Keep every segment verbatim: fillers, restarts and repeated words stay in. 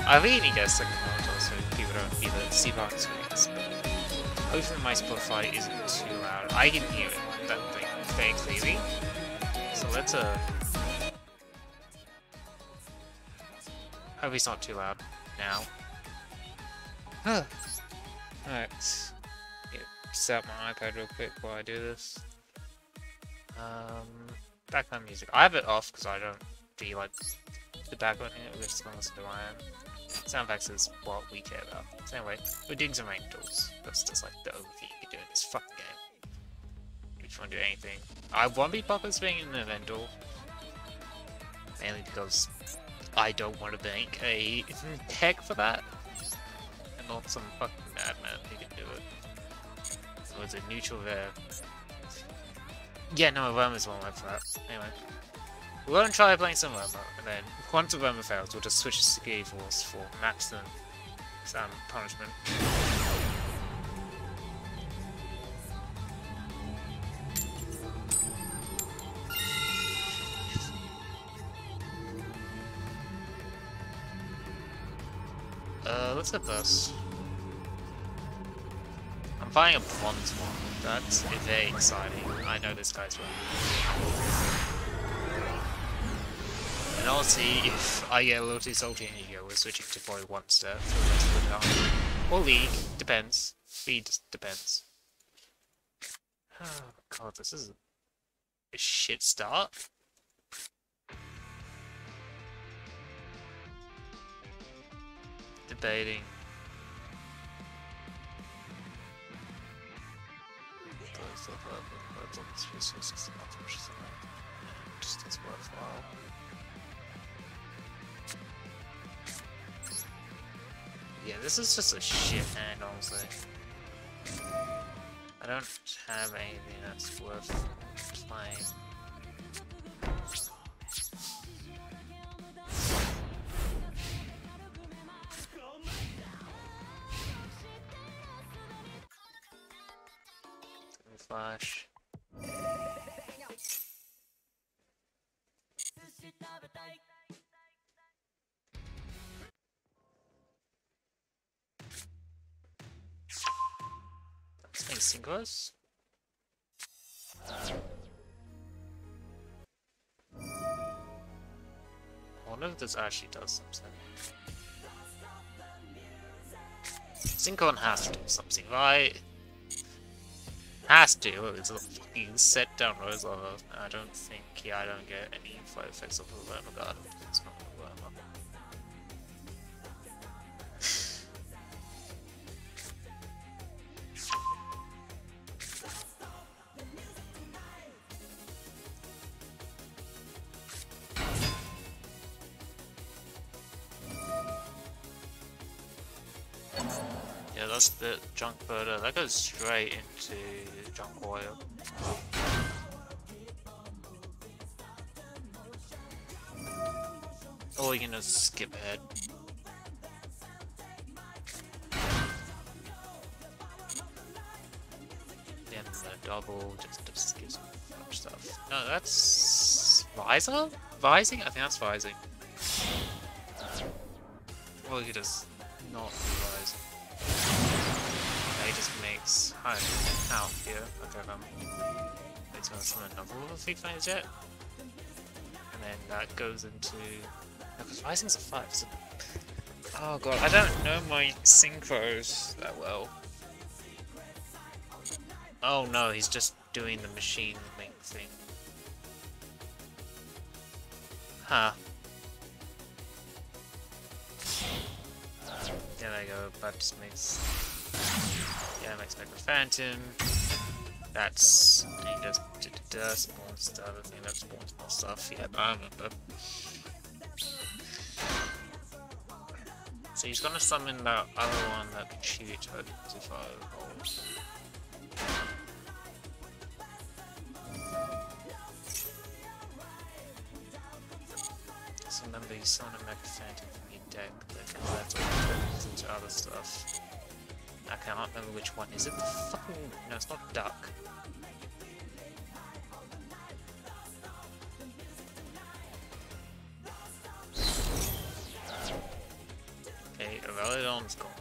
I really need to get a second monitor so people don't feel the see my experience. Hopefully my Spotify isn't too loud. I can hear it, that thing, very clearly. So let's uh hope it's not too loud now. Alright. Yeah, set up my iPad real quick while I do this. Um background music. I have it off because I don't feel like the background here, we're just gonna listen to my own. Sound effects is what we care about. So anyway, we're doing some ranked duels. That's just like the only thing you can do in this fucking game. If you want to do anything. I want to be participating in an event duel. Mainly because I don't want to bank a tech for that. And not some fucking madman who can do it. So it's a neutral there. Yeah, no, Rome is one way for that. Anyway. We're gonna try playing some Roma, and then once the Roma fails, we'll just switch to Security Force for maximum um, punishment. Uh, let's get this. I'm finding a bronze one. That's very exciting. I know this guy's running. And honestly, if I get a little too salty in here, we're switching to probably one step for the rest of the time. Or League, depends. League just depends. Oh god, this is a shit start. Debating. Just as worthwhile. Yeah, this is just a shit hand, honestly. I don't have anything that's worth playing. Flash. Synchros? I wonder if this actually does something. Synchron has to do something, right? Has to. It's a fucking set down Rose Lover. I don't think, yeah, I don't get any flight effects of the Wormer Garden. It's not the Wormer. Yeah, that's the junk birder. That goes straight into the junk warrior. Or you can just skip ahead. Then the double just, just gives much stuff. No, that's Visor? Vising? I think that's Vising. Or you could just not do Vising. He just makes home out here. Okay, um, it's gonna summon another level three flames yet, and then that goes into. No, because Rising's a five. So... Oh god, I don't know my synchros that well. Oh no, he's just doing the machine link thing. Huh. There we go. That just makes. Yeah, makes Mega Phantom. That's I think that's spawn stuff. I think that spawns more stuff. Yeah, I remember. So he's gonna summon that other one that can shoot tokens if I hold. So remember, you summon a Mega Phantom from your deck that converts all tokens into other stuff. I cannot remember which one. Is it the fucking... No, it's not duck. Celadon's gone.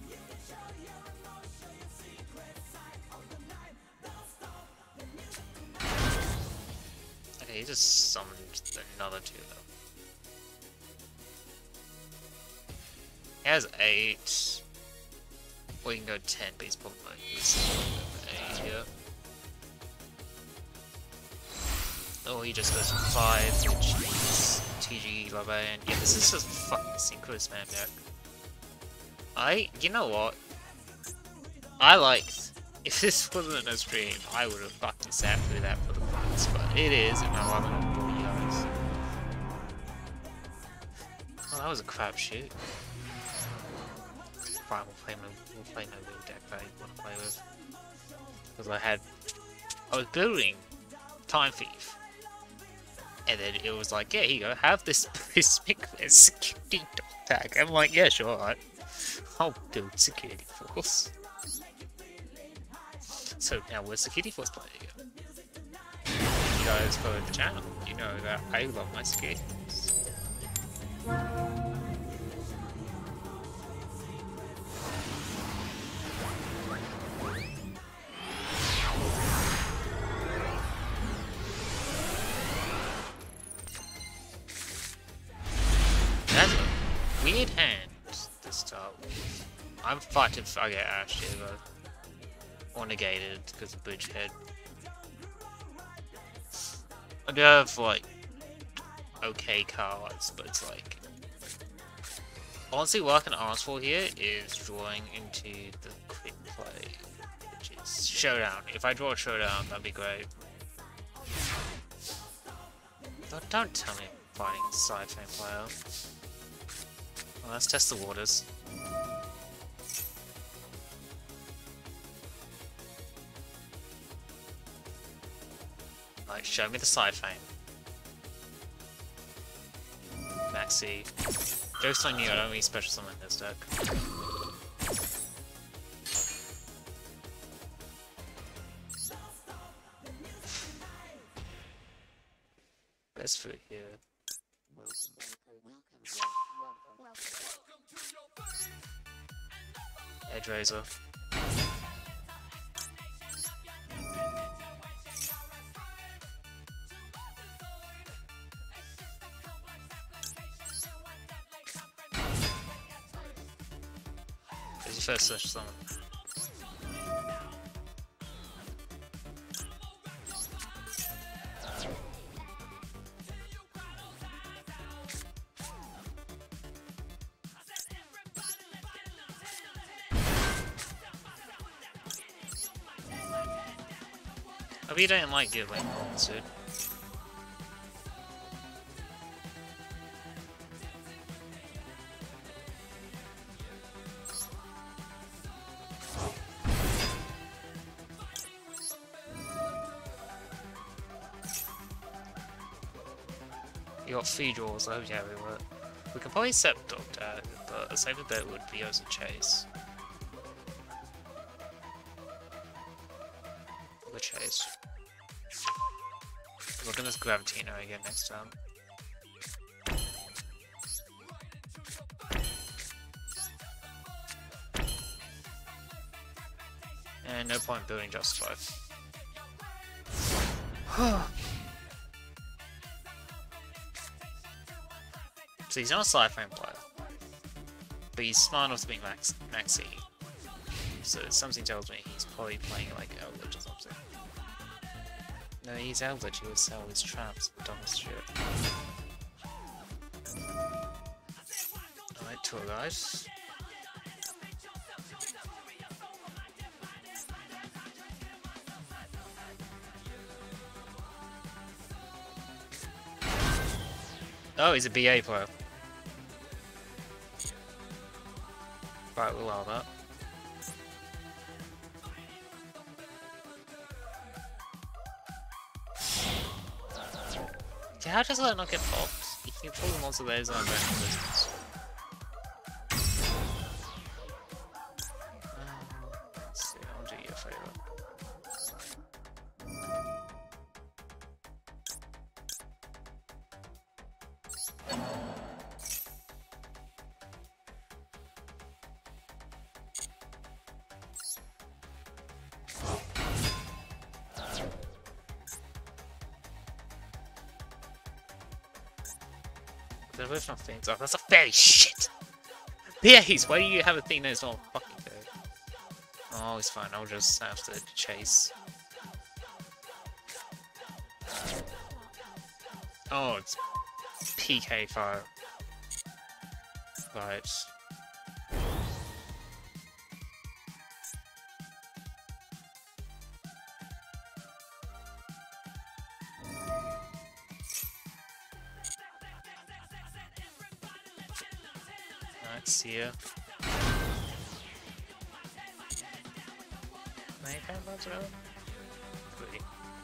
Okay, he just summoned another two though. He has eight. Or you can go ten, but he's probably like eight here. Or he just goes five, which is T G Barbarian. Yeah, this is just fucking synchronous man deck. I, you know what? I liked, if this wasn't a stream, I would have fucking sat through that for the points, but it is, and I'd rather not bore you guys. Oh, that was a crap shoot. Fine, we'll play my, we'll play my real deck that I want to play with. Because I had, I was building Time Thief. And then it was like, yeah, here you go, have this Prismic security dog tag. I'm like, yeah, sure, alright. I'll build security force. So now we're security force playing again. You guys follow the channel, you know that I love my security force. That's a weird hand to start with. I'm fighting if I get Ash here though. Or negated because of Bridgehead. I do have like okay cards, but it's like honestly what I can ask for here is drawing into the quick play, which is Showdown. If I draw a Showdown, that'd be great. Don't, don't tell me I'm fighting a side-frame player. Well, let's test the waters. Alright, show me the side-frame. Maxi. Joke's on you, I don't really special summon this deck. Best food here. Edge Razor. There's your first special summon. I really don't like good lane balls, dude. You got three draws, oh yeah, we were. We can probably set Dog Tag, but a safer bet would be as a chase. The chase. We're gonna Gravitino again next time. And no point building Justify. So he's not a side frame player, but he's smart enough to be Max Maxi. So something tells me he's probably playing like Eldritch or something. No, he's Eldritch, he would sell his traps, dumbest shit. Alright, tour guys. Oh, he's a B A player. Right, we'll allow that. Yeah, how does that not get popped? You can pull the monster layers on back in distance. Um, let's see, I'll do you a favour. They're both not things. Oh, that's a fairy shit! P As! Why do you have a thing that's not a fucking fairy? Oh, it's fine. I'll just have to chase. Oh, it's P K fire. Right. Right, see ya. Many paragraphs around? Three.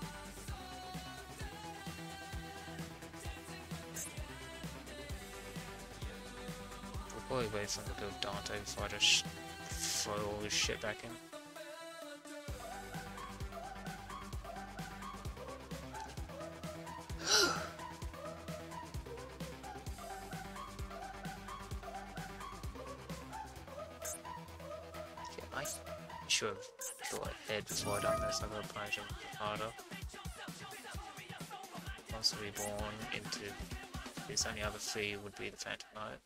We'll probably wait for him to build Dante before I just throw all this shit back in. I should have thought ahead before I done this. I'm gonna punish him harder. Once reborn into his only other three would be the Phantom Knight.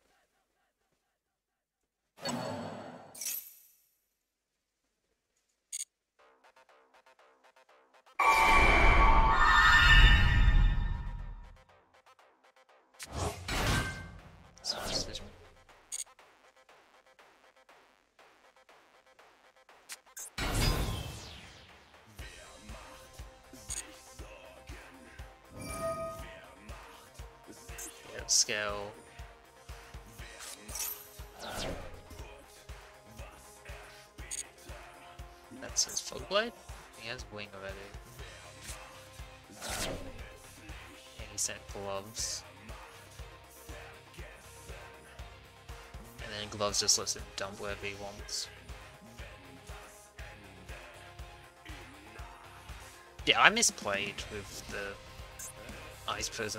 Smart decision. Scale. That's his full blade? He has wing already. And he sent gloves. And then gloves just lets him dump wherever he wants. Yeah, I misplayed with the ice prison.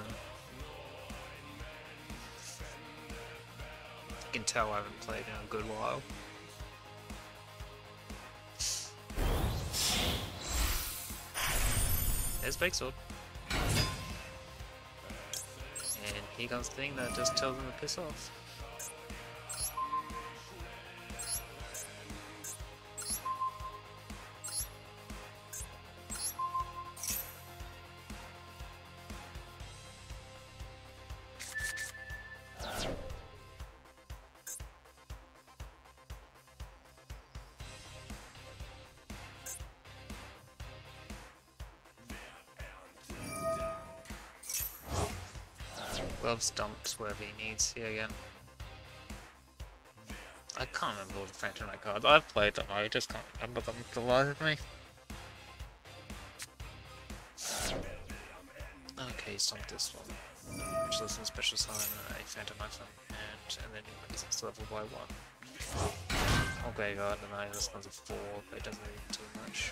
You can tell I haven't played in a good while. There's Big Sword. And here comes the thing that just tells him to piss off. Gloves dumps wherever he needs here again. I can't remember all the Phantom Knight cards. I've played them, I just can't remember them for the life of me. Okay, stomp this one. Which lets him special summon a Phantom Knight and, and then he makes it level by one. Okay, God, and I this one's a four, but it doesn't really do much.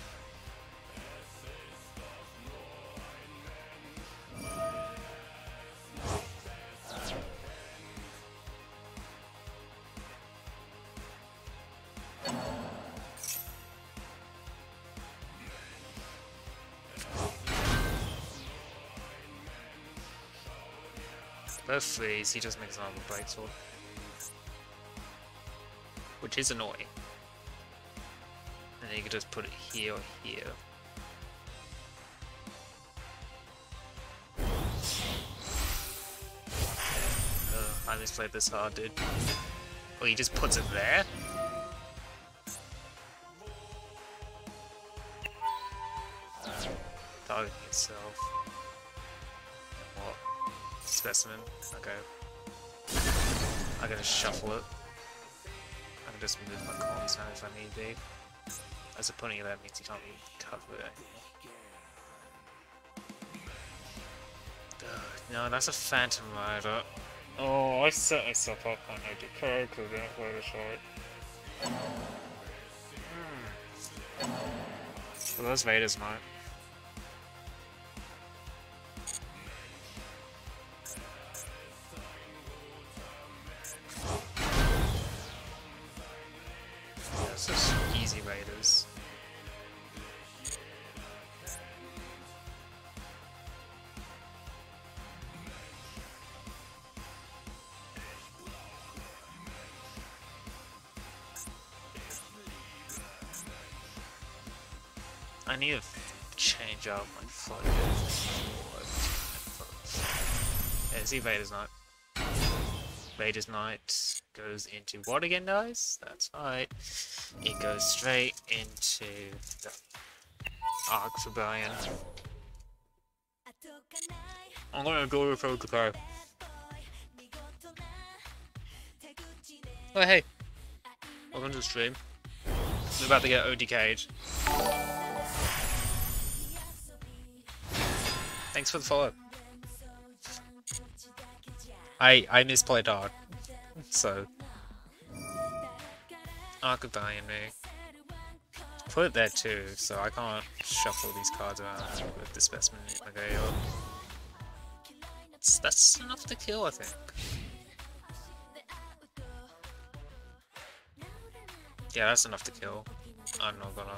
Both freeze, he just makes another break sword. Which is annoying. And then you can just put it here or here. Uh, I misplayed this hard, dude. Oh, he just puts it there? Targeting itself. What? Specimen. Okay. I'm gonna shuffle it. I can just move my cons now if I need be. As a putting it there means you can't really cover it anymore. No, that's a Phantom Rider. Oh, I set myself up on a decay because I didn't play this right. Hmm. Well, those Vader's mine. That's just easy Raiders. I need to change out my focus. Yeah, see Vader's Knight. Vader's Knight goes into what again, guys? That's right. It goes straight into the Arc Rebellion. I'm gonna go with Protocol. Oh hey! Welcome to the stream. We're about to get O D K'd. Thanks for the follow. I I misplayed hard, so Arc Rebellion me. Put it there too, so I can't shuffle these cards around with the specimen in my graveyard. That's enough to kill, I think. Yeah, that's enough to kill. I'm not gonna.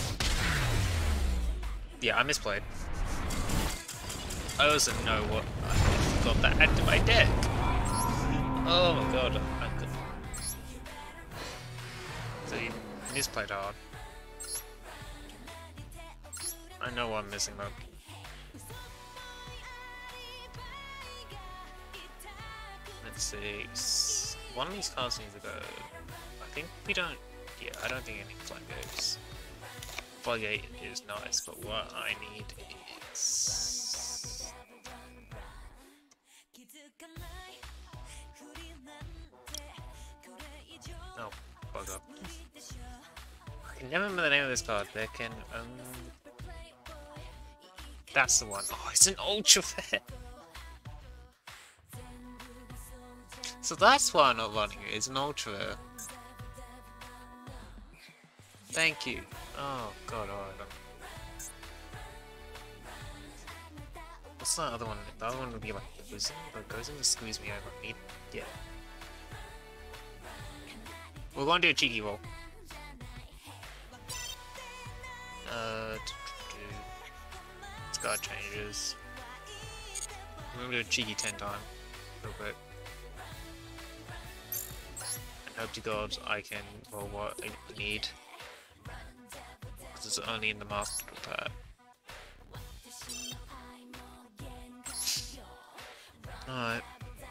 Yeah, I misplayed. I also know what I got that into my deck. Oh my god, I'm good. So you misplayed hard. I know what I'm missing though. Let's see. One of these cards needs to go. I think we don't. Yeah, I don't think any floodgates. Floodgate is nice, but what I need is. Oh, bug up. I can never remember the name of this card. There can. Um, that's the one. Oh, it's an ultra fair. So that's why I'm not running it. It's an ultra rare. Thank you. Oh god, alright. What's that other one? The other one would be like Gozen, but Gozen just squeeze me over. Me, yeah. We're going to do a cheeky roll. Uh, it's got changes. We're going to do a cheeky ten time, real quick. And hope to God I can roll what I need. It's only in the master pack. Alright.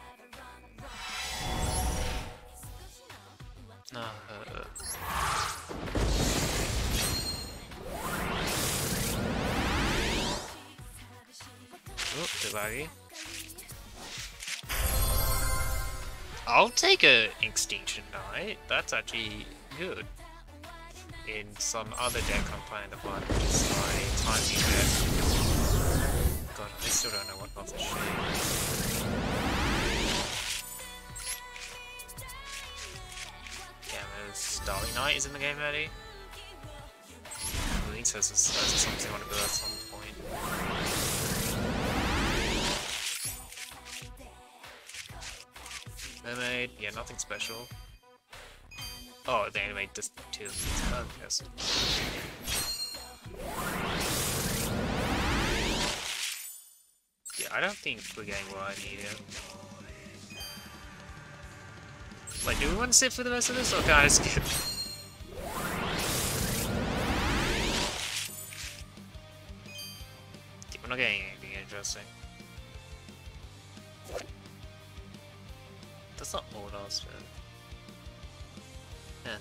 No. Uh, oh, bit laggy. I'll take a Extinction Knight. That's actually good. In some other deck I'm playing the one, which is my timing deck. God, I still don't know what buff this shit is. Yeah, there's Starry Knight is in the game already. I think so, that's something I want to build at some point. Mermaid, yeah, nothing special. Oh, they animate this two of these. Oh, yes. Yeah, I don't think we're getting what I need here. Like, do we want to sit for the rest of this, or can I skip? Yeah, we're not getting anything interesting. That's not old ass, man. Yeah.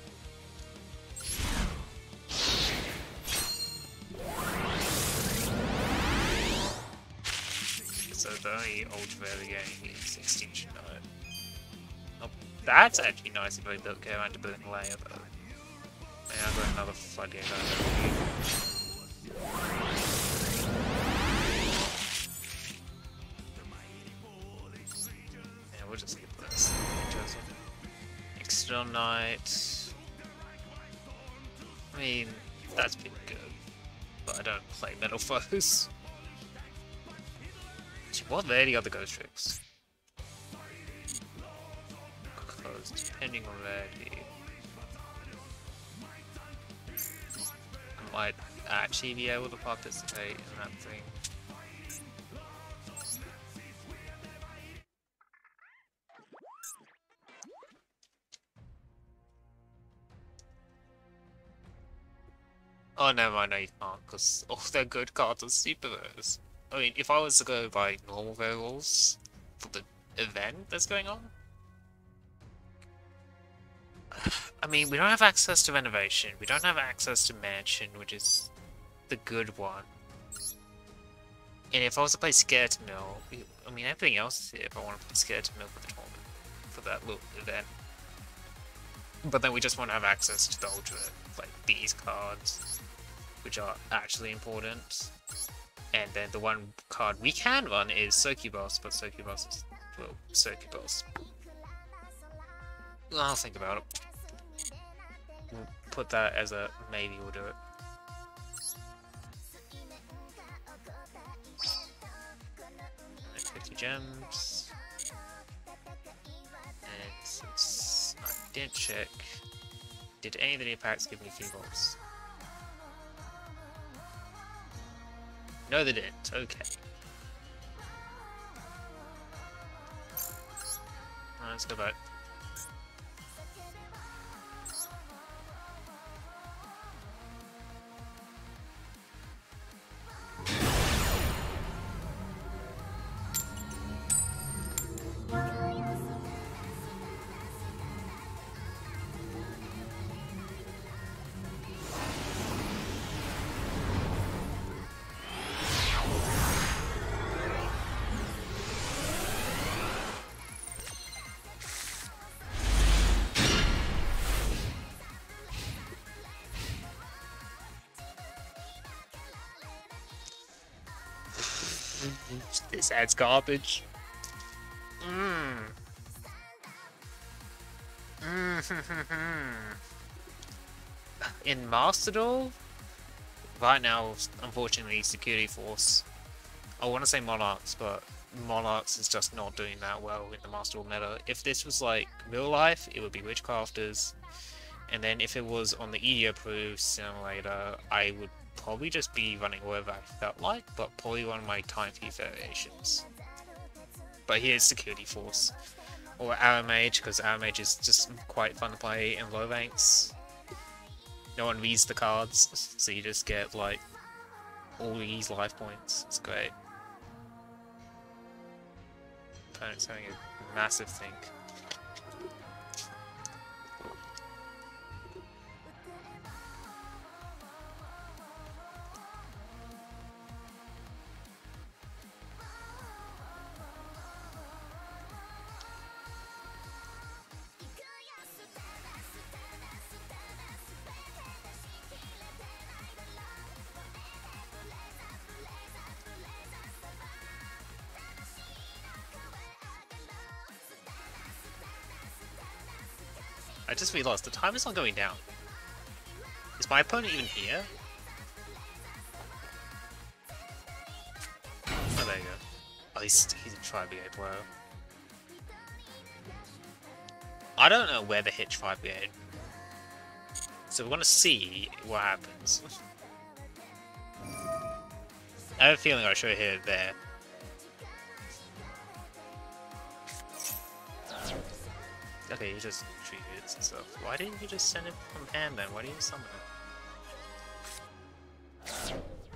So the only ultra rare game is Extinction Knight. Oh, that's actually nice if I built go around to building a layer though. And I've got another floodgate over. Yeah, we'll just skip this. External Knight. I mean, that's been good, but I don't play metal foes. What are the other ghost tricks? Because depending on rarity, I might actually be able to participate in that thing. Oh no, I know you can't, because all their good cards are super rares. I mean, if I was to go by normal rare rules for the event that's going on, I mean, we don't have access to Renovation, we don't have access to Mansion, which is the good one. And if I was to play Skeleton Mill, I mean, everything else is here if I want to play Skeleton Mill for the tournament, for that little event. But then we just want to have access to the Ultimate, like these cards, which are actually important. And then the one card we can run is Succubus, but Succubus is, well, Succubus. I'll think about it. We'll put that as a maybe we'll do it. fifty gems. And since I didn't check, did any of the new packs give me free bolts? No, they didn't. Okay. Right, let's go back. This adds garbage. Mmm. Mm. In Master Duel, right now, unfortunately, Security Force. I want to say Monarchs, but Monarchs is just not doing that well in the Master Duel meta. If this was like real life, it would be Witchcrafters. And then if it was on the E D approved simulator, I would probably just be running whatever I felt like, but probably one of my time thief variations. But here's Security Force. Or Arrow Mage, because Arrow Mage is just quite fun to play in low ranks. No one reads the cards, so you just get like all these life points. It's great. Opponent's having a massive think. I just realized the time is not going down. Is my opponent even here? Oh, there you go. Oh, he's, he's a Tri-Brigade bro. I don't know where the hit Tri-Brigade. So we're gonna see what happens. I have a feeling I should hit it there. Okay, you just treat it and stuff. Why didn't you just send it from hand then? Why didn't you summon it?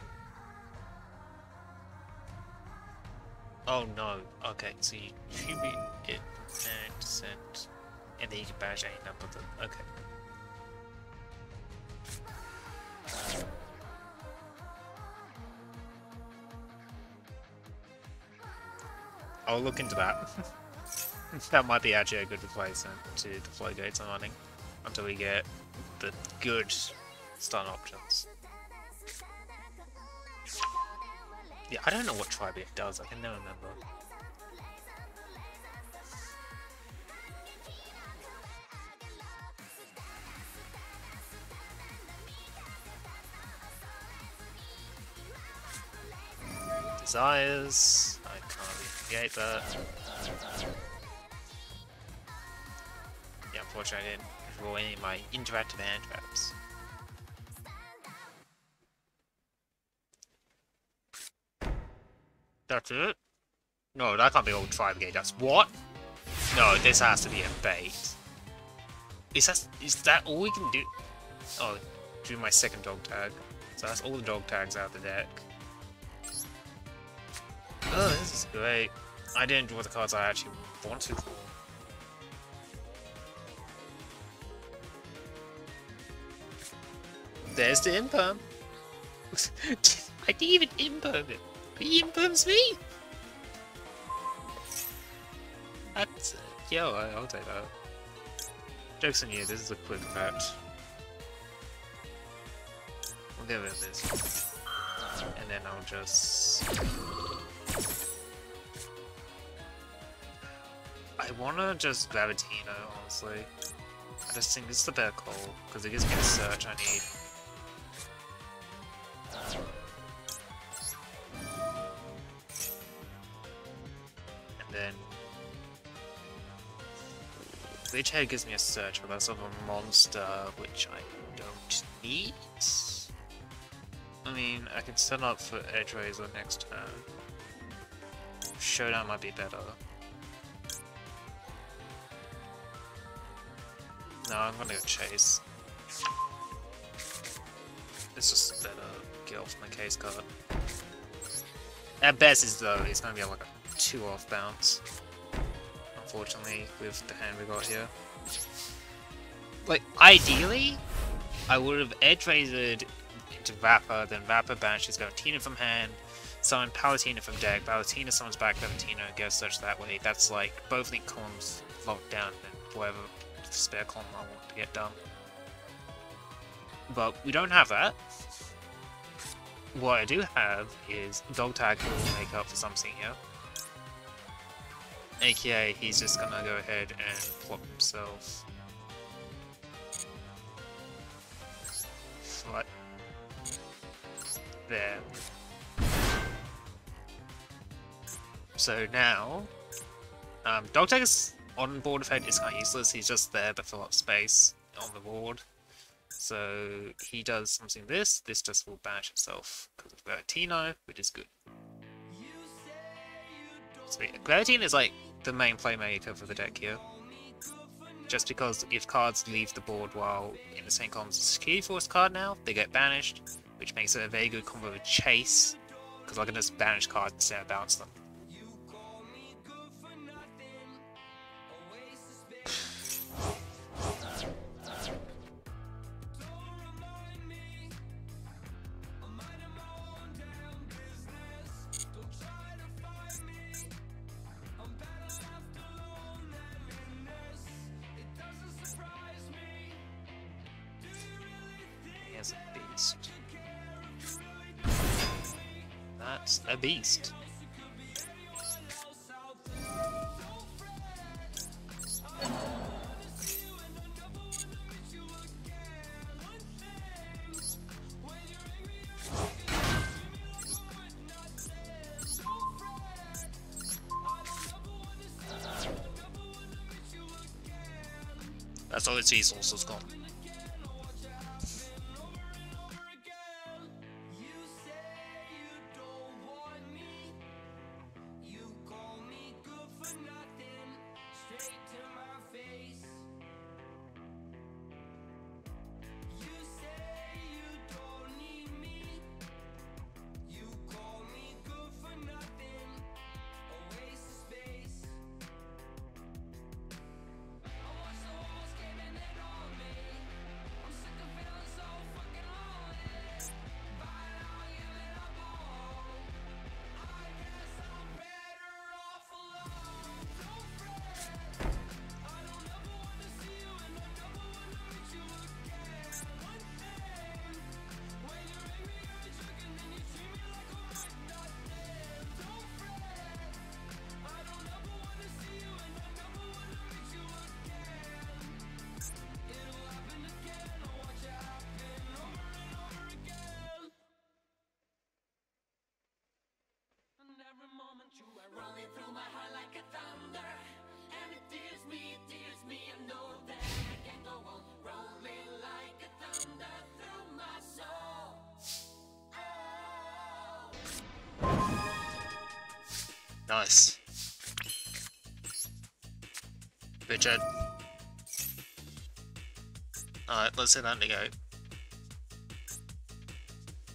Oh no. Okay, so you tribute it and send, and then you can bash any number of them. Okay. I'll look into that. That might be actually a good replacement to deploy gates on running until we get the good stun options. Yeah, I don't know what Tri-Brigade does, I can never remember. Desires, I can't negate that. Yeah, unfortunately I didn't draw any of my interactive hand traps. That's it? No, that can't be old Tri-Brigade, that's what? No, this has to be a bait. Is that, is that all we can do? Oh, do my second dog tag. So that's all the dog tags out of the deck. Oh, this is great. I didn't draw the cards I actually wanted for. There's the imperm. I didn't even imperm it. He imperms me. That's uh, yo. I, I'll take that. Jokes on you. This is a quick patch. We'll get rid of this, and then I'll just. I wanna just Gravitino, honestly. I just think this is the better call because it gives me the search I need. Then Bleach Head gives me a search, but that's of a monster which I don't need. I mean, I can set up for Edge Razor next turn. Showdown might be better. No, I'm gonna go Chase. It's just better get off my case card. At best is though, it's gonna be like a two off bounce, unfortunately, with the hand we got here. Like, ideally, I would have Edge Razored into Vapor, then Vapor banishes Gavatina from hand, summon Palatina from deck, Palatina summons back Gavatina and gets search that way. That's like both link columns locked down and whatever spare column I want to get done. But we don't have that. What I do have is Dog Tag will make up for something here. A K A he's just gonna go ahead and plop himself. Right there. So now, um, Dog Tag is on board effect is kind of useless. He's just there to fill up space on the board. So he does something this, this just will banish itself because of Gravitino, which is good. So yeah, Gravitino is like the main playmaker for the deck here. Just because if cards leave the board while in the same column as a Security Force card now, they get banished, which makes it a very good combo with Chase, because I can just banish cards instead of bounce them. That's a beast. That's all its resources gone. Nice. Richard. Alright, let's hit that to go.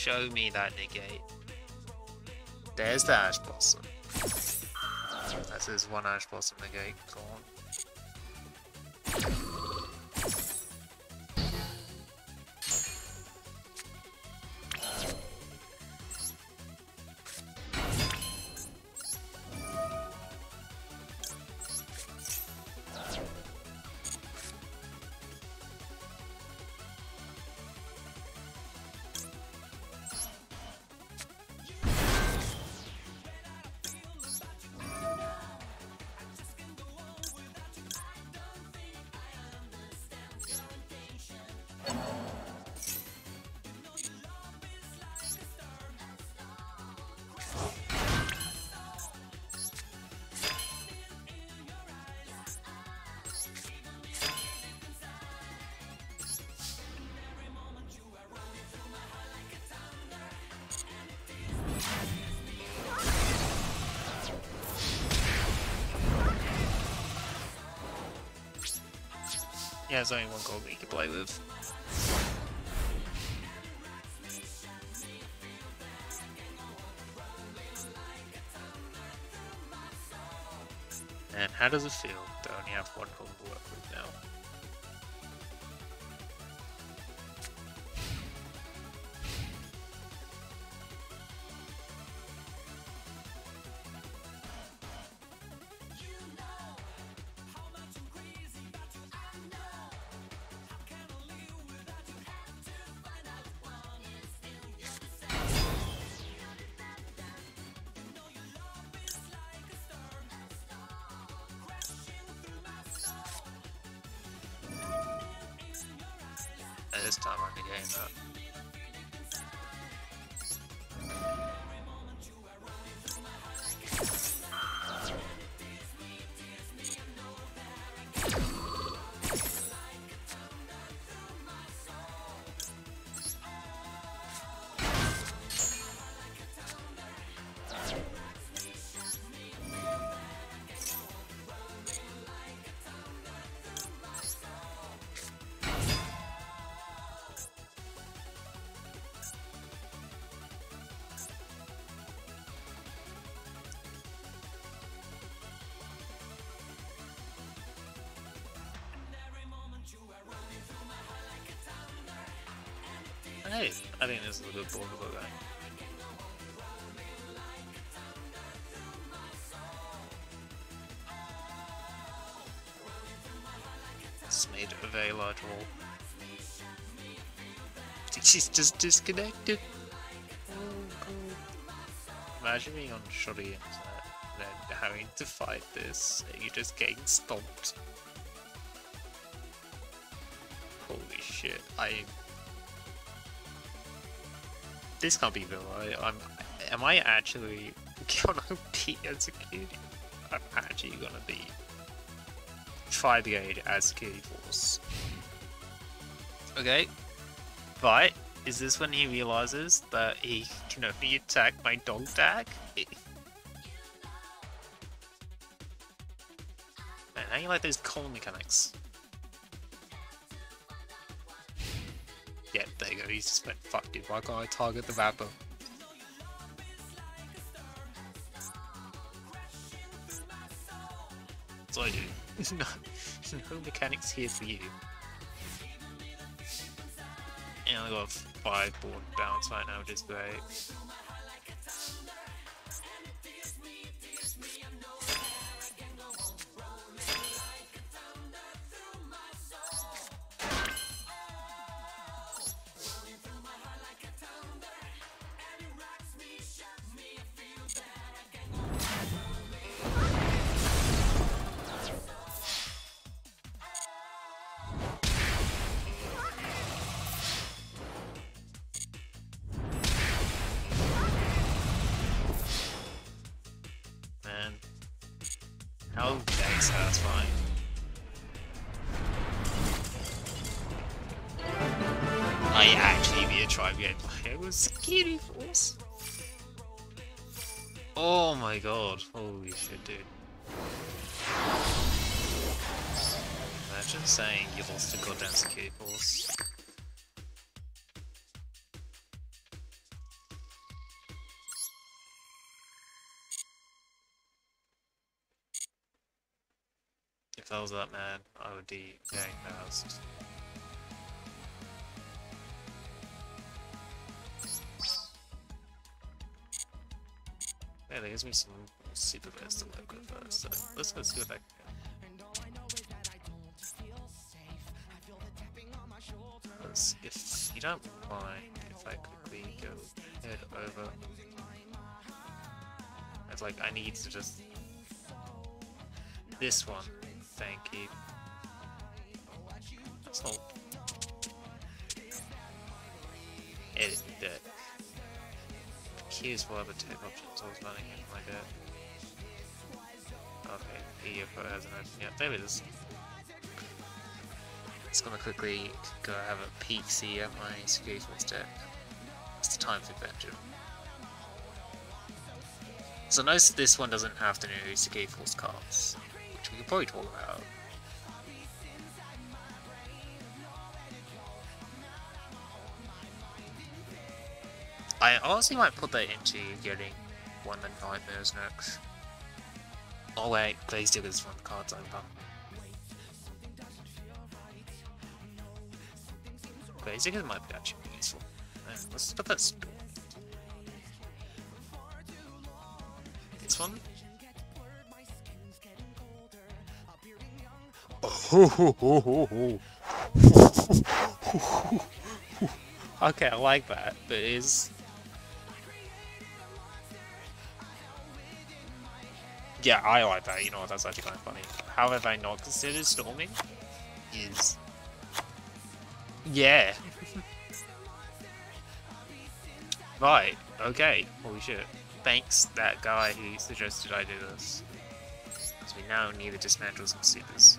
Show me that negate. There's the Ash Blossom. That is one Ash Blossom negate gone. Yeah, there's only one gold we can play with. And how does it feel to only have one gold to work with now? This time I'm negating that. Hey, I think this is a good board to go going. It's made a very large wall. She's just disconnected. Oh, God. Imagine being on shoddy internet and then having to fight this and you're just getting stomped. Holy shit, I... This can't be real, right? I'm... Am I actually gonna be executed? I'm actually gonna be tri-brigade as security force. Okay. But, is this when he realizes that he can only attack my dog tag? Man, how do you like those coal mechanics? Yeah, there you go, he's just went, fuck dude, why can't I target the Vapor? That's what I do. no, no mechanics here for you. And I got five board bounce right now, which is great. How dang satisfying. I actually be a tri-brigade player with security force. Oh my god, holy shit dude. Imagine saying you lost a goddamn security force. I was that man, I would be going fast. Yeah, that gives me some super bits to work with first, so let's go see what I can get. Because if you don't mind, if I quickly go head over, it's like I need to just this one. Thank you. So edit deck. Here's what other tech options I was running in my deck. Okay, E F O hasn't opened yet. There it is. Just gonna quickly go have a peek, see at my security force deck. It's the time for adventure. So notice this one doesn't have the new security force cards, which we could probably talk about. I honestly might put that into getting one of the nightmares next. Oh wait, Glaze Digger's one of the cards over. Glaze Digger might be actually useful. Yeah, let's put that store. This one? Oh, okay, I like that, but it is. Yeah, I like that, you know what, that's actually kind of funny. How have I not considered storming? Is... Yeah. Right, okay, holy shit. Thanks, that guy who suggested I do this. Because we now need to dismantle some supers.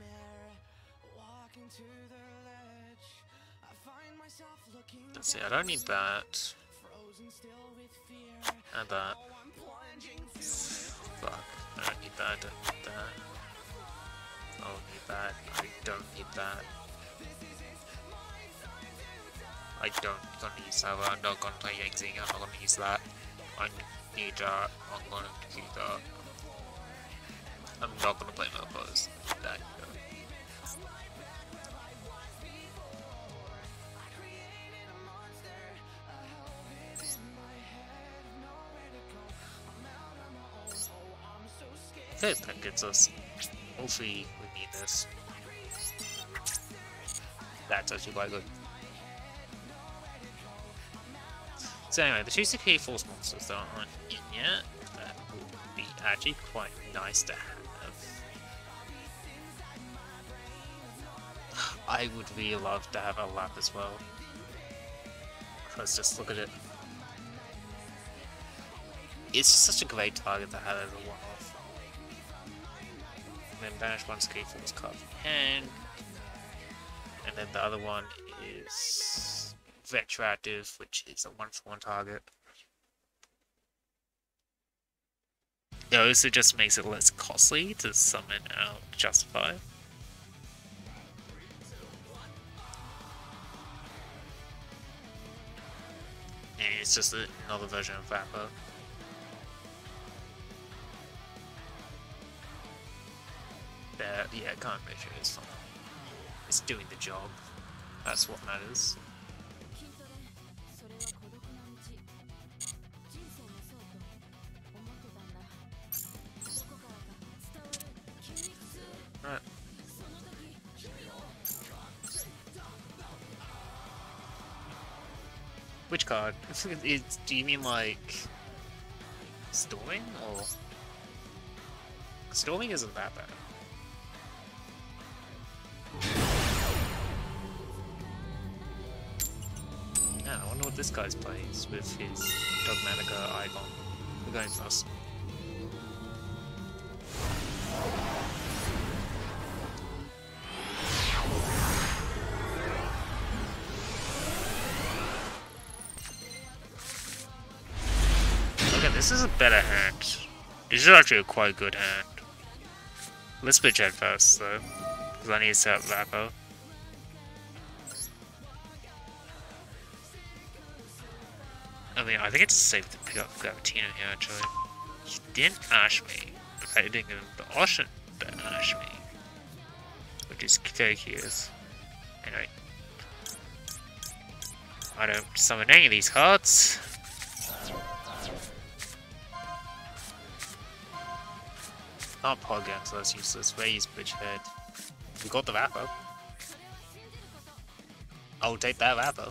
Let's see, I don't need that. And that. Fuck, I don't need that, I don't need that. I don't need that, I don't need that. I don't gonna use that, I'm not gonna play Yangzing, I'm not gonna use that. I need that, I'm gonna do that. I'm not gonna play Mopos. That Okay, that gets us. Hopefully we need this. That's actually quite good. So anyway, the two security force monsters that aren't in yet, that would be actually quite nice to have. I would really love to have a lap as well. Let's just look at it. It's just such a great target to have as a one-off. And then banish one security force card from hand. And then the other one is retroactive, which is a one for one target. It also just makes it less costly to summon out Justify. And it's just another version of Vapor. But yeah, can't measure it's fine. It's doing the job. That's what matters. Right. Which card? It's, do you mean like Storming or Storming isn't that bad. Yeah, I wonder what this guy's plays with his Dogmatica icon. We're going first. Okay, this is a better hand. This is actually a quite good hand. Let's pitch head first though, because I need to set up Vapo. I mean, I think it's safe to pick up Gravitino here actually. He didn't ash me, but I didn't give him the option to ash me. which is ridiculous. Anyway, I don't summon any of these cards. Can't Polygon, so that's useless. Raise Bridgehead. We got the wrapper. I'll take that wrapper.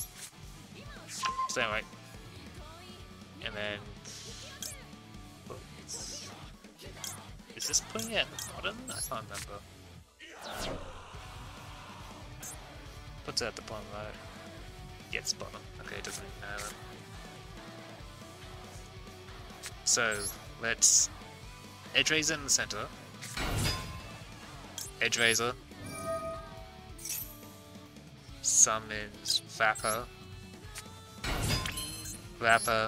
So anyway. And then... Is this putting it at the bottom? I can't remember. Puts it at the bottom right. Yeah, it's bottom. Okay, it doesn't even matter. So, let's... Edge Razor in the center. Edge Razor. Summons Vapor. Vapor.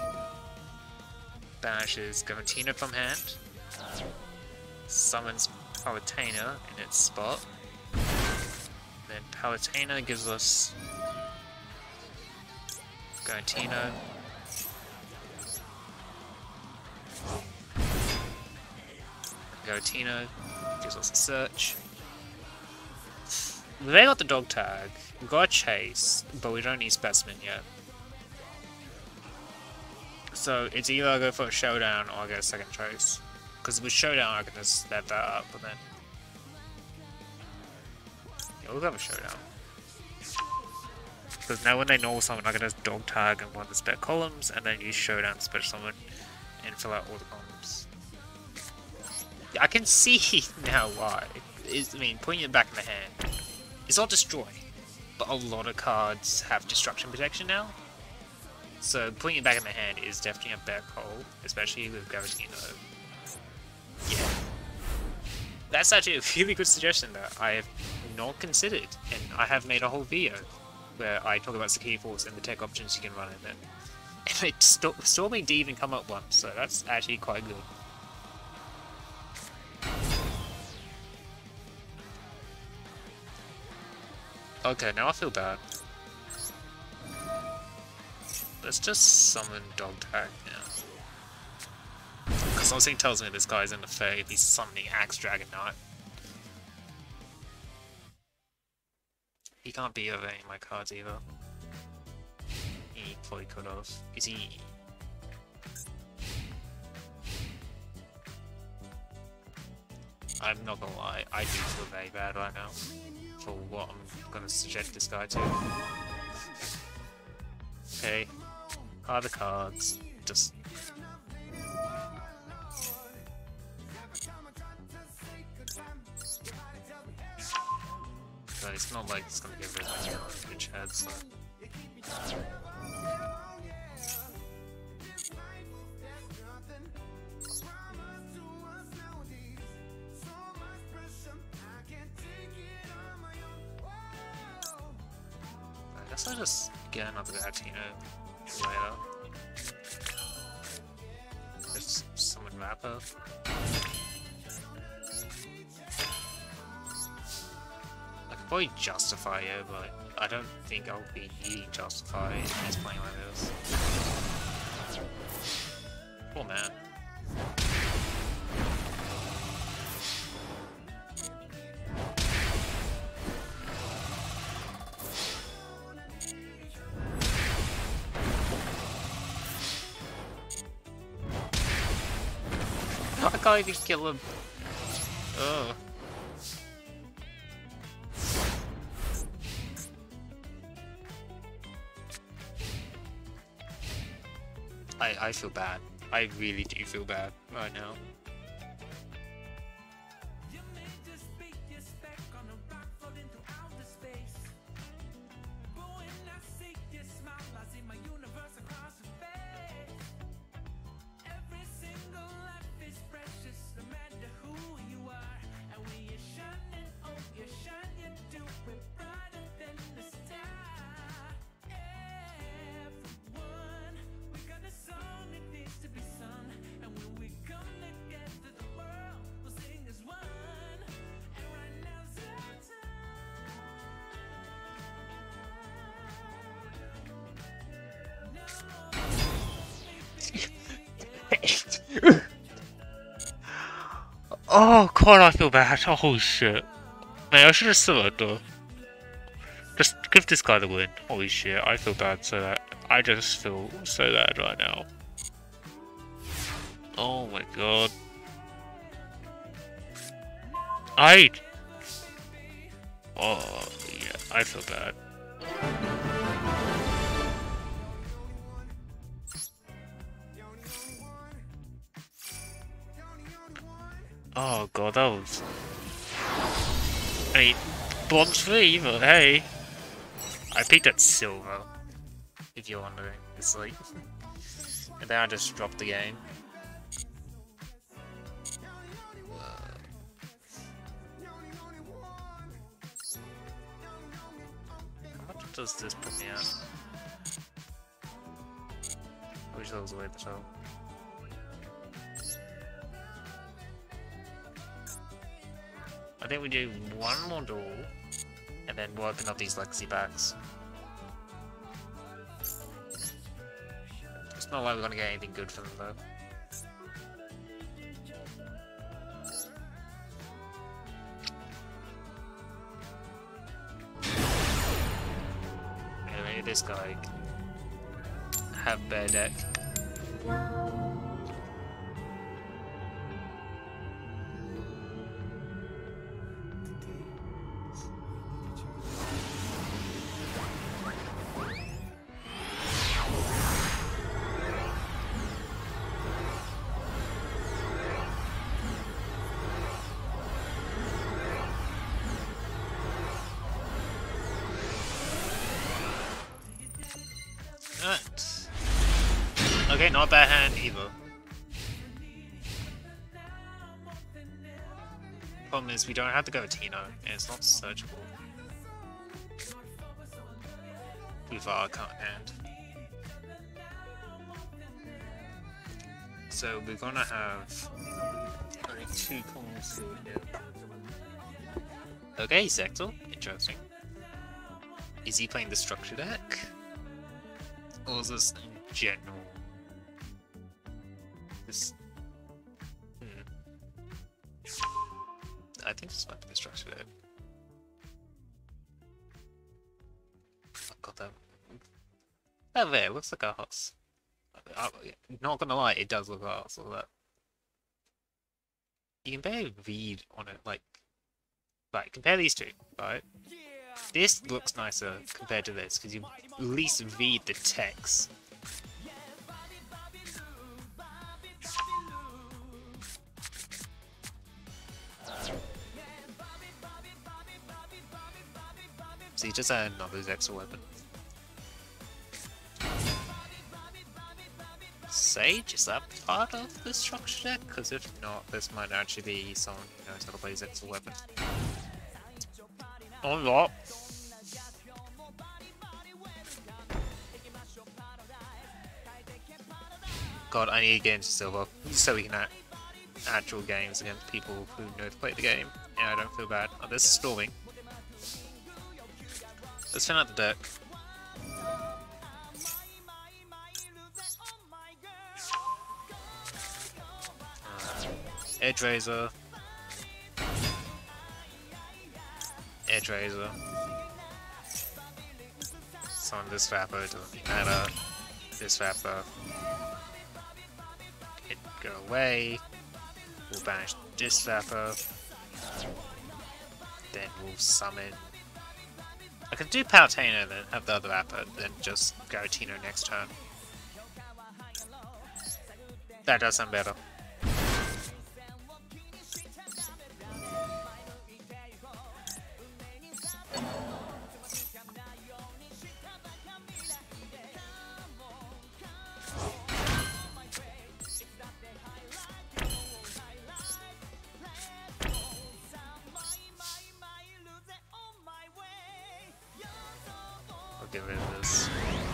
Banishes Gavatina from hand. Summons Palutena in its spot. Then Palutena gives us Gavatina. Gavatina gives us a search. They got the dog tag. We got a chase, but we don't need specimen yet. So it's either I go for a showdown or I get a second choice. Because with showdown I can just step that up and then... Yeah, we'll have a showdown. Because now when they normal summon I can just dog tag and one of the spare columns and then use showdown to special summon and fill out all the columns. Yeah, I can see now why. It's, I mean, putting it back in the hand. It's not destroy, but a lot of cards have destruction protection now. So putting it back in the hand is definitely a better call, especially with Gravitino. Yeah. That's actually a really good suggestion that I have not considered, and I have made a whole video where I talk about Sakiri Force and the tech options you can run in it. And it st Stormy didn't even come up once, so that's actually quite good. Okay, now I feel bad. Let's just summon Dog Tag now. Because something tells me this guy's in the fade, he's summoning Axe Dragon Knight. He can't be over any of my cards either. He probably could have. Is he... I'm not gonna lie, I do feel very bad right now for what I'm gonna suggest this guy to. Okay, are the cards just... But it's not like it's gonna get rid of bitch heads, so... I guess I'll just get another Latino later. Just summon Rapper. I could probably Justify it, but I don't think I'll be needing Justify if he's playing like this. Poor man. I can't even kill him. Oh. I I feel bad. I really do feel bad right now. Oh god, I feel bad. Oh shit. Mate, I should have surrendered. Just give this guy the win. Holy shit, I feel bad so that I just feel so bad right now. Oh my god. I Oh yeah, I feel bad. Oh god, that was I mean bronze three, but hey. I picked at silver, if you're wondering. It's like and then I just dropped the game. How much does this put me at? I wish that was away at the top. I think we do one more duel, and then we'll open up these legacy packs. It's not like we're gonna get anything good from them though. Maybe this guy can have better deck. Okay, not a bad hand either. Problem is, we don't have to go with Tino, and it's not searchable with our current hand. So we're gonna have only two commons here. Okay, Sector, interesting. Is he playing the structure deck? Or is this in general? This. Hmm. I think this might be the structure deck. I've got that. That there looks like a horse. I'm not gonna lie, it does look like a horse. Look at that. You can barely read on it, like. Right, compare these two, right? This looks nicer compared to this, because you at least read the text. So you just add another extra weapon. Sage, is that part of the structure deck? Because if not, this might actually be someone who knows how to play his extra weapon. Or not. God, I need to get into silver so we can have actual games against people who know to play the game. Yeah, I don't feel bad. Oh, this is storming. Let's fin out the deck. Uh, Edge Razor. Edge Razor. Summon this Vapor, it doesn't matter. This Vapor. It go away. We'll banish this Vapor. Then we'll summon. I can do Palutena and then have the other Vapor, then just go Tino next turn. That does sound better. I'll get rid of this.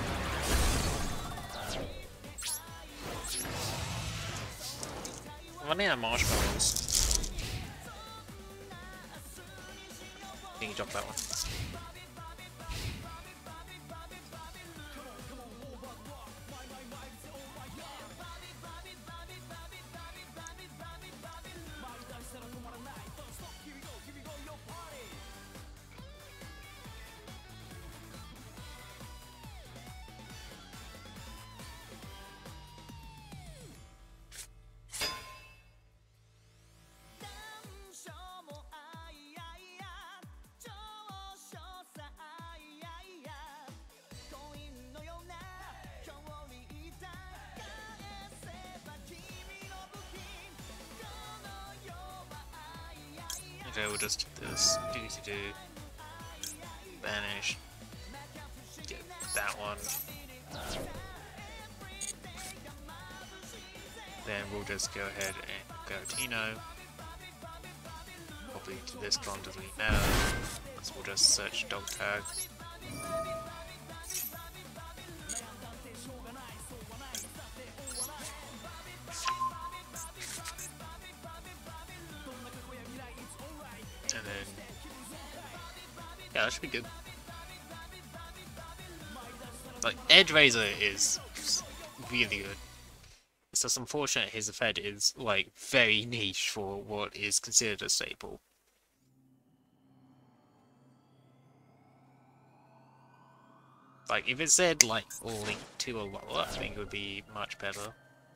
I'm running out of marshmallows. Can you drop that one? Okay, we'll just do this. Do do do. Banish. Get that one. Then we'll just go ahead and go Tino. Probably to this con doesn't really matter. So we'll just search dog tag. And then yeah, that should be good. Like Edge Razor is really good. It's just unfortunate his effect is like very niche for what is considered a staple. Like if it said like Link to a lot, I think it would be much better.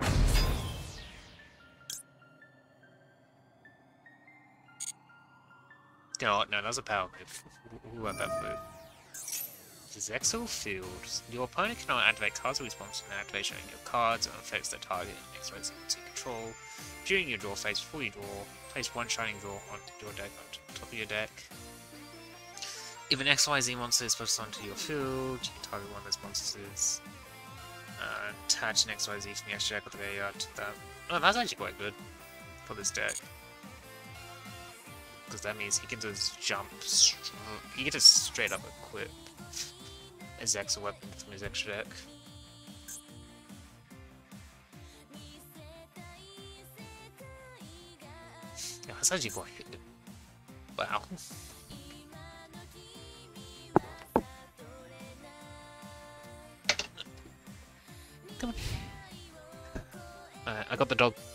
No, no, that's a power move. Who had that move? Zexal Field. Your opponent cannot activate cards in response to an activation on your cards and affects the target in X Y Z control. During your draw phase, before you draw, place one Shining Draw on your deck on top of your deck. If an X Y Z monster is pushed onto your field, you can target one of those monsters. Uh, attach an X Y Z from your extra deck or the graveyard to that. Oh, that's actually quite good for this deck. Because that means he can just jump, he can just straight up equip his extra weapon from his extra deck. Yeah, that's actually quite good. Wow. Come on. Alright, I got the dog.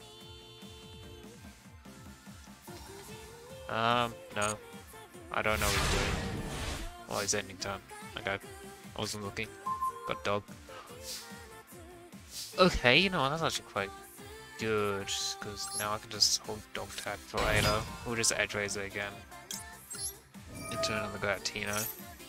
Um, no. I don't know what he's doing. Oh, it's ending time. Okay. I wasn't looking. Got dog. Okay, you know what, that's actually quite good, because now I can just hold dog tag for later. We'll just Edge Razor again. And turn on the Gratino.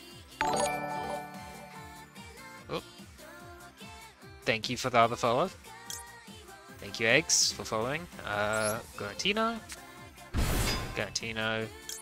Oh. Thank you for the other follow. Thank you, Eggs, for following. Uh, Gratino. Gratino.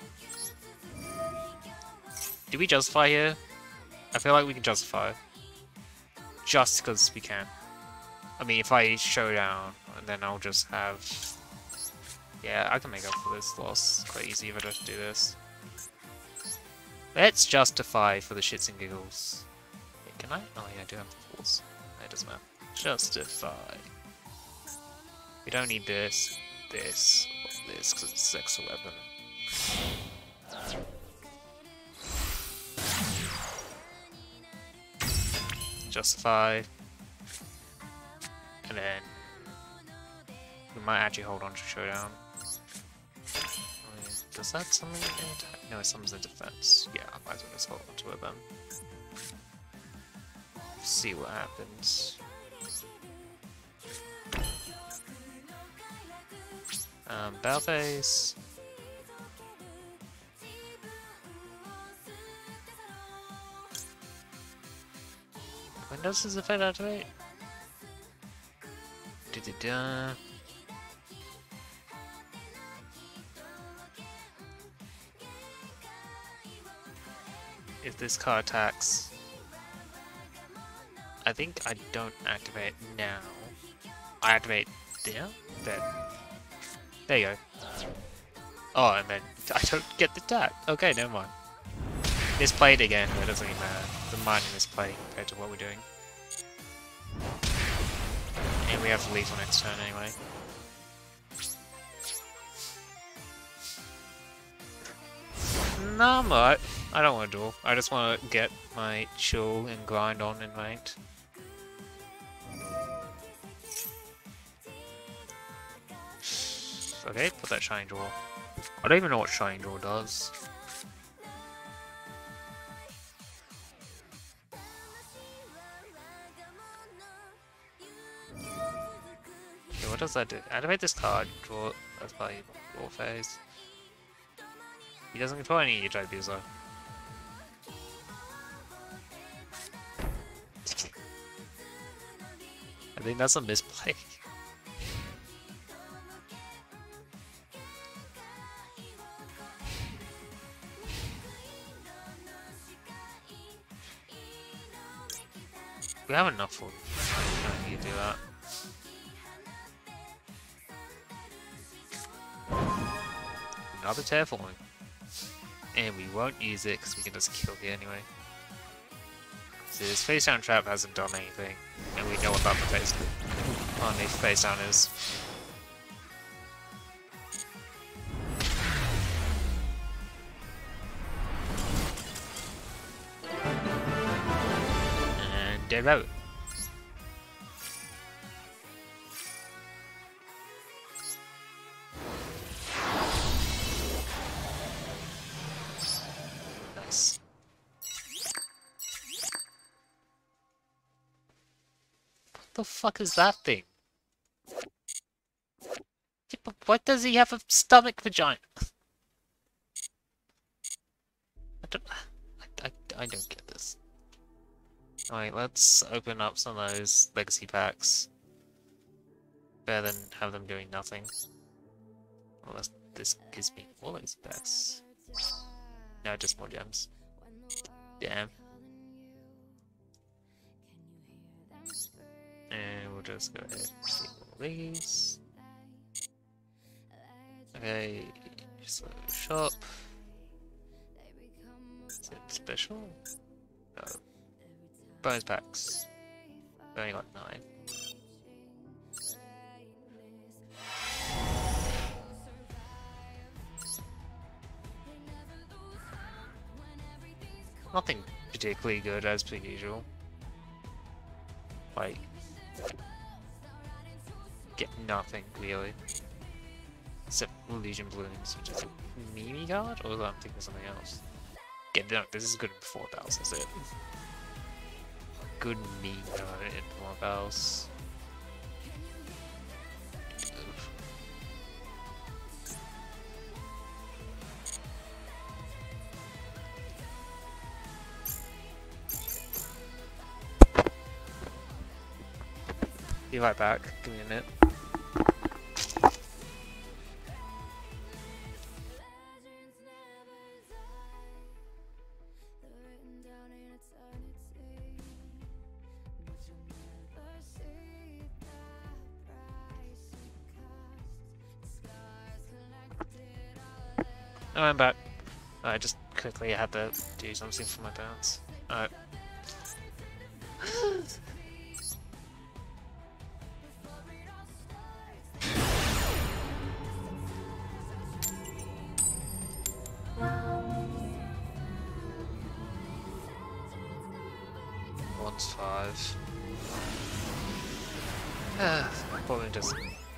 Did we justify here? I feel like we can justify. Just because we can. I mean, if I showdown, then I'll just have... Yeah, I can make up for this loss. It's quite easy if I just do this. Let's justify for the shits and giggles. Wait, can I? Oh yeah, I do have the force. That doesn't matter. Justify. We don't need this, this, or this, because it's a extra weapon. Justify. And then we might actually hold on to showdown. Does that summon an attack? No, it summons a defense. Yeah, I might as well just hold on to it then. See what happens. Um, Battle Phase. When does this effect activate? Da-da-da. If this card attacks, I think I don't activate now. I activate there? There. There you go. Oh, and then I don't get the attack. Okay, never mind. Misplayed again, but it doesn't really matter. The minor misplay compared to what we're doing. And we have lethal next turn anyway. No, I'm alright. I don't want to duel. I just want to get my chill and grind on in ranked. Okay, put that Shining Draw. I don't even know what Shining Draw does. Okay, what does that do? Activate this card, draw. That's probably draw phase. He doesn't control any H I Ps though. I think that's a misplay. we have enough for I don't need to do that. Another terraforming. And we won't use it because we can just kill it anyway. So this face down trap hasn't done anything. And we know what that face underneath face down is. And dead rabbit. Nice. What the fuck is that thing? What does he have a stomach vagina? I don't, I, I, I don't get this. Alright, let's open up some of those legacy packs. Better than have them doing nothing. Well, this gives me more legacy packs. No, just more gems. Damn. And we'll just go ahead and see all these. Okay, so shop. Is it special? No. Bonus packs. We only got nine. Nothing particularly good as per usual. Like, get nothing really. Except Illusion Blooms, which is a Mimi card? Or was I thinking of something else? Yeah, no, this is good in four battles, that's it. Good Mimi card in four battles. Be right back, give me a minute. Oh, I'm back. I just quickly had to do something for my parents. Alright. One's five. Ah, probably just.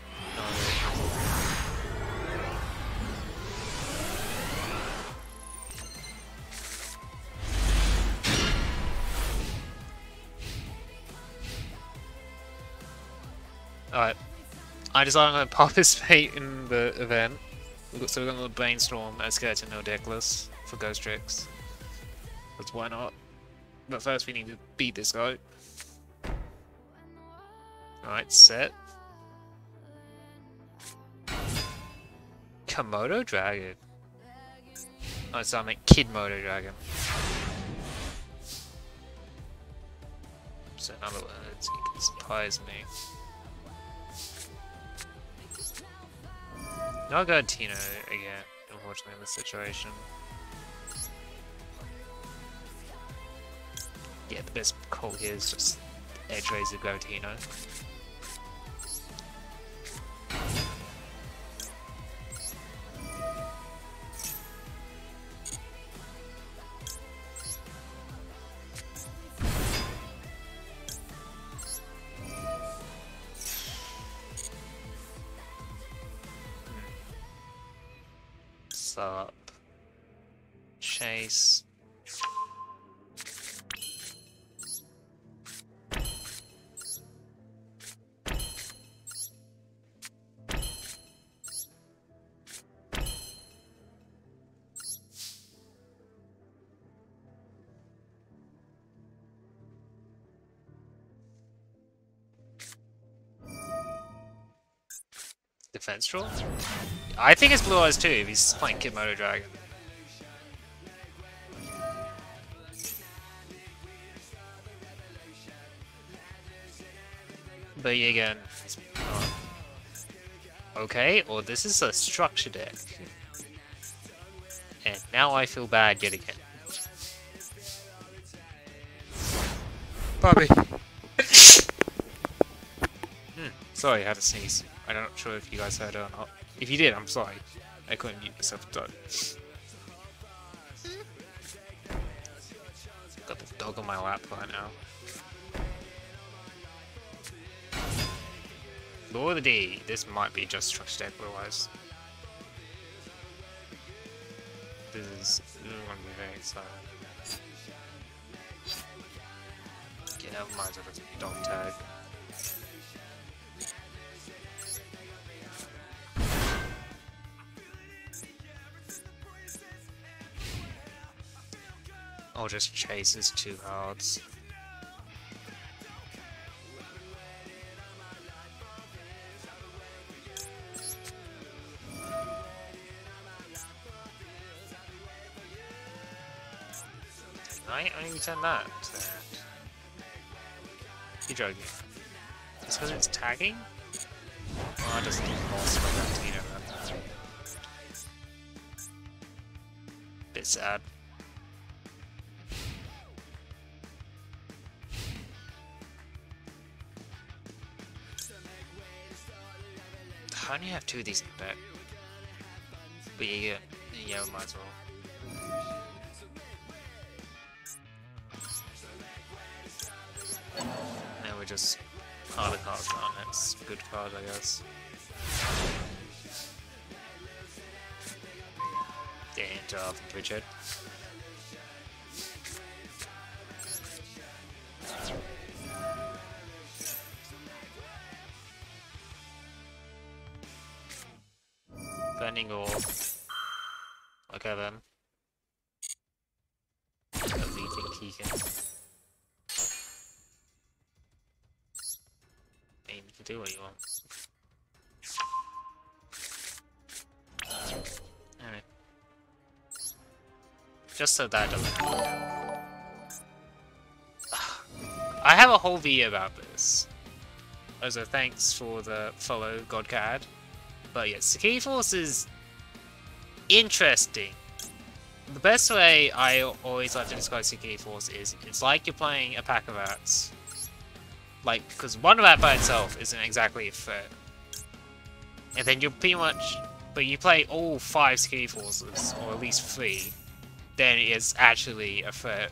Alright. I decided I'm going to participate in the event. So we're going to brainstorm as Skeleton No Deckless for Ghost Tricks. Because why not? But first we need to beat this guy. Alright, set. Komodo Dragon. Oh, so I meant Kid Moto Dragon. So in other words, he can surprise me. No, I'll go Tino again, unfortunately, in this situation. Yeah, the best call here is just Edge Razor go Tino. Up. Chase. Defense troll? I think it's Blue Eyes too if he's playing Kid Moto Dragon. But yeah, again, it's not okay, or this is a structure deck. And now I feel bad yet again. Bobby! hmm, sorry, I had to sneeze. I'm not sure if you guys heard it or not. If you did, I'm sorry. I couldn't mute myself in time. Got the dog on my lap right now. Lord of the D, this might be just structure deck otherwise. This is, this is going to be very exciting. Okay, never mind, sort of dog tag. Or just chases two cards. I only return that. You're joking. It's because it's tagging? Oh, I just lost my Valentino. Bit sad. I only have two of these in the deck. But yeah, yeah, yeah, we might as well. Now we're just harder cards on it. It's a good card, I guess. Yeah, into Alvin Bridget. Burning Ore. Okay then. What do you think he can? I mean, you can do what you want. Alright. Just so that doesn't happen. I have a whole video about this. Also, thanks for the follow, Godcad. But yeah, Sakiri Force is interesting. The best way I always like to describe Sakiri Force is it's like you're playing a pack of rats. Like, because one rat by itself isn't exactly a threat. And then you're pretty much, but you play all five Sakiri Forces, or at least three, then it's actually a threat.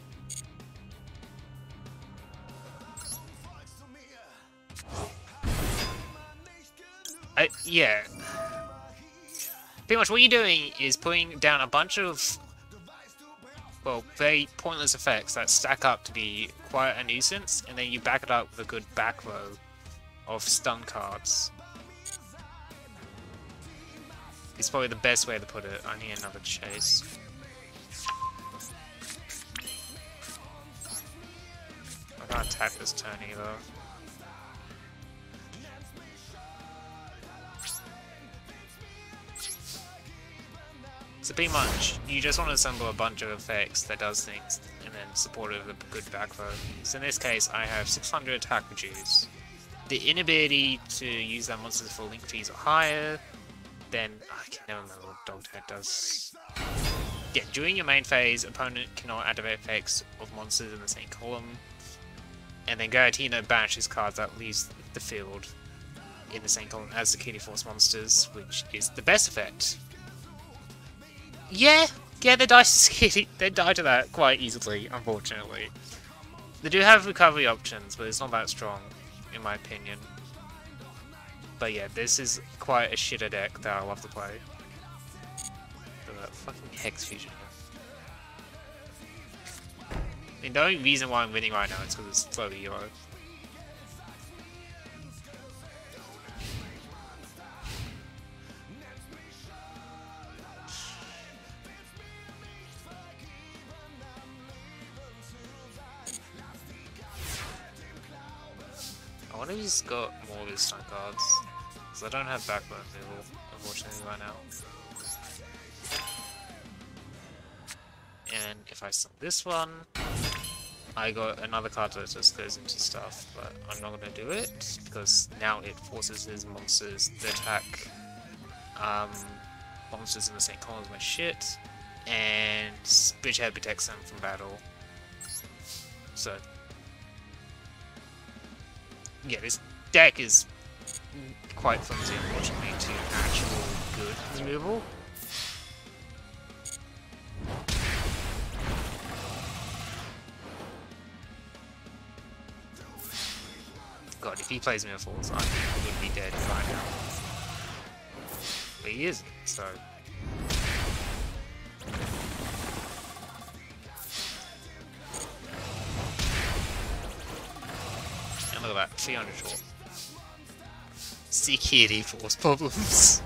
Uh, yeah. Pretty much what you're doing is putting down a bunch of, well, very pointless effects that stack up to be quite a nuisance, and then you back it up with a good back row of stun cards. It's probably the best way to put it. I need another chase. I can't attack this turn either. So pretty much, you just want to assemble a bunch of effects that does things, and then support it with a good back row. So in this case, I have six hundred attack reduce. The inability to use that monsters for link fees or higher, then I can never remember what Dog Tag does. Yeah, during your main phase, opponent cannot activate effects of monsters in the same column, and then Garatina banishes cards that leaves the field in the same column as the Sakiri Force monsters, which is the best effect. Yeah, yeah, they die to they die to that quite easily, unfortunately. They do have recovery options, but it's not that strong, in my opinion. But yeah, this is quite a shitter deck that I love to play. Look at that fucking Hex Fusion. I mean, the only reason why I'm winning right now is because it's slowly Euro. I wonder if he's got more of his stun cards, because I don't have backbone removal, unfortunately, right now. And if I stun this one, I got another card that just goes into stuff, but I'm not gonna do it because now it forces his monsters to attack um, monsters in the same column as my shit, and Bridgehead protects them from battle. So yeah, this deck is quite flimsy, unfortunately, to actual good removal. God, if he plays Miracles, I would be dead right now. But he isn't, so... And look at that, three hundred short. Security force problems.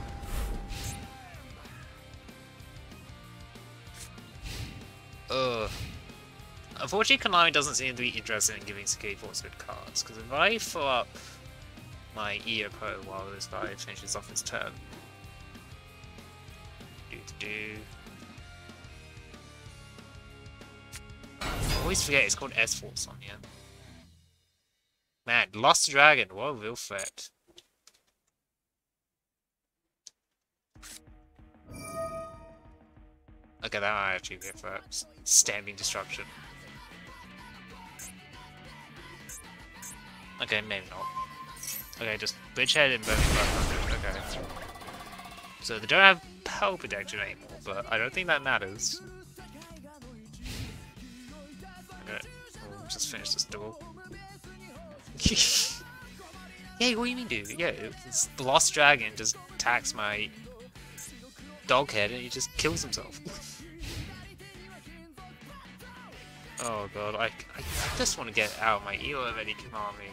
Ugh. Unfortunately, Konami doesn't seem to be interested in giving Security Force good cards, because if I fill up my E O Pro while this guy finishes off his turn... Do do do... I always forget it's called S-Force on here. Man, Lost Dragon, what a real threat. Okay, that might actually be a threat. Stamping Destruction. Okay, maybe not. Okay, just Bridgehead and Burning five hundred, okay. So they don't have Power Protection anymore, but I don't think that matters. Okay, we'll just finish this duel. Yeah, what do you mean, dude? Yeah, it's the Lost Dragon just attacks my Doghead and he just kills himself. Oh god, I, I, I just want to get out of my E L O already, Konami.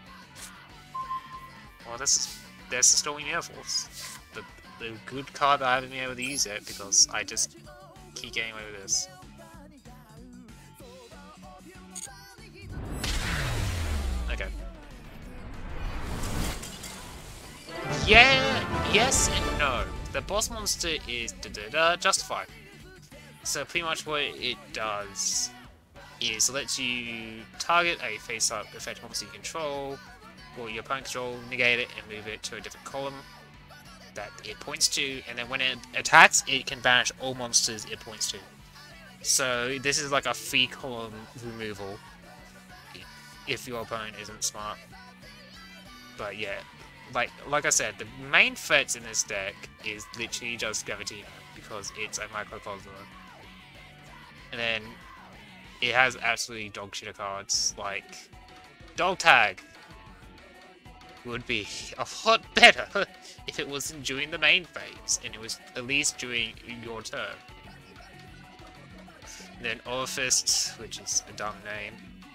Well, this is there's the Storming Air Force. The, the good card that I haven't been able to use it because I just keep getting away with this. Okay. Yeah, yes and no. The boss monster is da da da justified. So pretty much what it does is it lets you target a face-up effect monster you control, or your opponent control, negate it, and move it to a different column that it points to, and then when it attacks, it can banish all monsters it points to. So this is like a three column removal if your opponent isn't smart. But yeah, like like I said, the main threats in this deck is literally just Gravitino, because it's a microcosm. And then it has absolutely dog shitter cards like Dog Tag. Would be a lot better if it wasn't during the main phase, and it was at least during your turn. Then Orifice, which is a dumb name.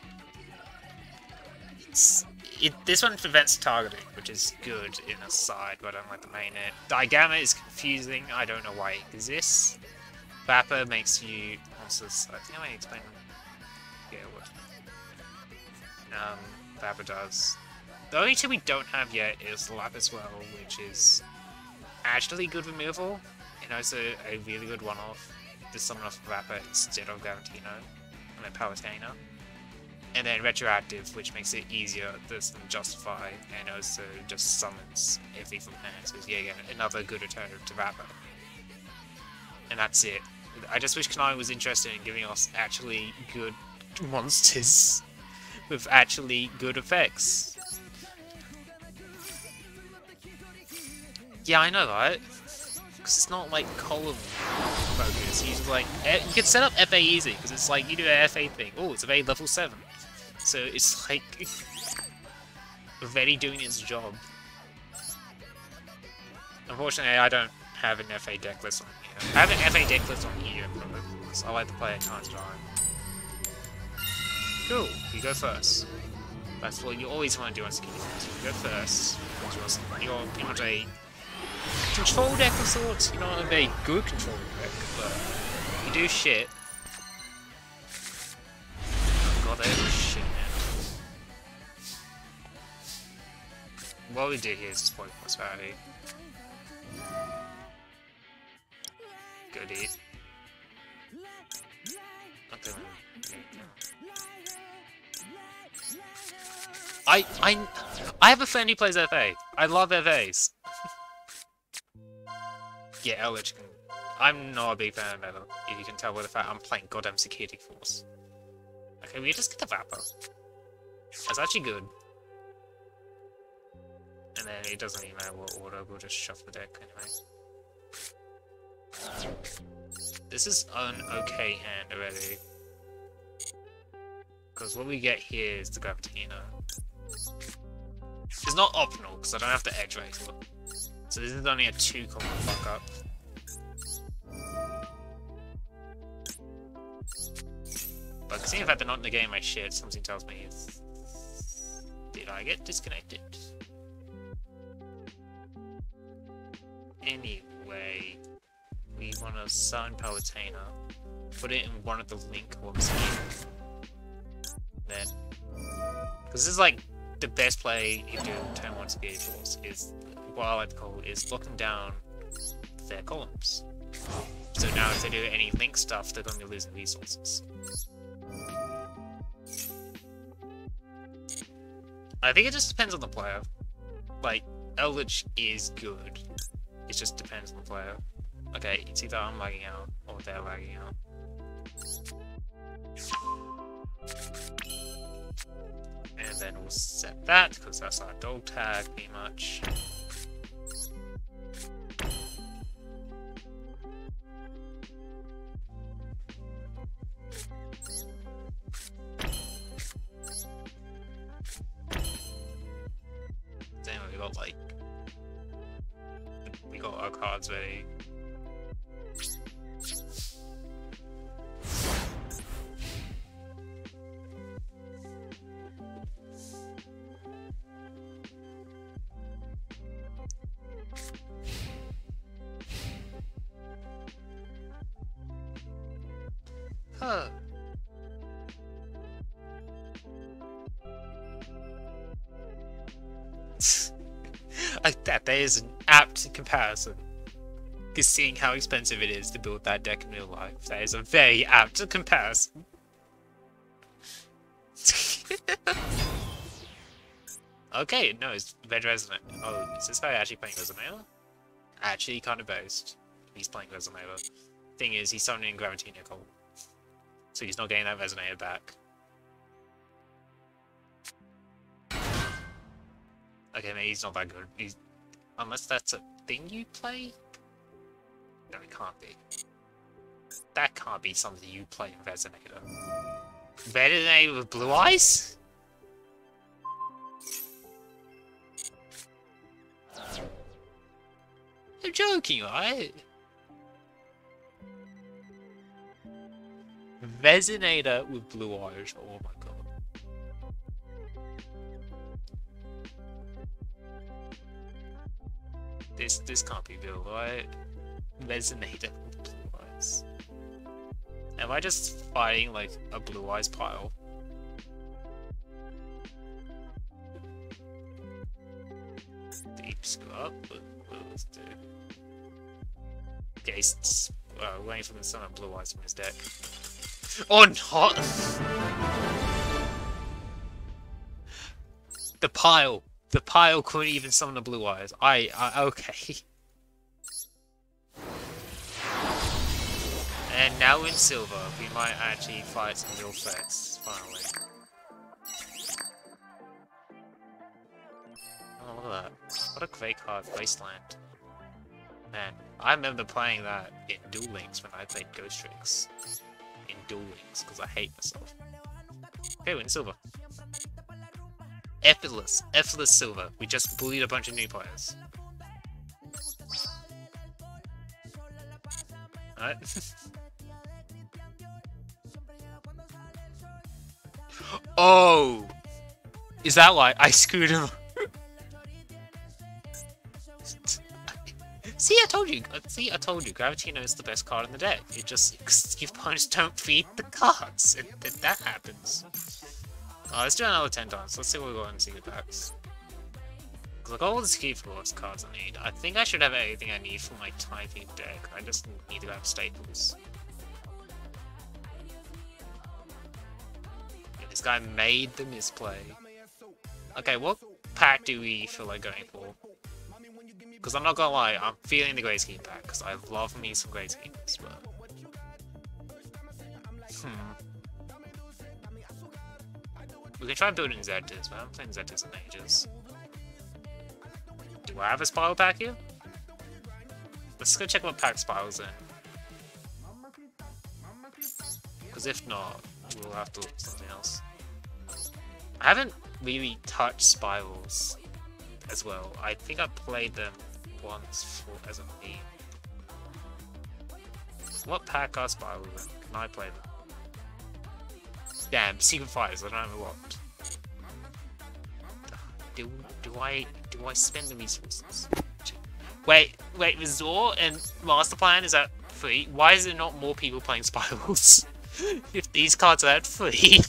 It's, it, this one prevents targeting, which is good in a side, but I don't like the main it. Digamma is confusing, I don't know why it exists. Vapor makes you monsters. I think I might explain. Yeah, what um, Vapor does. The only two we don't have yet is Lapis Well, which is actually good removal, and also a really good one-off to summon off Vapor instead of Garantino, and then Palutena. And then Retroactive, which makes it easier to justify, and also just summons everything from hand, so yeah, again, another good alternative to Vapor. And that's it. I just wish Konami was interested in giving us actually good monsters with actually good effects. Yeah, I know, right? Because it's not like column focus. You just like you can set up F A easy because it's like you do an F A thing. Oh, it's a very level seven, so it's like already doing its job. Unfortunately, I don't have an F A deck list on here. I have an F A deck list on here because I like to play at times time. Cool, you go first. That's what you always want to do on Security Force. You go first. You're pretty much a control deck of sorts. You're not a very good control deck, but you do shit. Oh god, that is shit, man. What we do here is just point prosperity. Good eat. Okay, man. I I I have a friend who plays F A. I love F As. Yeah, Eldritch can. I'm not a big fan of Metal, if you can tell by the fact I'm playing goddamn Security Force. Okay, we just get the Vapor. That's actually good. And then it doesn't even matter what order, we'll just shuffle the deck anyway. This is an okay hand already. Because what we get here is the Gravitino. It's not optional, because I don't have to edge race it. So this is only a two common fuck up. But considering the fact they're not negating my shit, something tells me it's... Did I get disconnected? Anyway, we want to Sun Palutena, put it in one of the link ones here. Then, because this is like the best play in Duel turn one Security Force is what I like to call is locking down their columns. So now if they do any link stuff, they're going to be losing resources. I think it just depends on the player. Like, Eldritch is good. It just depends on the player. Okay, it's either I'm lagging out or they're lagging out. And then we'll set that, because that's our dog tag, pretty much. Then we got like... We got our cards ready. Huh. I, that, that is an apt comparison. Because seeing how expensive it is to build that deck in real life, that is a very apt comparison. Okay, no, it's Red Resonate. Oh, is this guy actually playing Resonator? Actually, kind of boast. He's playing Resonator. Thing is, he's summoning Gravitino Cold. So he's not getting that Resonator back. Okay, maybe he's not that good. He's... Unless that's a thing you play? No, it can't be. That can't be something you play in Resonator. Resonator with blue eyes? You're joking, right? Resonator with blue eyes, oh my god. This this can't be real, right? Resonator with blue eyes. Am I just fighting like a blue eyes pile? Deep screw up, but what let's do? Okay, he's uh, waiting for him to summon blue eyes from his deck. Or not! The pile! The pile couldn't even summon the blue eyes. I, I okay. And now in silver, we might actually fight some real threats, finally. Oh, look at that. What a great card, Wasteland. Man, I remember playing that in Duel Links when I played Ghost Tricks. In Duel Links, because I hate myself. Okay, we're in silver. Effortless, effortless silver. We just bullied a bunch of new players. Alright. Oh! Is that why I screwed him? See, I told you. See, I told you. Gravitino is the best card in the deck. It just your opponents don't feed the cards. It, it, that happens. Oh, let's do another ten times. Let's see what we got in secret packs. Cause I got all the Security Force cards I need. I think I should have everything I need for my typing deck. I just need to have staples. Yeah, this guy made the misplay. Okay, what pack do we feel like going for? Because I'm not gonna lie, I'm feeling the Great Scheme pack, because I love me some Great Schemes, but... Hmm. We can try building Zedis, but I haven't played Zedis in ages. Do I have a Spiral pack here? Let's go check what pack Spiral's in. Because if not, we'll have to look for something else. I haven't really touched Spirals as well. I think I played them once for, as a theme. What pack are Spirals in? Can I play them? Damn, Secret Fires, I don't know what. Do, do I do I spend the resources? Wait, wait, Resort and Master Plan is at free? Why is there not more people playing Spirals? If these cards are at free.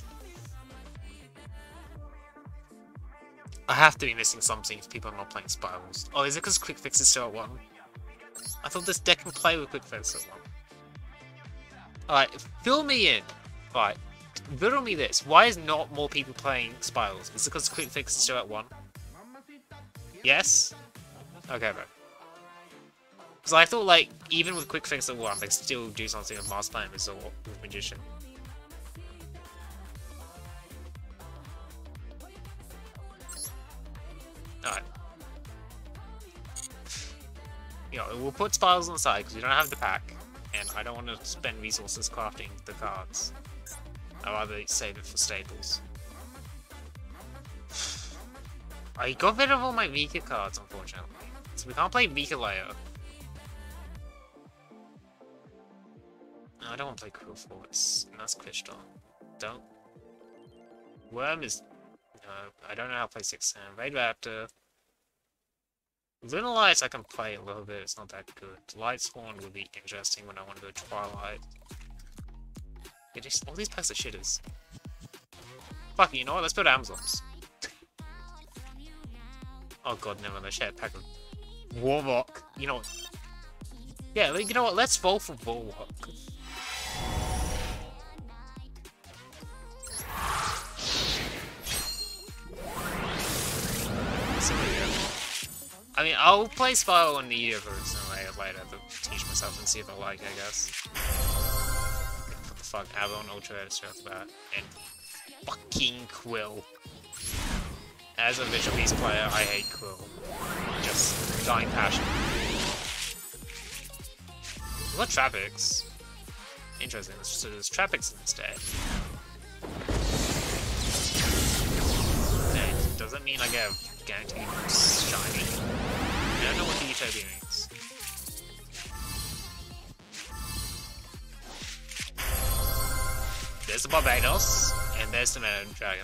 I have to be missing something if people are not playing Spirals. Oh, is it because Quick Fix is still at one? I thought this deck can play with Quick Fix at one. Alright, fill me in. Alright, riddle me this. Why is not more people playing Spirals? Is it because Quick Fix is still at one? Yes? Okay, bro. Because I thought, like, even with Quick Fix at one, they still do something with Master Plan Resort with Magician. Alright. You know, we'll put Spirals on the side because we don't have the pack, and I don't want to spend resources crafting the cards. I'd rather save it for staples. I got rid of all my weaker cards, unfortunately. So we can't play weaker layer. No, I don't want to play Cruel Force. That's Crystal. Don't. Worm is... No, I don't know how to play six seven. Raid Raptor. Lunar Lights I can play a little bit, it's not that good. Light Spawn would be interesting when I want to go Twilight. Yeah, just, all these packs are shitters. Fuck it, you know what? Let's build Amazons. Oh god, never mind. Share pack of Warlock. You know what? Yeah, you know what? Let's vote for Warlock. So, yeah. I mean, I'll play Spiral on the Universe later to teach myself and see if I like it, I guess. What the fuck? Avalon Ultra straight off the bat. And fucking Quill. As a Visual Beast player, I hate Quill. Just dying passion. What Tropics? Interesting, so there's Tropics instead. And does that mean I get a guaranteed shiny? I don't know what the Utopia means. There's the Barbados, and there's the Meta Dragon.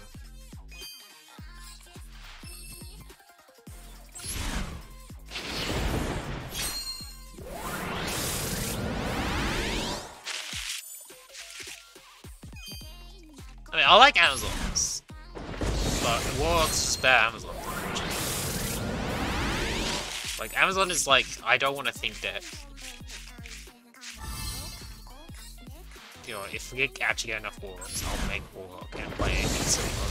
I mean, I like Amazons, but Warlock's just bad Amazon. Like, Amazon is like, I don't want to think deck. You know, if we actually get enough Warlocks, I'll make Warlock and play it in Silver.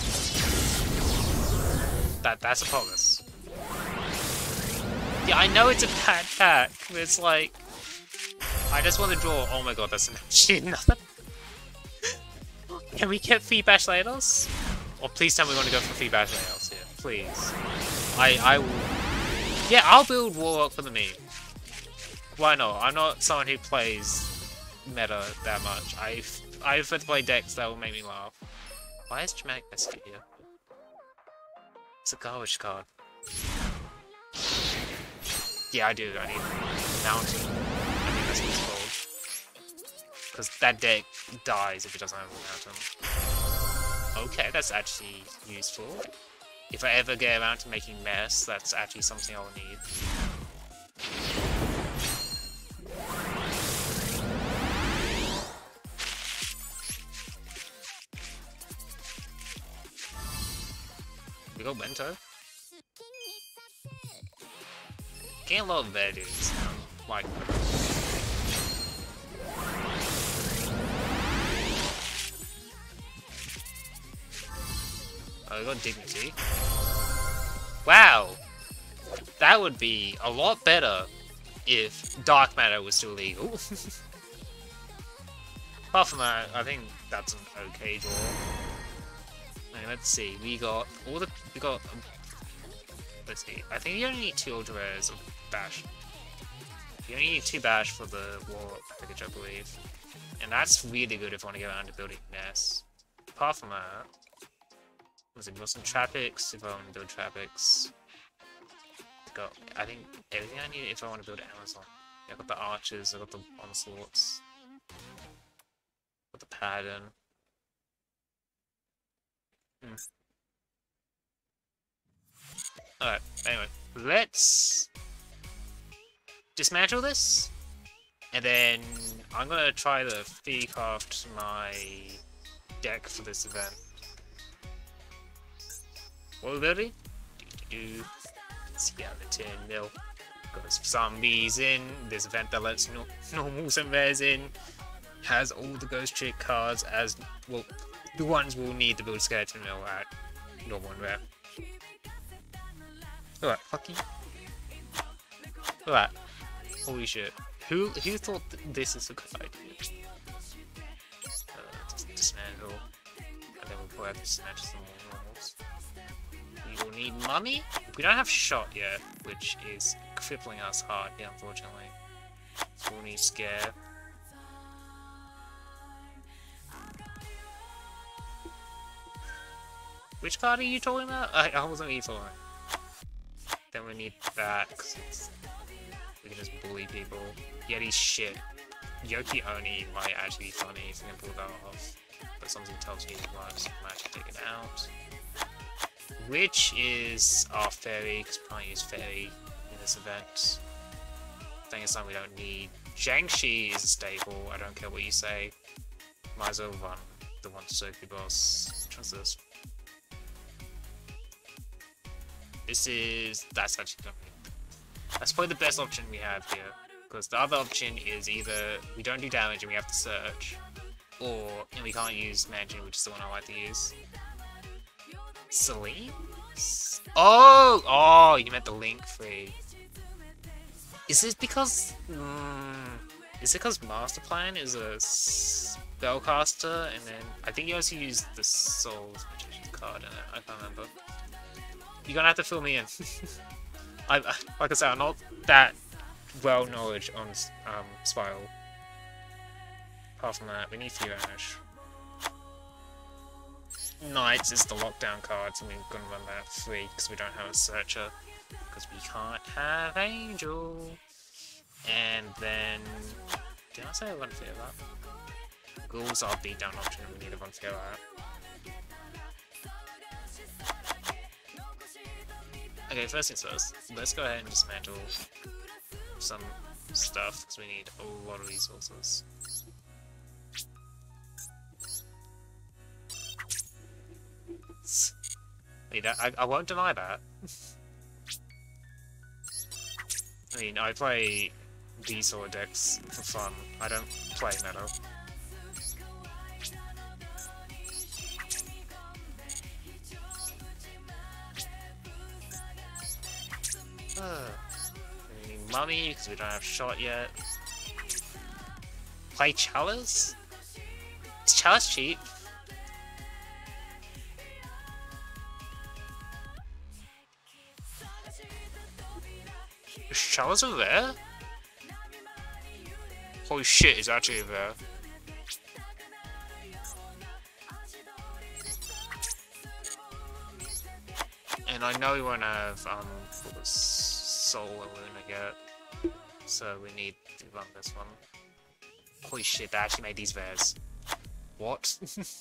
That, that's a promise. Yeah, I know it's a bad pack, but it's like... I just want to draw... Oh my god, that's actually nothing. Can we get feedback Lados? Or please tell me we want to go for feedback Lados here, please. I, I will... Yeah, I'll build Warlock for the meme. Why not? I'm not someone who plays meta that much. I I prefer to play decks that will make me laugh. Why is Dramatic Message here? It's a garbage card. Yeah, I do. I need Mountain. I think that's what it's called. Because that deck dies if it doesn't have a Mountain. Okay, that's actually useful. If I ever get around to making Mess, that's actually something I'll need. We got Bento. Getting a lot of their dudes. Like, oh, we got Dignity. Wow! That would be a lot better if dark matter was still legal. Apart from that, I think that's an okay draw. Okay, let's see. We got all the we got. Um, let's see. I think you only need two ultra rares of bash. You only need two bash for the war package, I believe, and that's really good if you want to go around to building nests. Apart from that, was it got some Trapics if I want to build Trapics. Got I think everything I need if I want to build Amazon. Yeah, I got the archers, I got the onslaughts, got the pattern. Hmm. Alright, anyway, let's dismantle this, and then I'm gonna try to fee craft my deck for this event. What are we building? Do, do, do. Skeleton mill. Got zombies in. This event that lets no normals and rares in. Has all the ghost trick cards as well. The ones we'll need to build skeleton mill at normal and rare. Alright, fuck you. Alright. Holy shit. Who who thought th this is a good idea? Uh, just dismantle. And then we'll probably have to snatch some more normals. We will need money. We don't have shot yet, which is crippling us hard, yeah, unfortunately. So we'll need scare. Which card are you talking about? I, I wasn't even talking. Then we need that, because we can just bully people. Yeti's shit. Yoki Oni might actually be funny if we can pull that off. But something tells me we might actually take it out. Which is our fairy, because we can't use fairy in this event. I think it's something we don't need. Jiangshi is a staple, I don't care what you say. Might as well run the one Sophie boss. Which one's this? This is... that's actually gonna be... that's probably the best option we have here. Because the other option is either we don't do damage and we have to search, or and we can't use magic, which is the one I like to use. Celine? Oh! Oh, you meant the link free. Is it because... Mm, is it because Master Plan is a spellcaster, and then... I think you also use the Soul's Magician card in it, I can't remember. You're gonna have to fill me in. I, like I said, I'm not that well knowledge on um, Spiral. Apart from that, we need Vanish. Knights is the lockdown card, so we're gonna run that free because we don't have a searcher. Because we can't have Angel. And then... did I say I run fear that? Ghouls are beatdown option and we need to run fear that. Okay, first things first, let's go ahead and dismantle some stuff because we need a lot of resources. I, I, I won't deny that. I mean, I play these sort of decks for fun. I don't play meta. Uh, we need money because we don't have shot yet. Play Chalice? Is Chalice cheap? Is Chalice over there? Holy shit, it's actually over there. And I know we won't have um what was Soul and Luna yet, so we need to run this one. Holy shit, they actually made these bears. What?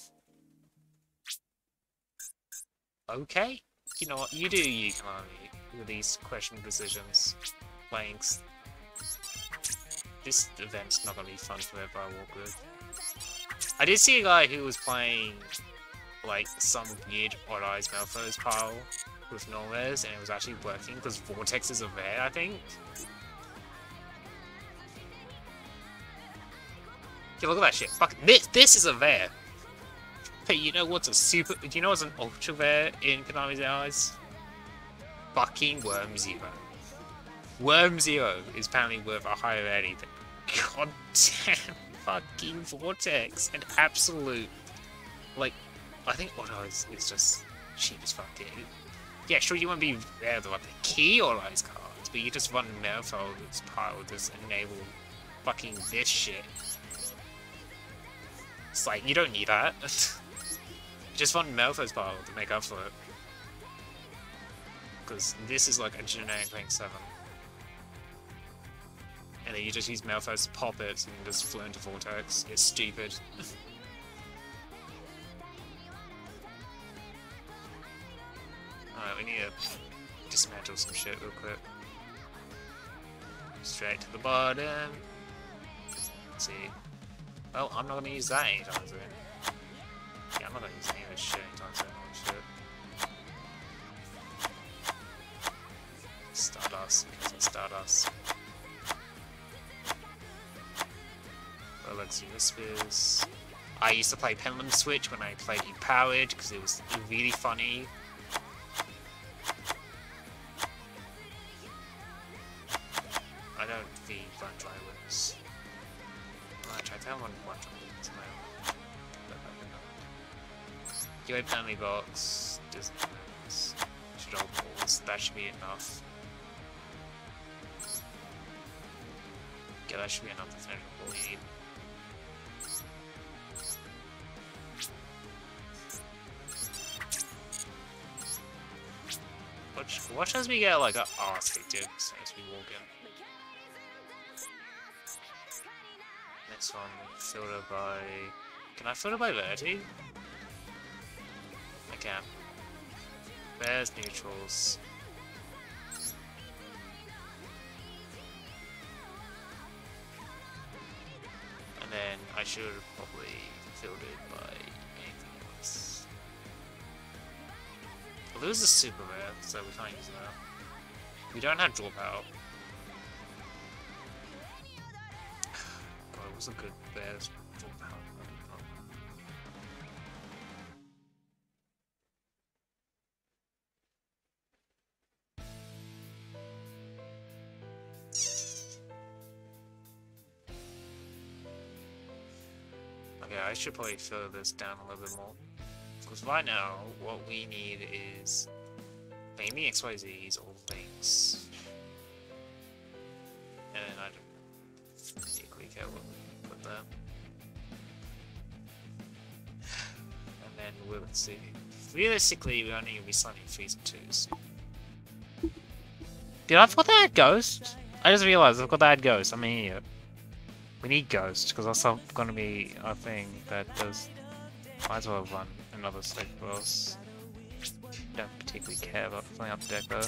Okay, you know what? You do you, Konami, with these questionable decisions. Playing. This event's not gonna be fun for everyone I walk with. I did see a guy who was playing like some weird Odd Eyes Malphose pile with no rares, and it was actually working because Vortex is a rare, I think. Yeah, look at that shit. Fuck, this, this is a rare. Hey, you know what's a super? Do you know what's an ultra rare in Konami's eyes? fucking Worm Zero. Worm Zero is apparently worth a higher rarity than goddamn fucking Vortex and Absolute. Like, I think Auto is, is just cheap as fuck, dude. Yeah, sure, you won't be there to like the key or those cards, but you just run Merfolk's pile with this enable fucking this shit. It's like, you don't need that. Just run Merfolk's pile to make up for it. Because this is like a generic rank seven. And then you just use Malphite to pop it and just flow into Vortex. It's stupid. Alright, we need to dismantle some shit real quick. Straight to the bottom. Let's see. Well, I'm not gonna use that anytime soon. Yeah, I'm not gonna use any of this shit anytime soon. Holy shit. Stardust, because it's Stardust. Elixir Whispers. I used to play Pendulum Switch when I played Empowered because it was really funny. I don't feed One Dry Lips. I tried to have one One Dry Lips in my own. You open Family Box. Just should all balls. That should be enough. Yeah, that should be enough to finish what we need. Watch, watch as we get like a arse kicked in as we walk in. Next one, filter by... Can I filter by rarity? I can. Bears, neutrals. And then I should probably filter it by anything else. Well, there was a super rare, so we can't use that. We don't have draw power. God, it was a good bear's draw power. Okay, I should probably filter this down a little bit more. Because right now, what we need is mainly X Y Zs or links. And I don't particularly care what we put there. And then we'll see. Realistically, we only be slightly threes and twos. Dude, I forgot that I had Ghost. I just realized I forgot that I had Ghost. I'm an idiot. We need Ghost, because that's not going to be a thing that does. Might as well run another state for us. Don't particularly care about filling up the deck though.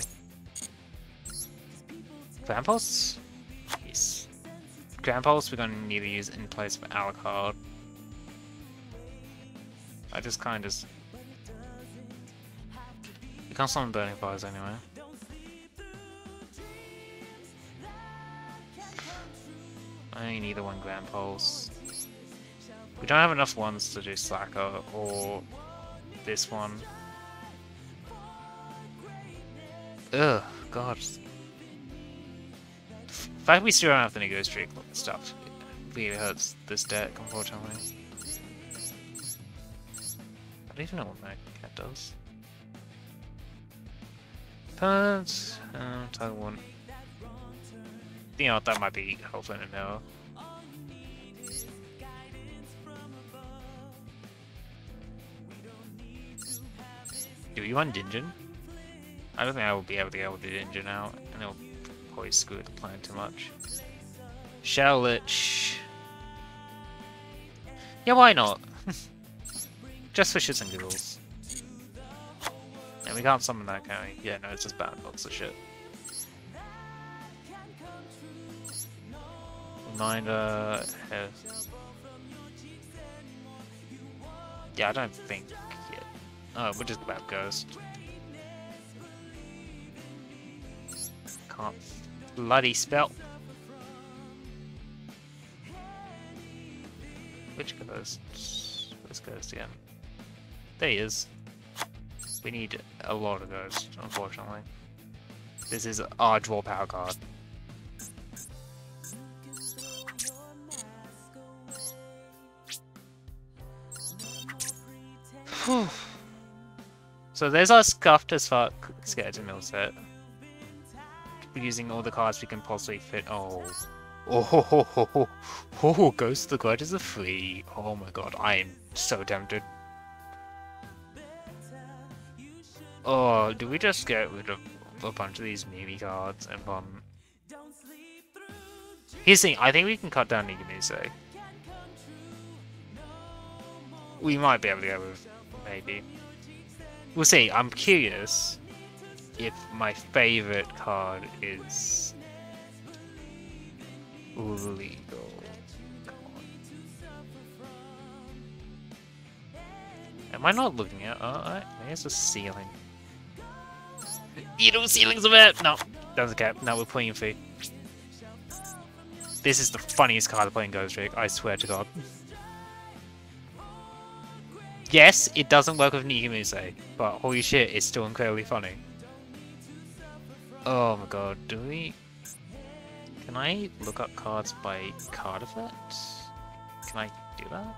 Grand Pulse? Yes. Grand Pulse we're going to need to use in place of Alucard. I just kind of... We can't summon Burning Fires anyway. I only need the one Grand Pulse. We don't have enough ones to do Slacker or this one. Ugh, God. The fact we still don't have the Nego Streak stuff really hurts this deck, unfortunately. I don't even know what my cat does. Permanent, uh, tag one. You know, that might be helpful in a mirror. Do you want Dingen? I don't think I will be able to get with the Dingen out, and it'll probably screw the plan too much. Shell Lich. Yeah, why not? Just for shits and giggles. And we can't summon that, can we? Yeah, no, it's just bad box of shit. Reminder. Uh, yeah, I don't think yet. Oh, we'll just grab Ghost. Can't bloody spell. Which Ghost? Where's Ghost again? There he is. We need a lot of Ghost, unfortunately. This is our draw power card. Whew. So there's our scuffed as fuck skeleton mill set. We're using all the cards we can possibly fit. Oh. Oh, ho, ho, ho, ho. Oh, Ghost of the Grudges are free. Oh my god, I am so tempted. Oh, do we just get rid of a bunch of these Mimi cards and um here's the thing, I think we can cut down Nigamuse. We might be able to go with maybe. We'll see. I'm curious if my favorite card is legal. Come on. Am I not looking at? Oh, uh, there's a ceiling. You know, ceilings of it. No, doesn't count. No, we're playing free. This is the funniest card playing Ghost Trick. I swear to God. Yes, it doesn't work with Nigamuse, but holy shit, it's still incredibly funny. Oh my god, do we... Can I look up cards by card effect? Can I do that?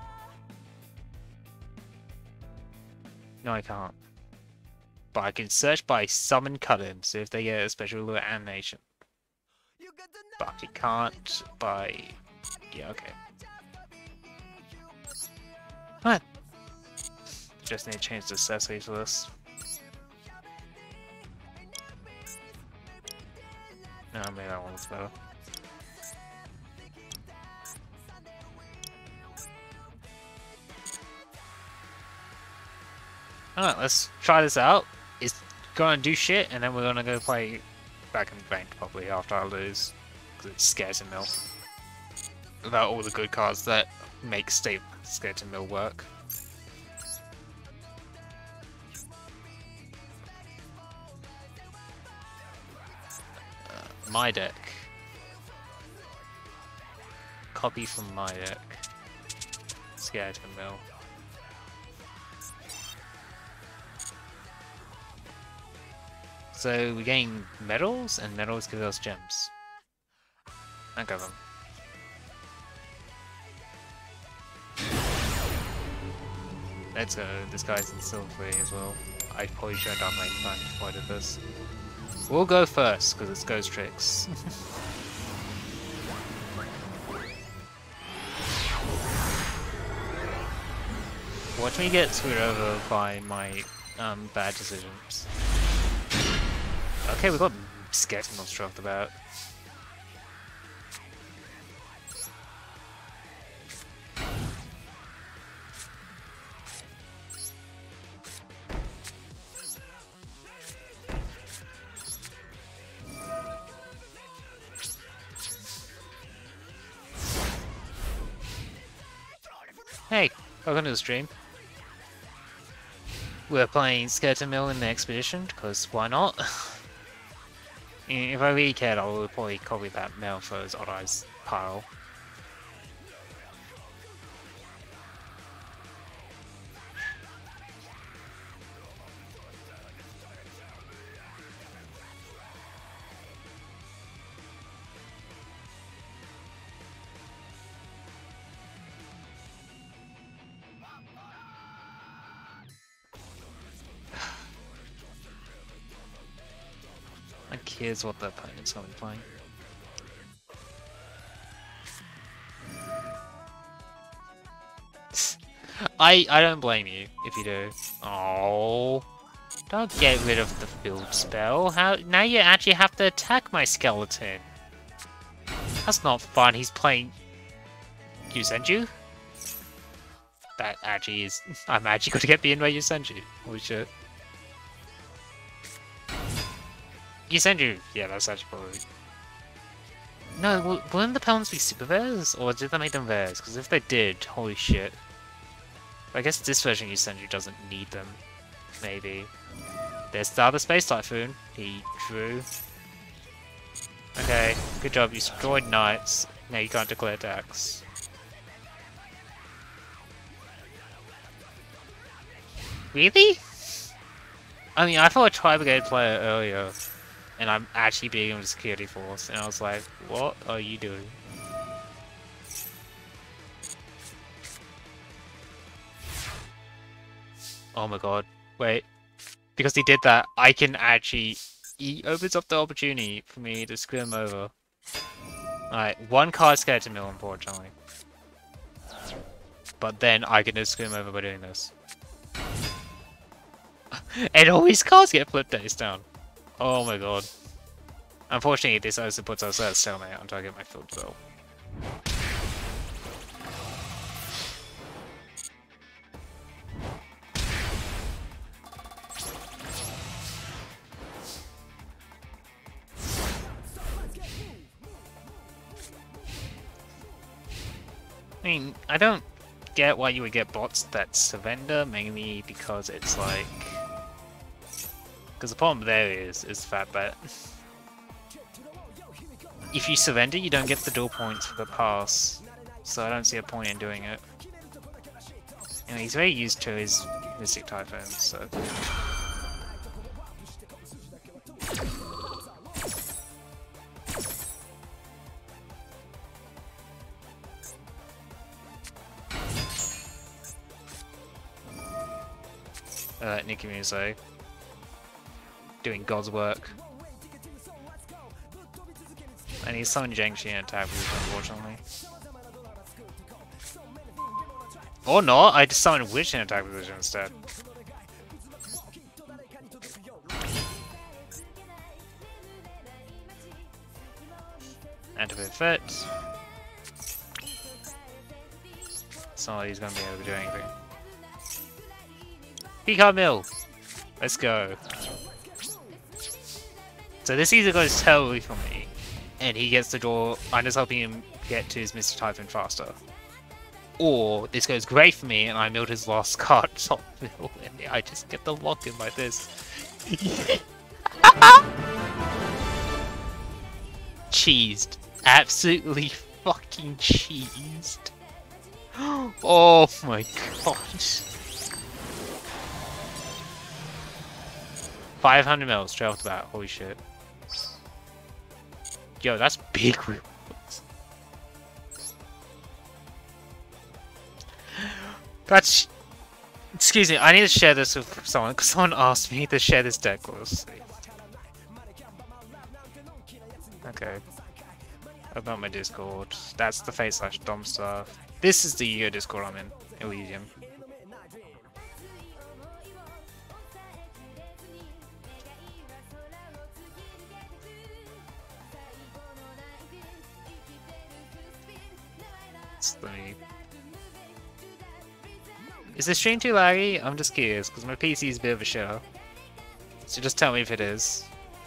No, I can't. But I can search by summon cut-in, so if they get a special little animation. But I can't by... Yeah, okay. What? Just need to change the accessories for this. No, maybe that one's better. Alright, let's try this out. It's gonna do shit, and then we're gonna go play back in the bank probably after I lose. Because it's Skeleton Mill. Without all the good cards that make State Skeleton Mill work. My deck. Copy from my deck. Skeleton Mill. So we gain medals, and medals give us gems. I got them. Let's go. This guy's in silver as well. I probably should have done my plan before I did this. We'll go first, because it's Ghost Tricks. Watch me get screwed over by my um, bad decisions. Okay, we've got Skeleton Monster off the bat. Hey, welcome to the stream. We're playing Skeleton Mill in the Expedition, because why not? If I really cared, I would probably copy that mail for his Odd Eyes pile. Here's what the opponent's going to be playing. I I don't blame you if you do. Oh, don't get rid of the field spell. How now you actually have to attack my skeleton. That's not fun. He's playing Yusenju. That actually is. I'm actually going to get beaten by Yusenju. Holy shit. Yusenju! Yeah, that's actually probably... No, will, wouldn't the Pelons be super rares? Or did they make them rares? Because if they did, holy shit. I guess this version of Yusenju doesn't need them. Maybe. There's the other Space Typhoon. He drew. Okay, good job. You destroyed Knights. Now you can't declare attacks. Really? I mean, I thought a Tri-Brigade player earlier and I'm actually being a security force, and I was like, what are you doing? Oh my god, wait. Because he did that, I can actually... He opens up the opportunity for me to screw him over. Alright, one card scared to mill, unfortunately. But then I can just screw him over by doing this. And all his cards get flipped face down. Oh my god. Unfortunately, this also puts us at a stalemate until I get my field spell. I mean, I don't get why you would get bots that surrender, mainly because it's like... Because the problem there is, is the fact that if you surrender, you don't get the duel points for the pass, so I don't see a point in doing it. You know, he's very used to his Mystic Typhoons, so... Uh, Nikki Muse doing God's work. And he's summoned Jiangxi and attack with it, unfortunately. Or not, I just summoned Witch in attack position instead. Antidote Fit. It's not like he's gonna be able to do anything. Picard Mill! Let's go. So this either goes terribly for me, and he gets to draw, I'm just helping him get to his Mister Typhon faster. Or this goes great for me, and I milled his last card top mill, and I just get the lock in like this. Cheesed. Absolutely fucking cheesed. Oh my god. five hundred mils straight off the bat, holy shit. Yo, that's big rewards. That's... Excuse me, I need to share this with someone, because someone asked me to share this deck with. Okay. About my Discord. That's the Fate slash Dom stuff. This is the Yu-Gi-Oh! Discord I'm in. Elysium. Let me... Is this stream too laggy? I'm just curious, because my P C is a bit of a show. So just tell me if it is.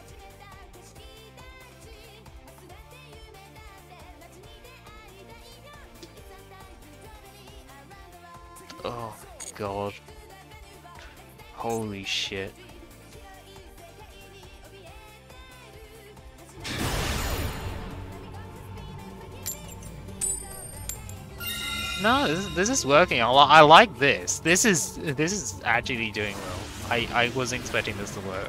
Oh god. Holy shit. No, this, this is working. I, li I like this. This is this is actually doing well. I I wasn't expecting this to work.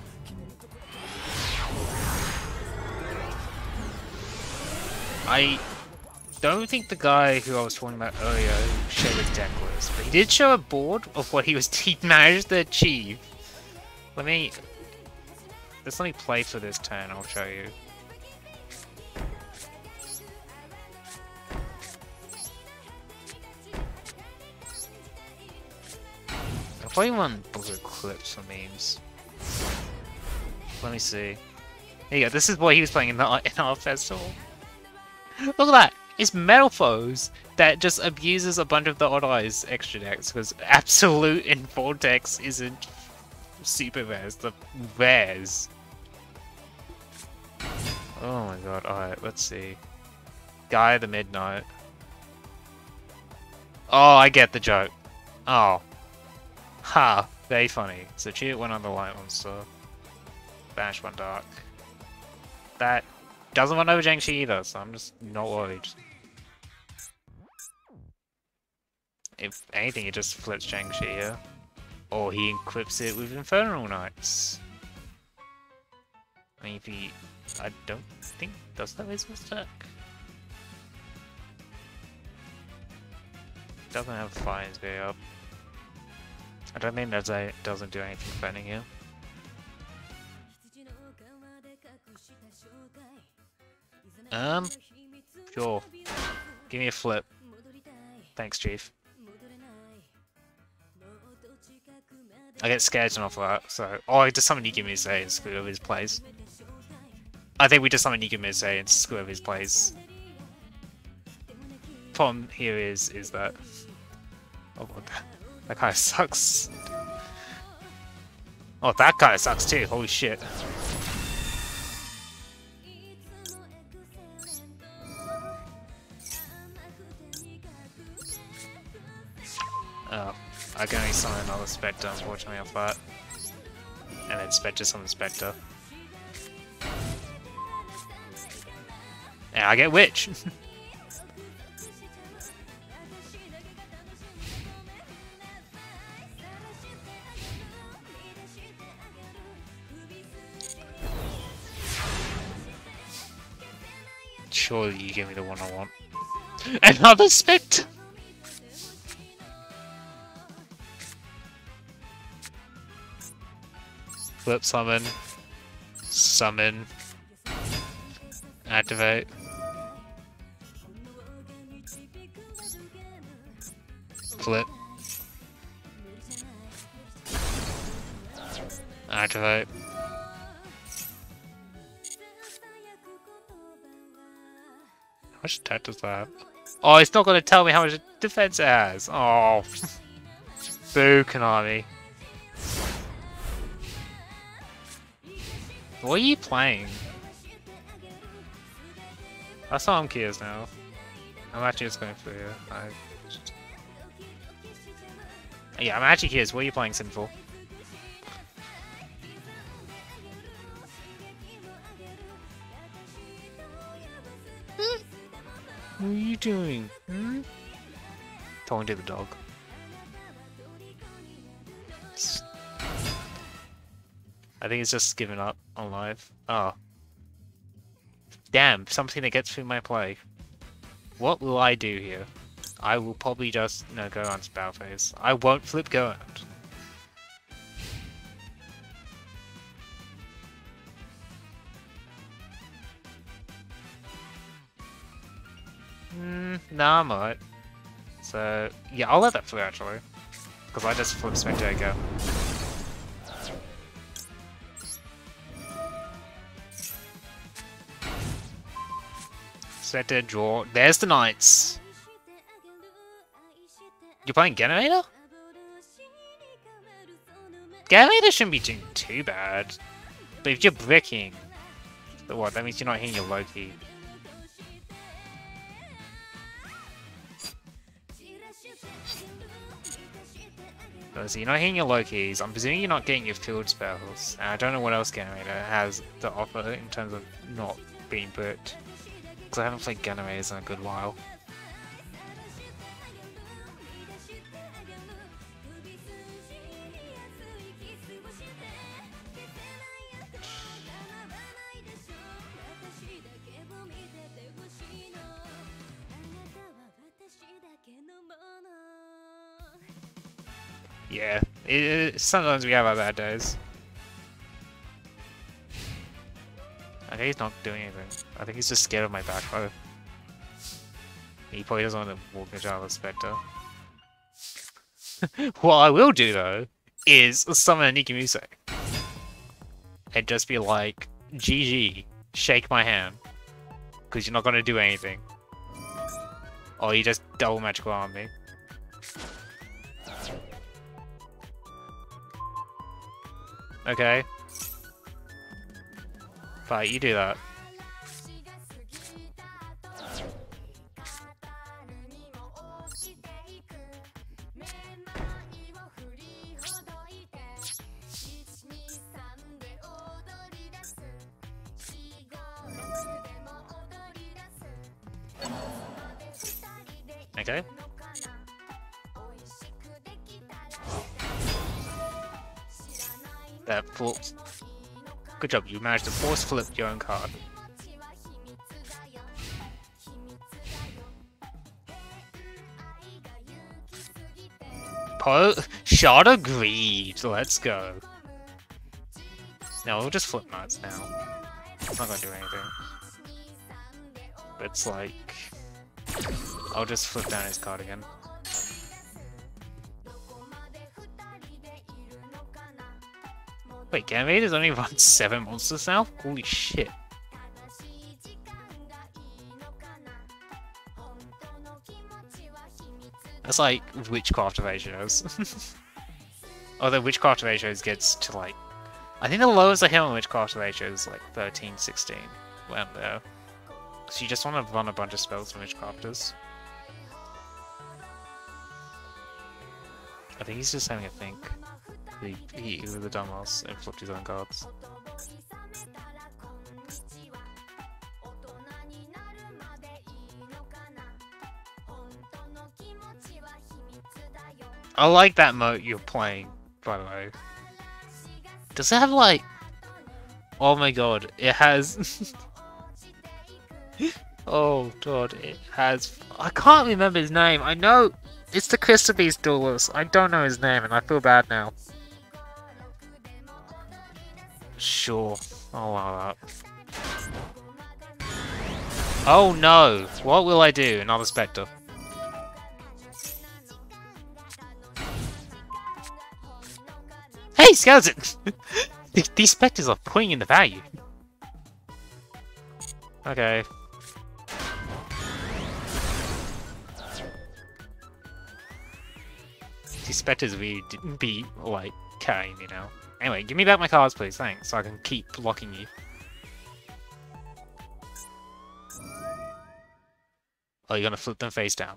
I don't think the guy who I was talking about earlier showed his deck list, but he did show a board of what he was he managed to achieve. Let me let's let me play for this turn. I'll show you. I'll play one book of clips for memes. Let me see. Here you go. This is what he was playing in the in our festival. Look at that! It's Metal Foes that just abuses a bunch of the Odd Eyes extra decks because Absolute and Vortex isn't super rares, the rares. Oh my god, alright, let's see. Guy of the Midnight. Oh, I get the joke. Oh. Ha! Very funny. So cheat one on the light monster. Banish one dark. That doesn't run over Jiangxi either, so I'm just not worried. If anything, it just flips Jiangxi here. Or he equips it with Infernal Knights. I mean, if he... I don't think does that raise his attack. Doesn't have fires very up. I don't think that it doesn't do anything defending him. Um, sure. Give me a flip. Thanks, Chief. I get scared enough of that, so... Oh, I just summon Nikimise and screw over his plays. I think we just summon Nikimise and screw over his plays. Problem here is, is that... Oh god, that, that kind of sucks. Oh, that kind of sucks too, holy shit. Oh, I can only summon another Spectre, unfortunately, off that. And then Spectre summon Spectre. And I get Witch! Surely you give me the one I want. Another Spectre! Flip summon. Summon. Activate. Flip. Activate. How much attack does that have? Oh, it's not going to tell me how much defense it has. Oh. Boo, Konami. What are you playing? That's how I'm curious now. I'm actually just going through here. I just... Yeah, I'm actually curious. What are you playing, Sinful? What are you doing? Hmm? Talking to the dog. It's... I think it's just given up on live. Oh. Damn, something that gets through my play. What will I do here? I will probably just, no, go on to battle phase. I won't flip go out. Hmm, nah, I'm alright. So, yeah, I'll let that through actually. Because I just flip Spectre go. Spectre, draw. There's the Knights. You're playing Generator? Generator shouldn't be doing too bad. But if you're bricking, then what? That means you're not hitting your Loki. So you're not hitting your Lokis. I'm presuming you're not getting your field spells. And I don't know what else Generator has to offer in terms of not being bricked. Because I haven't played Generators in a good while. Yeah, it, it, sometimes we have our bad days. I think he's not doing anything. I think he's just scared of my back row. He probably doesn't want to walk into Java Spectre. What I will do though is summon a Nikimise. And just be like, G G, shake my hand. Because you're not going to do anything. Or you just double magical arm me. Okay. But you do that. Okay. That fools. Good job, you managed to force flip your own card. Po Shard of Greed, let's go. No, we'll just flip nuts now. I'm not gonna do anything. It's like... I'll just flip down his card again. Wait, Ganymede only runs seven monsters now? Holy shit. That's like Witchcraft ratios. Although Witchcraft ratios gets to like... I think the lowest I hit on Witchcraft ratio is like thirteen, sixteen. Well, there. So you just want to run a bunch of spells from Witchcrafters. I think he's just having a think. He, he was the dumbass and flipped his own cards. I like that mode you're playing, by the way. Does it have like... Oh my god, it has... Oh god, it has... I can't remember his name. I know it's the Crystal Beast Duelist. I don't know his name and I feel bad now. Sure, I'll allow that. Oh no! What will I do? Another Spectre. Hey, Skeleton! These Spectres are putting in the value. Okay. These Spectres really didn't be, like, carrying me now. Anyway, give me back my cards, please, thanks, so I can keep blocking you. Oh, you're gonna flip them face down.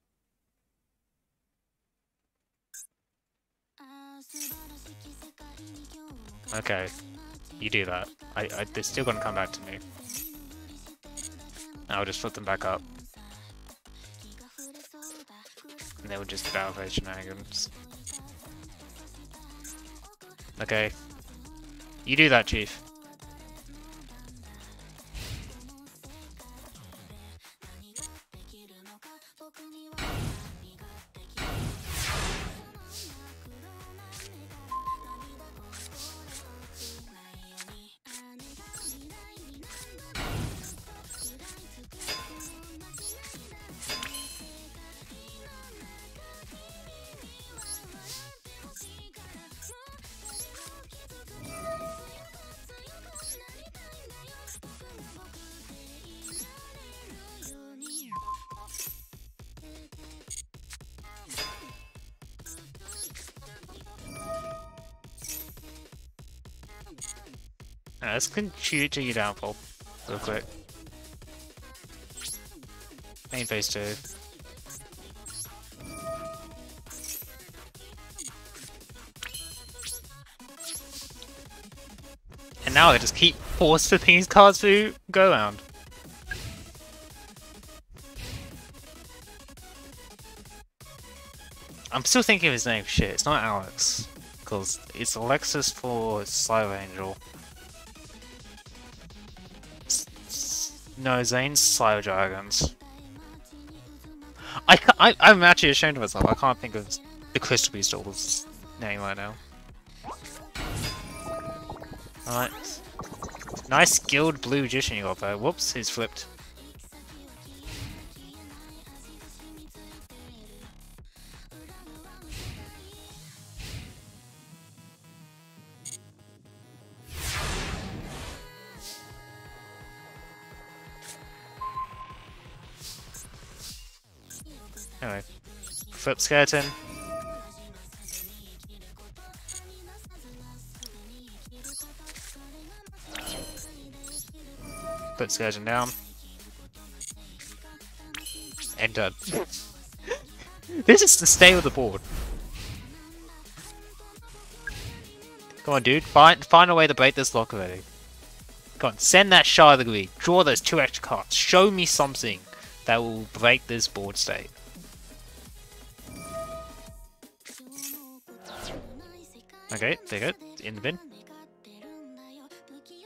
Okay, you do that. I, I, they're still gonna come back to me. I'll just flip them back up. And they will just battle face shenanigans. Okay. You do that, Chief. Now, let's contribute to your downfall, real quick. Main phase two. And now I just keep force flipping these cards to go around. I'm still thinking of his name. Shit, it's not Alex. Because it's Alexis for Slime Angel. No, Zane's Slime Dragons. I, I, I'm actually ashamed of myself. I can't think of the Crystal Beast Duel's name right now. Alright. Nice skilled blue magician you got there. Whoops, he's flipped. Anyway, flip skeleton. Put skeleton down. And done. This is to stay with the board. Come on, dude. Find find a way to break this lock already. Come on, send that Shard of the Greed. Draw those two extra cards. Show me something that will break this board state. Okay, there you go. In the bin.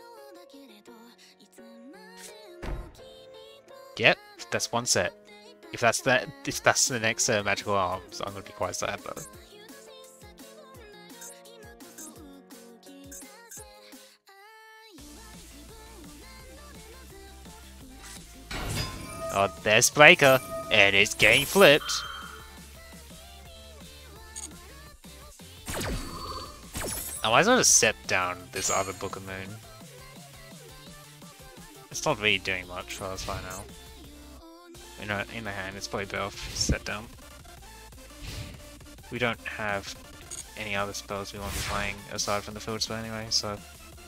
Yep, that's one set. If that's that, if that's the next set of magical arms, I'm gonna be quite sad though. Oh, there's Breaker, and it's getting flipped. I might as well just set down this other Book of Moon. It's not really doing much for us right now. You know, in the hand, it's probably better off set down. We don't have any other spells we want to be playing aside from the field spell anyway, so...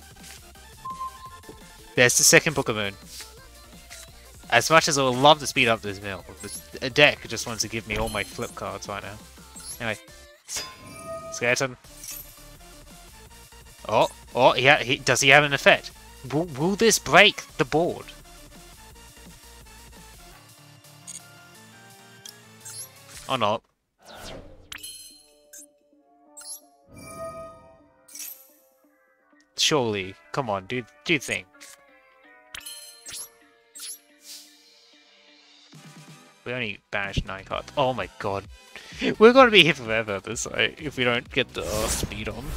There's the second Book of Moon. As much as I would love to speed up this mill, the deck just wants to give me all my flip cards right now. Anyway. Skeleton. Oh, oh, he, he does he have an effect? Will, will this break the board? Or not? Surely, come on, do do you think? We only banished nine cards. Oh my god, we're gonna be here forever this way if we don't get the uh, speed on.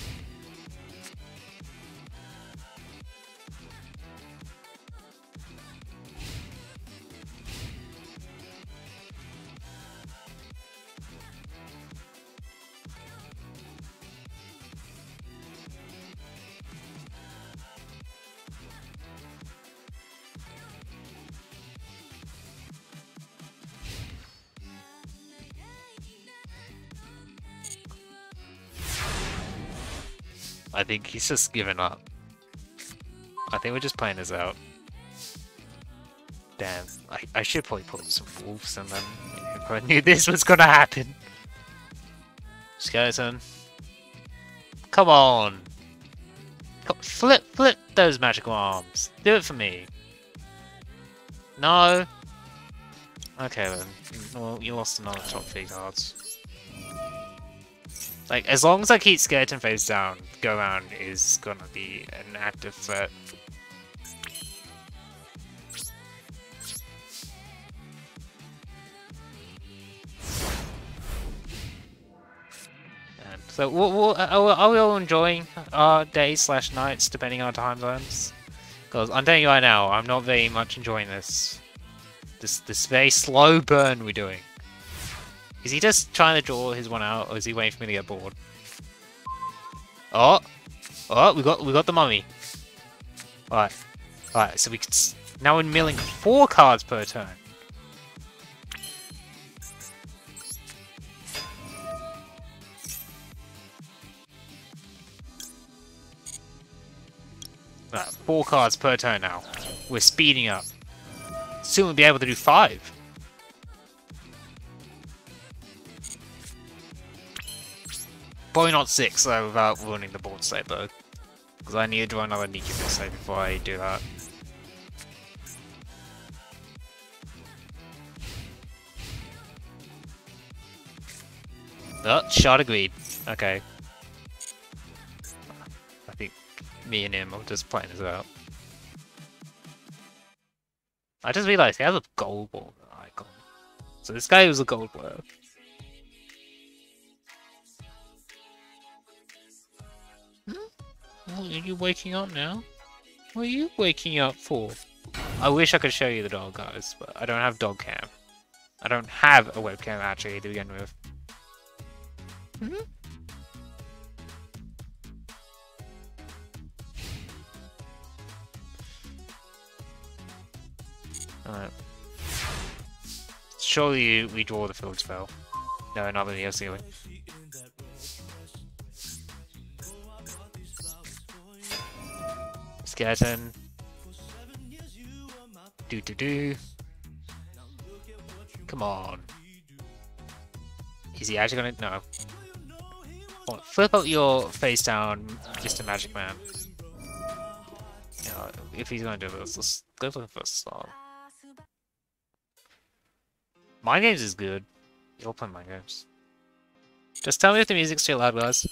I think he's just given up. I think we're just playing this out. Damn, I, I should probably put some wolves and then I knew this was gonna happen. Skeleton. Come on! Come, flip, flip those magical arms. Do it for me. No? Okay then. Well, you lost another top three cards. Like, as long as I keep Skeleton face down, Go Round is gonna be an active threat. And so, what, what, are, are we all enjoying our days slash nights, depending on our time zones? Because I'm telling you right now, I'm not very much enjoying this. This, this very slow burn we're doing. Is he just trying to draw his one out, or is he waiting for me to get bored? Oh, oh, we got we got the mummy. All right, all right. So we can now we're milling four cards per turn. All right, four cards per turn now. We're speeding up. Soon we'll be able to do five. Probably not six though, without ruining the board state though. Because I need to draw another Nikki save before I do that. Oh, shot agreed. Okay. I think me and him are just playing this out. I just realized he has a gold ball icon. So this guy was a gold player. Oh, are you waking up now? What are you waking up for? I wish I could show you the dog, guys, but I don't have dog cam. I don't have a webcam actually to begin with. Mm-hmm. Alright. Surely we draw the field spell. No, not the ceiling. Skeleton. Do do do. Come on. Is he actually gonna? No. Come on, flip out your face down, Mister Magic Man. Yeah, if he's gonna do this, let's go for the first song. Mind Games is good. You'll play Mind Games. Just tell me if the music's too loud, guys.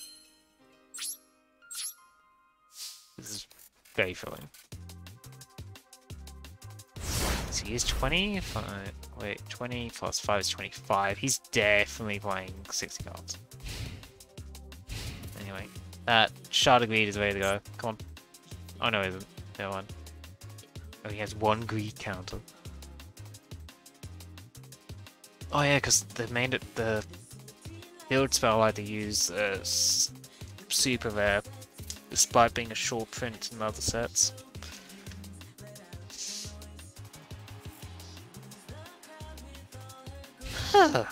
This is very filling. So he is twenty-five. Wait, twenty plus five is twenty-five. He's definitely playing sixty cards. Anyway, that Shard of Greed is ready to go. Come on. Oh no, it isn't. No one. Oh, he has one greed counter. Oh yeah, because they made it the build spell I had to use uh, super rare, despite being a short print in other sets. Huh.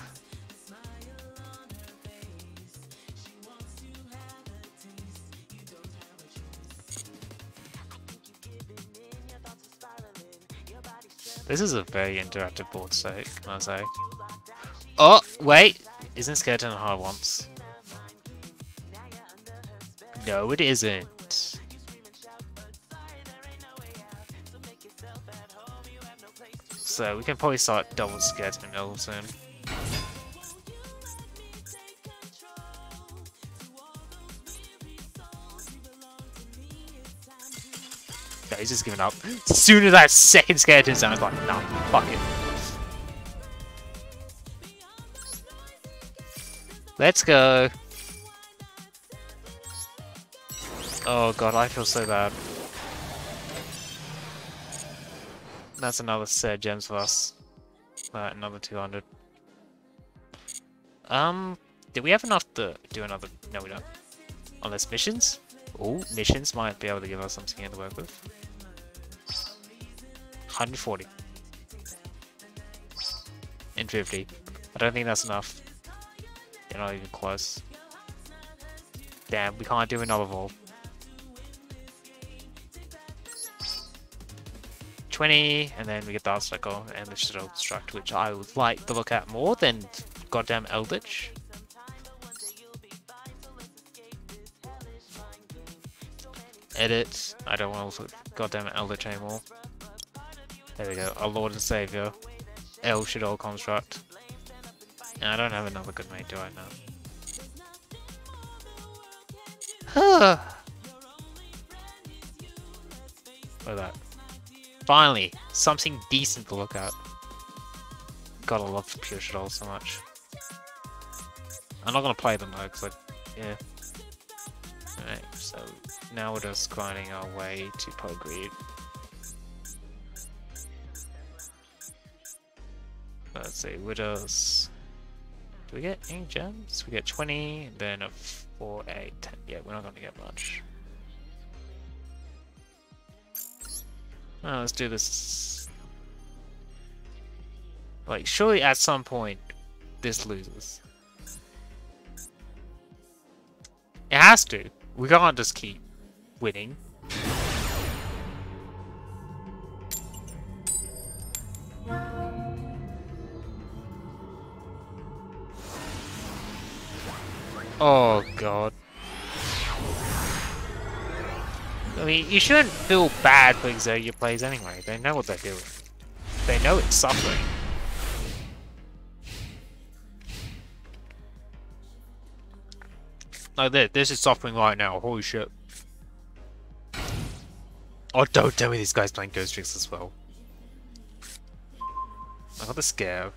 This is a very interactive board state, can I say? Oh, wait! Isn't Skeleton hard once? No, it isn't. So we can probably start double Skeleton mill soon. No, he's just giving up. As soon as that second Skeleton's down, I was like, nah, fuck it. Let's go. Oh god, I feel so bad. That's another set of gems for us. Alright, another two hundred. Um, did we have enough to do another? No, we don't. Unless missions? Oh, missions might be able to give us something to work with. one hundred forty. And fifty. I don't think that's enough. They're not even close. Damn, we can't do another roll. twenty, and then we get the Art Cycle and the Shadow Destruct, which I would like to look at more than goddamn Eldritch. Edit. I don't want to look at goddamn Eldritch anymore. There we go. Our Lord and Savior. El Shadow Construct. And I don't have another good mate, do I now? Look at that. Finally, something decent to look at. God, I love Pure Shadow so much. I'm not gonna play them though, cause like, yeah. Alright, so now we're just grinding our way to Pogreed. Let's see, Widows. Do we get any gems? We get twenty, then a four, eight, ten. Yeah, we're not gonna get much. Oh, let's do this. Like, surely at some point, this loses. It has to. We can't just keep winning. Oh god. I mean, you shouldn't feel bad for Exodia plays anyway. They know what they're doing. They know it's suffering. Like this, this is suffering right now. Holy shit. Oh, don't tell me this guy's playing Ghost Tricks as well. I got the scare.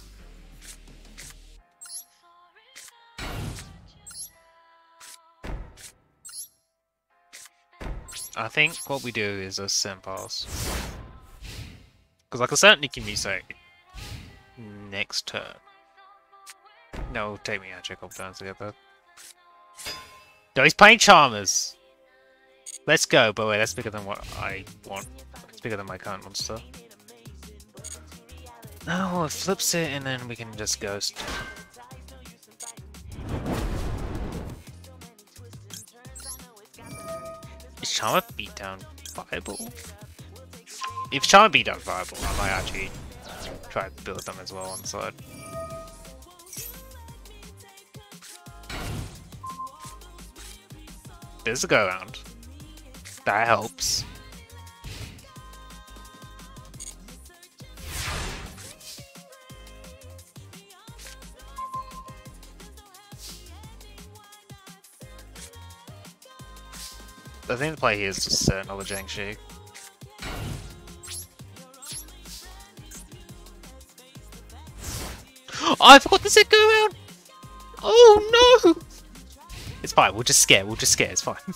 I think what we do is a sim pass. Because I can certainly give you say next turn. No, take me out, check up turns together. No, he's playing Charmers. Let's go, but wait, that's bigger than what I want. It's bigger than my current monster. No, it flips it and then we can just ghost. Is Charmer Beatdown viable? If Charmer Beatdown viable, I might actually try to build them as well on the side. There's a go around. That helps. I think the play here is just uh, another Jiangshi. Oh, I forgot to set go around! Oh no! It's fine, we'll just scare, we'll just scare, it's fine.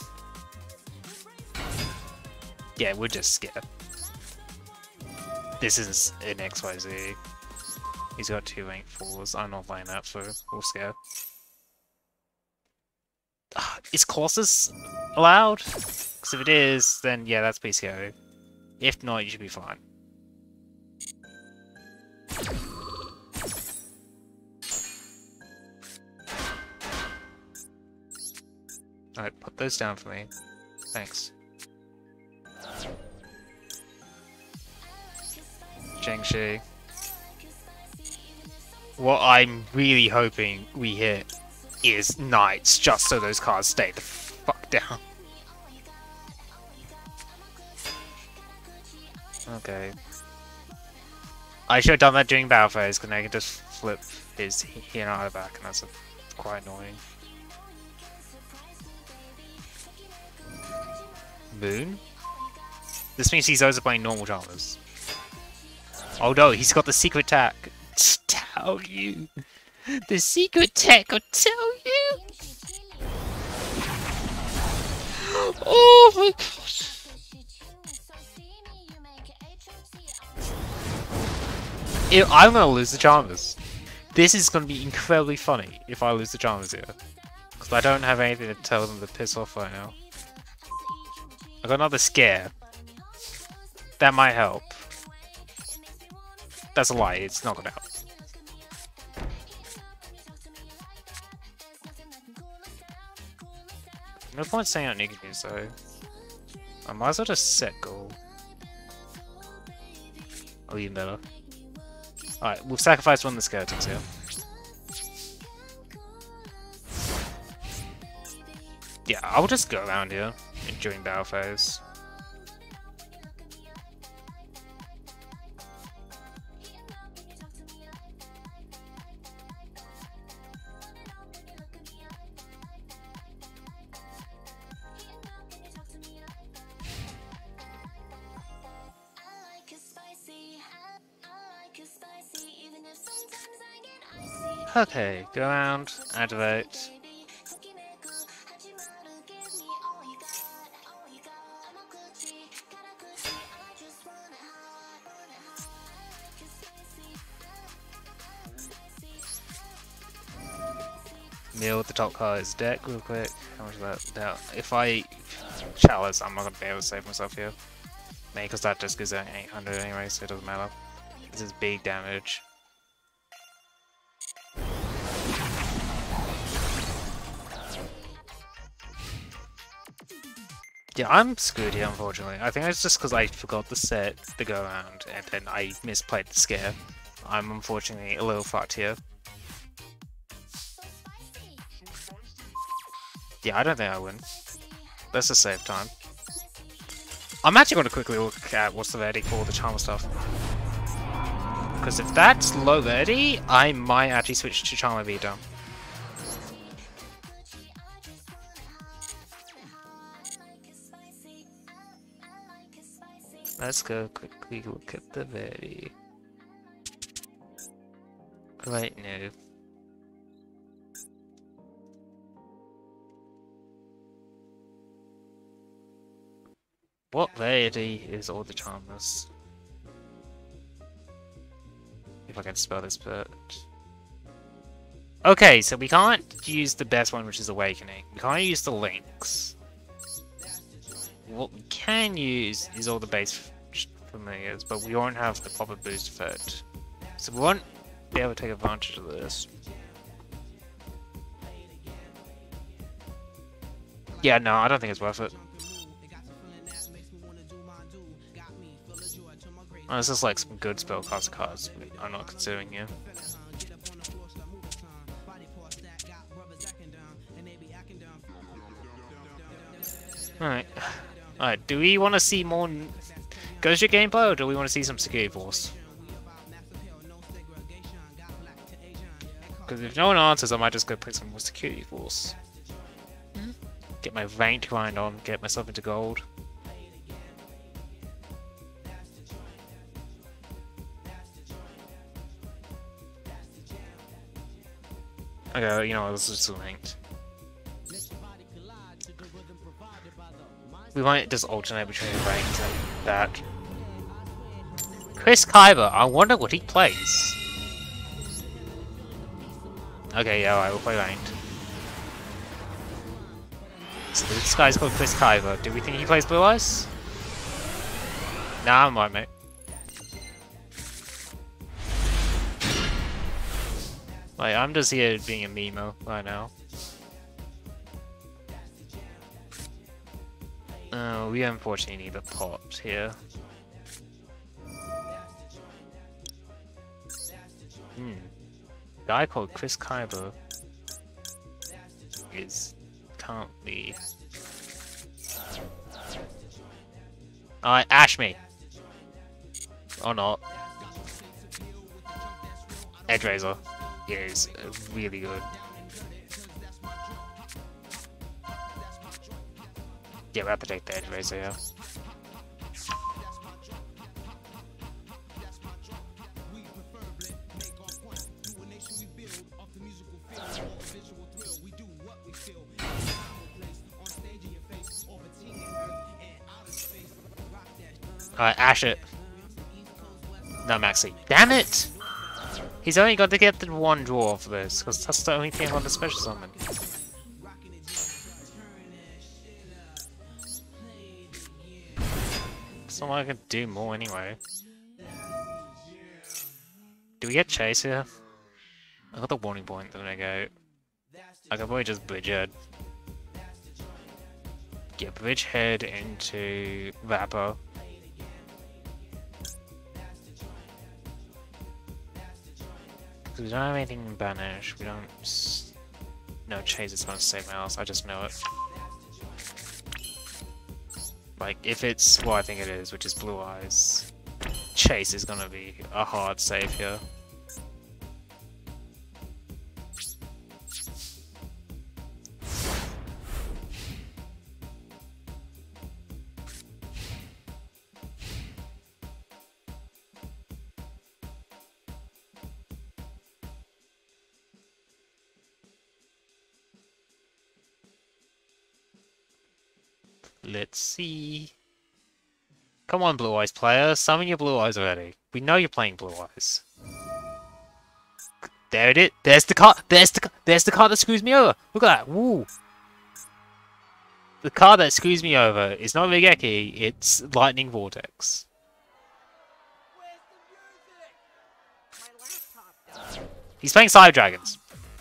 Yeah, we'll just scare. This is an X Y Z. He's got two rank fours. I'm not playing that, so we'll scare. Uh, is Colossus allowed? Because if it is, then yeah, that's pretty scary. If not, you should be fine. Alright, put those down for me. Thanks. Zhengshi. What I'm really hoping we hit is Knights, just so those cards stay the fuck down. Okay. I should have done that during battle phase, because I can just flip his here and out of the back, and that's quite annoying. Moon? This means he's also playing normal Chalmers. Oh no, he's got the secret tech. Tell you. The secret tech will tell you. Oh my god. If I'm gonna lose the Chalmers. This is gonna be incredibly funny if I lose the Chalmers here. Because I don't have anything to tell them to piss off right now. I got another scare. That might help. That's a lie, it's not gonna help. No point saying out negatives though. I might as well just set goal. Oh, even better. Alright, we've sacrificed one of the skeletons here. Yeah, I'll just go around here during battle phase. Okay, go around, activate. Mill with the top card is deck real quick. How much is that? Now, if I chalice, I'm not gonna be able to save myself here. Maybe because that just gives out eight hundred anyway, so it doesn't matter. This is big damage. Yeah, I'm screwed here, unfortunately. I think it's just because I forgot the set the go around, and then I misplayed the scare. I'm unfortunately a little fucked here. Yeah, I don't think I win. Let's just save time. I'm actually going to quickly look at what's the ready for the Charmer stuff. Because if that's low ready, I might actually switch to Charmer Vita. Let's go quickly look at the ready. Right now. What variety is all the Charmers? If I can spell this bit. Okay, so we can't use the best one, which is Awakening. We can't use the Lynx. What we can use is all the base familiars, but we won't have the proper boost effect. So we won't be able to take advantage of this. Yeah, no, I don't think it's worth it. Oh, this is like some good spellcaster cards I'm not considering here. Alright. Alright, do we want to see more Ghost Ship gameplay, or do we want to see some Security Force? Because if no one answers, I might just go play some more Security Force. Get my ranked grind on, get myself into gold. Okay, you know what, let's just linked. We might just alternate between ranked and that. Chris Kyber, I wonder what he plays. Okay, yeah, alright, we'll play ranked. So this guy's called Chris Kyber. Do we think he plays Blue Eyes? Nah, I'm right, mate. Like, I'm just here being a memo right now. Uh, we unfortunately need a pot here. Hmm. Guy called Chris Kyber is currently... Alright, ash me! Or not. Edge Razor is really good. Yeah, we have to take the Edge Razor, yeah. Alright, ash it. No, Maxi. Damn it! He's only got to get the one draw for this, because that's the only thing on the special summon. It's not like I can do more anyway. Do we get chase here? I got the warning point, then I go. I could probably just bridge head. Get bridge head into Vapor. We don't have anything in Banish, we don't... S no, Chase is gonna save my house, I just know it. Like, if it's what I think it is, which is Blue Eyes, Chase is gonna be a hard save here. Let's see. Come on, Blue Eyes player. Summon your Blue Eyes already. We know you're playing Blue Eyes. There it is. There's the card. There's the there's the card that screws me over. Look at that. Woo. The card that screws me over is not Rigeki, it's Lightning Vortex. He's playing Cyber Dragons.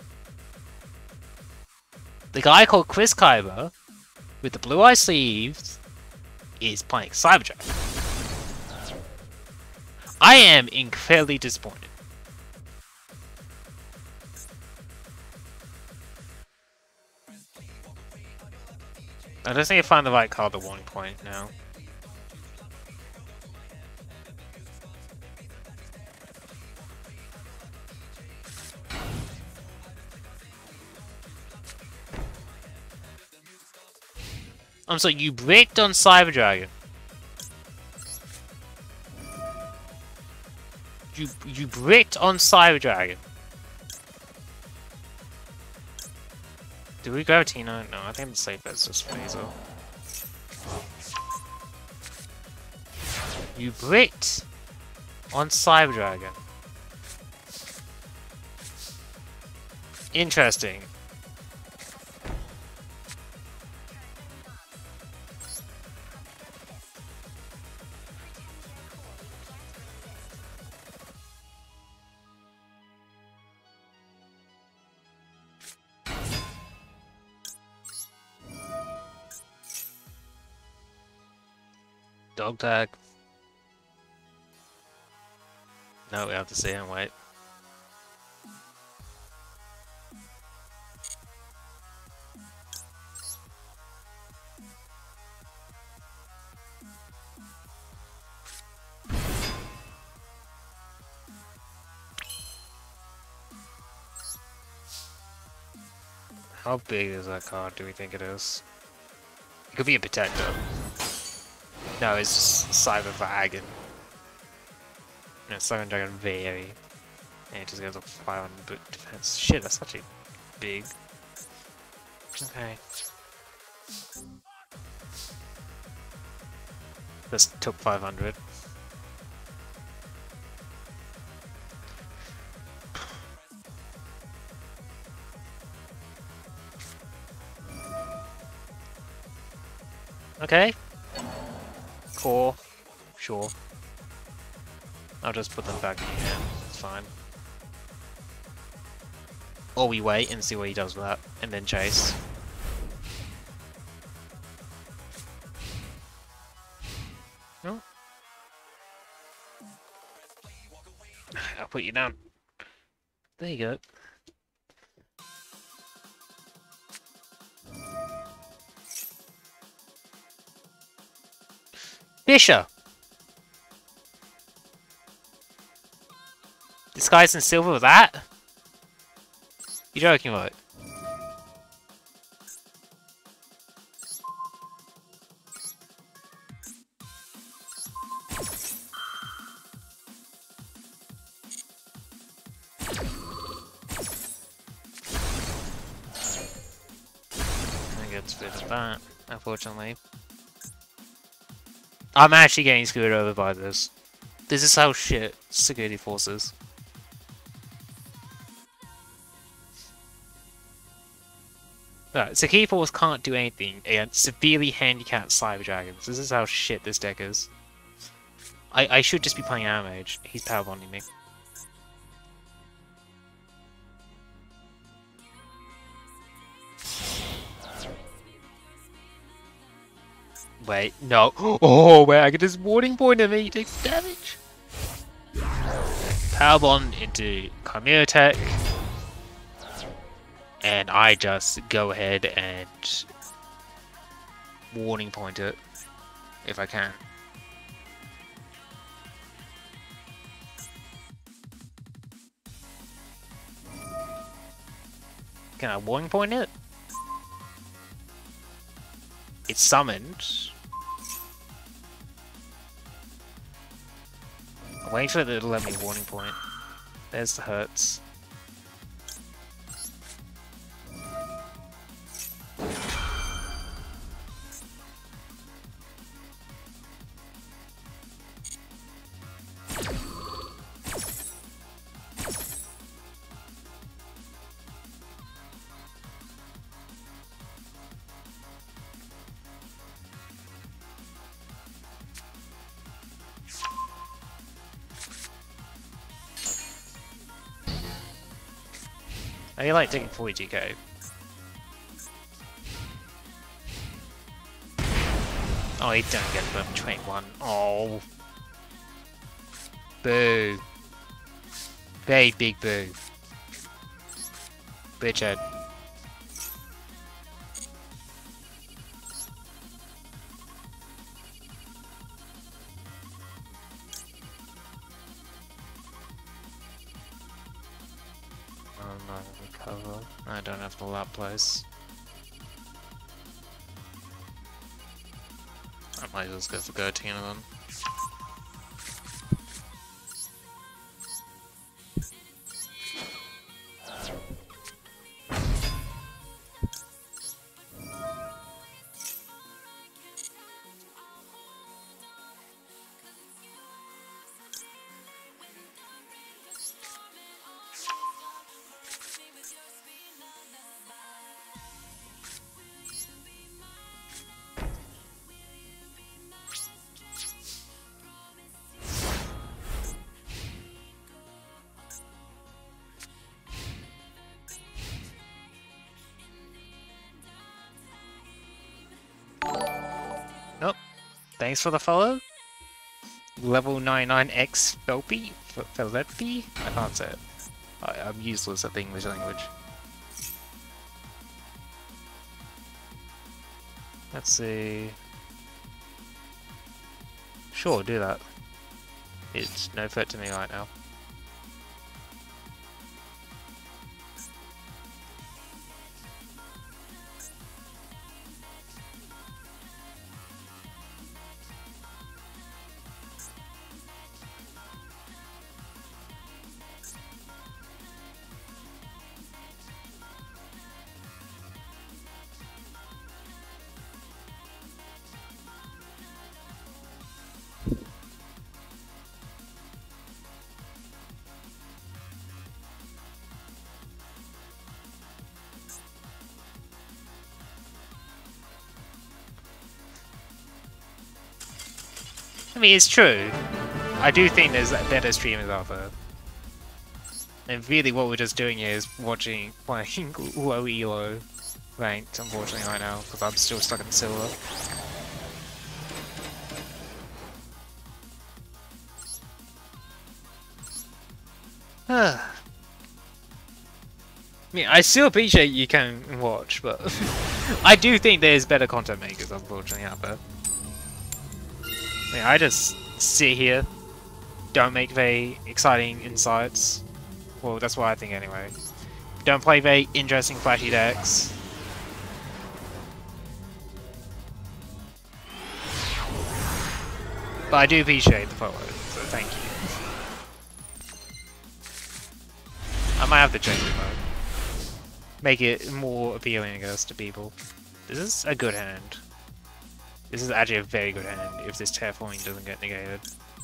The guy called Chris Kyber with the blue eye sleeves is playing Cyber Dragon. I am incredibly disappointed. I just need to find the right card at one point now. I'm sorry, you bricked on Cyber Dragon. You you bricked on Cyber Dragon. Do we grab Tina? No, I think the safe bet is just Phaser. You bricked on Cyber Dragon. Interesting. Dog tag. No, we have to sit and wait. How big is that card, do we think it is? It could be a protector. No, it's just Cyber Dragon. No, Cyber Dragon very. And it just goes up five hundred defense. Shit, that's actually big. Okay. Just took five hundred. Okay. Core. Sure. I'll just put them back in here. It's fine. Or we wait and see what he does with that, and then chase. Oh. I'll put you down. There you go. Fisher! Disguised in silver with that? You joking, right? I get rid of that, unfortunately. I'm actually getting screwed over by this. This is how shit security forces. Right, security force can't do anything against severely handicapped cyber dragons. This is how shit this deck is. I I should just be playing Arrow Mage. He's power bonding me. Wait, no. Oh, wait, I get this warning point of me. He takes damage. Power bond into Chimera Tech. And I just go ahead and warning point it if I can. Can I warning point it? It's summoned. I'm waiting for it to let me warning point. There's the hurts. I feel like taking forty-two K. Oh, he don't get the twenty-one. Oh. Boo. Very big boo. Bitch head. Cover. I don't have the lap place. I might as well just go for Gertina then. Nope. Thanks for the follow. Level ninety-nine X Felpy? Felpy? I can't say it. I, I'm useless at the English language. Let's see. Sure, do that. It's no threat to me right now. I mean, it's true. I do think there's better streamers out there. And really what we're just doing here is watching, playing low elo ranked, unfortunately, right now, because I'm still stuck in silver. I mean, I still appreciate you can watch, but I do think there's better content makers, unfortunately, out there. I mean, I just sit here, don't make very exciting insights. Well, that's what I think anyway. Don't play very interesting, flashy decks. But I do appreciate the follow, so thank you. I might have to change it though. Make it more appealing, I guess, to people. This is a good hand. This is actually a very good hand if this terraforming doesn't get negated.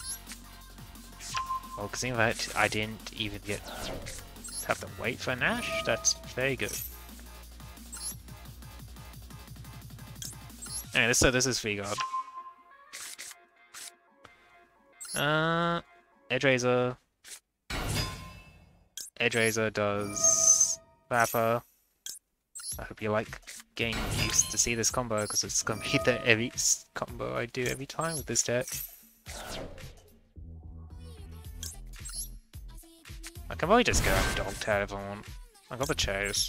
Well, because in fact, I didn't even get have to wait for Nash. That's very good. Anyway, so this is free guard. Uh, Edge Razor. Edge Razor does Vapor. I hope you like getting used to see this combo because it's gonna be the every combo I do every time with this deck. I can probably just go out Dog Tag if I want. I got the chairs.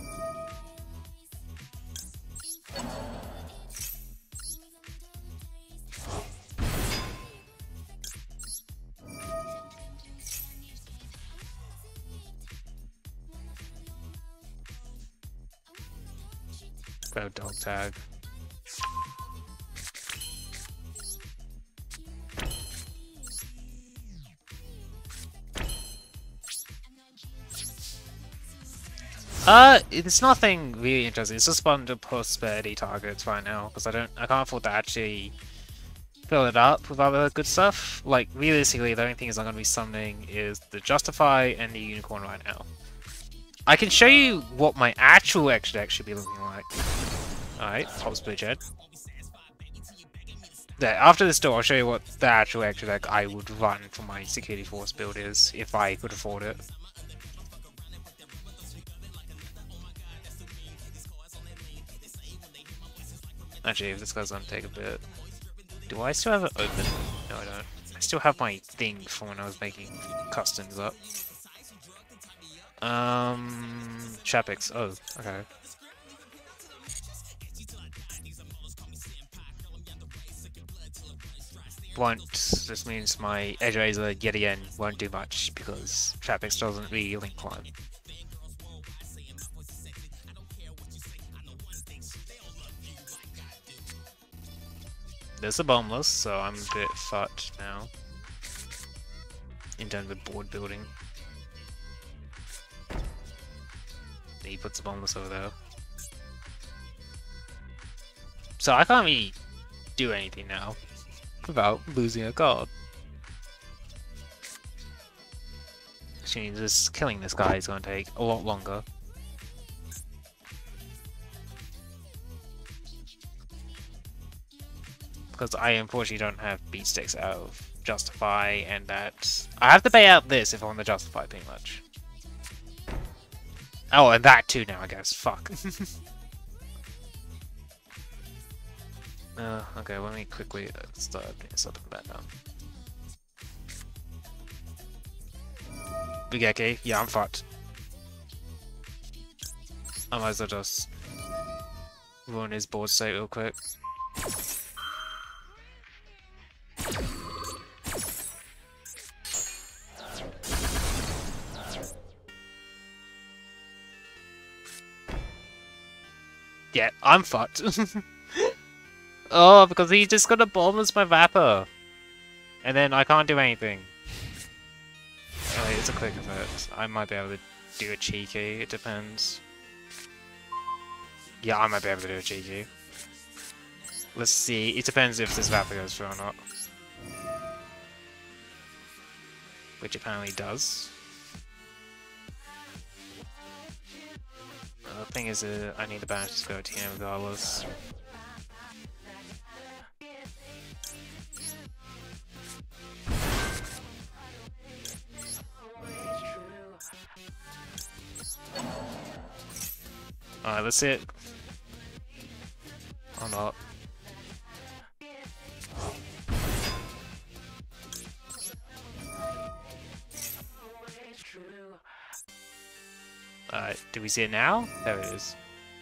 Go Dog Tag. Uh, it's nothing really interesting. It's just fun to prosperity targets right now because I don't, I can't afford to actually fill it up with other good stuff. Like realistically, the only thing is I'm gonna be summoning is the Justify and the Unicorn right now. I can show you what my actual extra deck should be looking like. Alright, top split head. There, after this door, I'll show you what the actual extra deck I would run for my Security Force build is if I could afford it. Actually, if this guy's gonna take a bit. Do I still have it open? No, I don't. I still have my thing from when I was making customs up. Um, Chapix. Oh, okay. Won't. This means my Edge Razor yet again won't do much because Chapix doesn't really link climb. There's a Bombless, so I'm a bit fucked now in terms of board building. He puts a Bombless over there. So I can't really do anything now without losing a card. Actually, just killing this guy is going to take a lot longer. Because I unfortunately don't have beat sticks out of Justify, and that I have to pay out this if I want to Justify pretty much. Oh, and that too now, I guess. Fuck. uh, okay, let me quickly uh, start opening this up and back down. Bugeki, yeah, I'm fucked. I might as well just ruin his board state real quick. Yeah, I'm fucked. Oh, because he just got a Bombless my Vapor. And then I can't do anything. Oh, it's a quick effect. I might be able to do a cheeky, it depends. Yeah, I might be able to do a cheeky. Let's see, it depends if this Vapor goes through or not. Which apparently does. The thing is, uh, I need the badge to go to him regardless. Alright, let's see it. Or not. Alright, do we see it now? There it is.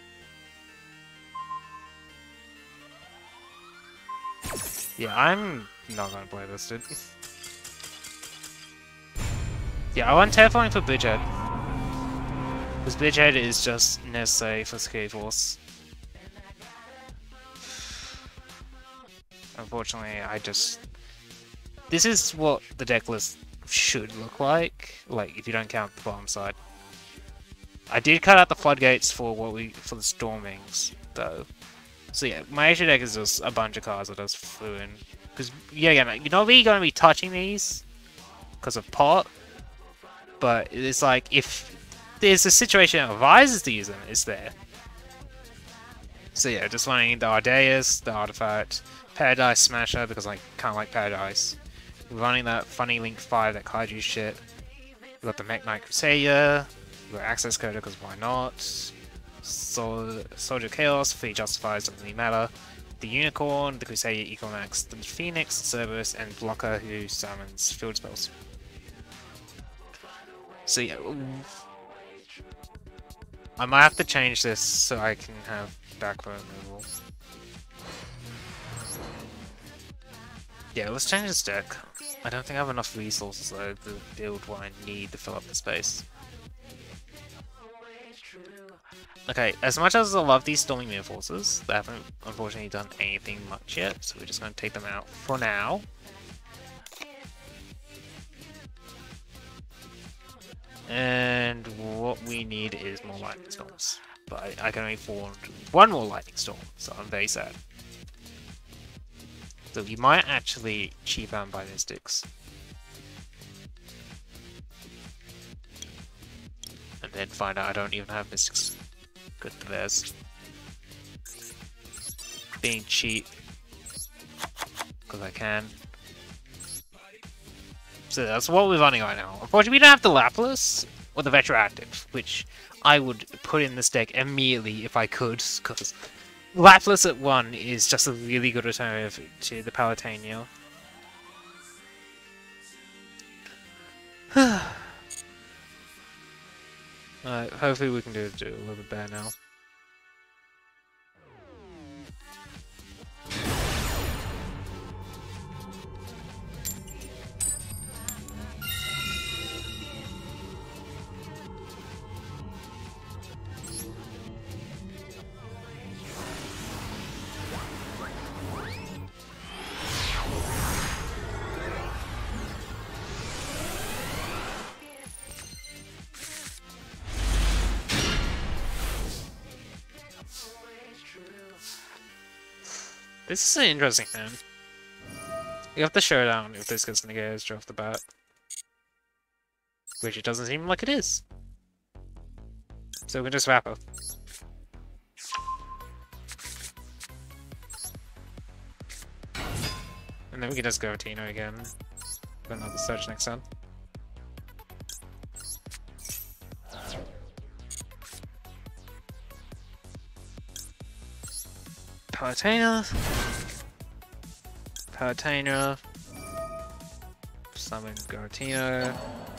Yeah, I'm not gonna play this, dude. Yeah, I want Terrifying for Bridgehead. Because Bridgehead is just necessary for Scary Force. Unfortunately, I just... This is what the deck list should look like, like, if you don't count the bottom side. I did cut out the floodgates for what we for the Stormings, though. So yeah, my extra deck is just a bunch of cards that just flew in. Because, yeah, yeah, you're not really going to be touching these because of pot, but it's like, if there's a situation that advises to use them, it's there. So yeah, just running the Ardeus, the Artifact, Paradise Smasher, because I kind of like Paradise. Running that Funny Link five, that Kaiju shit. We got the Mech Knight Crusader, we got Access Coder, because why not? Sol Soldier Chaos, Fleet Justifies, doesn't really matter. The Unicorn, the Crusader Ecomax, the Phoenix, the Cerberus, and Blocker, who summons field spells. So yeah, I might have to change this so I can have back row removal. Yeah, let's change this deck. I don't think I have enough resources though to build what I need to fill up the space. Okay, as much as I love these Storming Mirror Forces, they haven't unfortunately done anything much yet, so we're just going to take them out for now. And what we need is more Lightning Storms. But I, I can only afford one more Lightning Storm, so I'm very sad. So we might actually cheap out by Mystics. And then find out I don't even have Mystics. Good for theirs. Being cheap. Because I can. So that's what we're running right now. Unfortunately, we don't have the Lapras or the Retroactive, which I would put in this deck immediately if I could, because Lapras at one is just a really good alternative to the Palutena. Alright, hopefully we can do, do a little bit better now. This is an interesting hand. You have to showdown if this gets negated off the bat. Which it doesn't seem like it is. So we can just wrap up. And then we can just go Tino again. Put another search next time. Palutena. Palutena. Summon Gartino.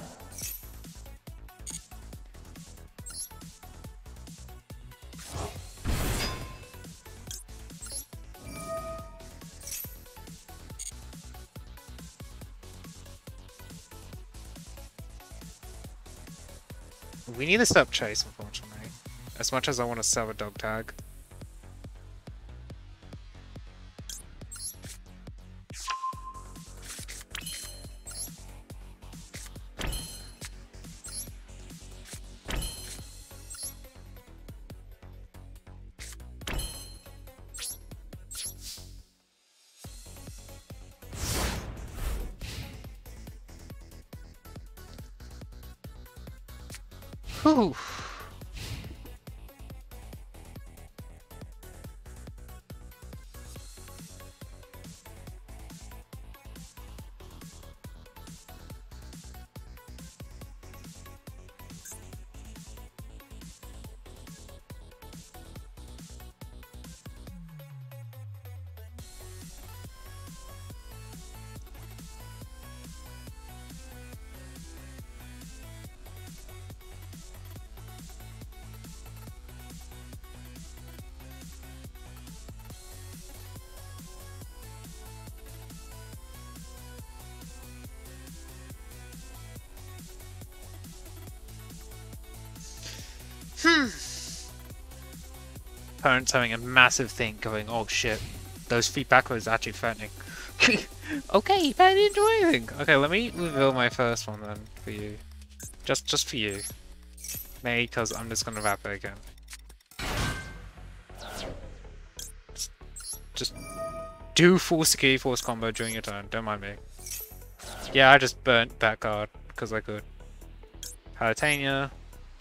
We need to stop Chase, unfortunately. As much as I want to sell a dog tag. Whew. Hmm. Parents having a massive thing going, oh shit, those feet backwards are actually threatening. Okay, I didn't do anything. Okay, let me reveal my first one then for you. Just just for you. Maybe because I'm just gonna wrap it again. Just, just do full security force combo during your turn, don't mind me. Yeah, I just burnt that card because I could. Palatania.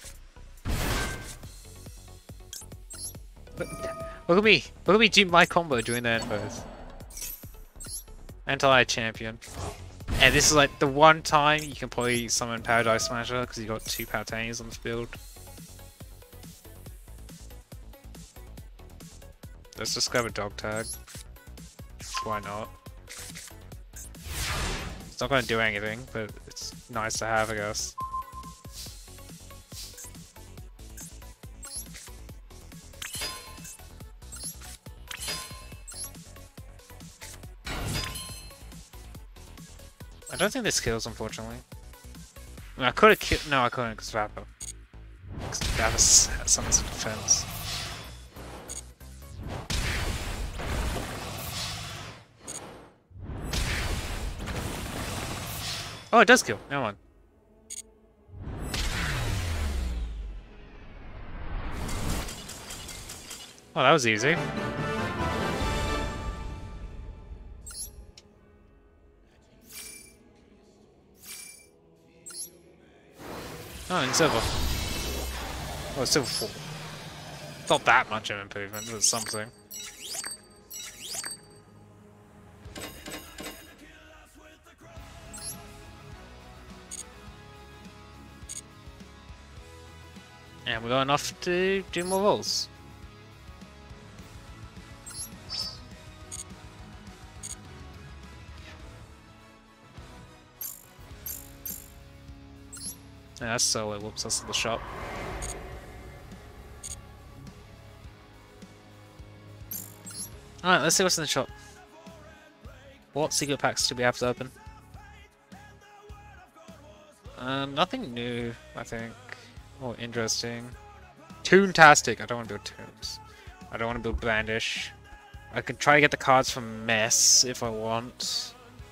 Look, look at me! Look at me do my combo during the end phase. Anti-champion. And this is like the one time you can probably summon Paradise Smasher because you got two Palatanias on the field. Let's just grab a dog tag. Why not? It's not going to do anything, but it's nice to have, I guess. I don't think this kills, unfortunately. I, mean, I could have killed. No, I couldn't because Vapor. Because Vapor has some defense. Oh, it does kill. Never mind. Oh, that was easy. Oh, in silver. Oh, it's silver four. Not that much of an improvement, but something. And we got enough to do more rolls. Yeah, that's so it whoops us in the shop. Alright, let's see what's in the shop. What secret packs do we have to open? Uh, nothing new, I think. Or interesting. Toontastic! I don't want to build Toons. I don't want to build Blandish. I can try to get the cards from Mess if I want.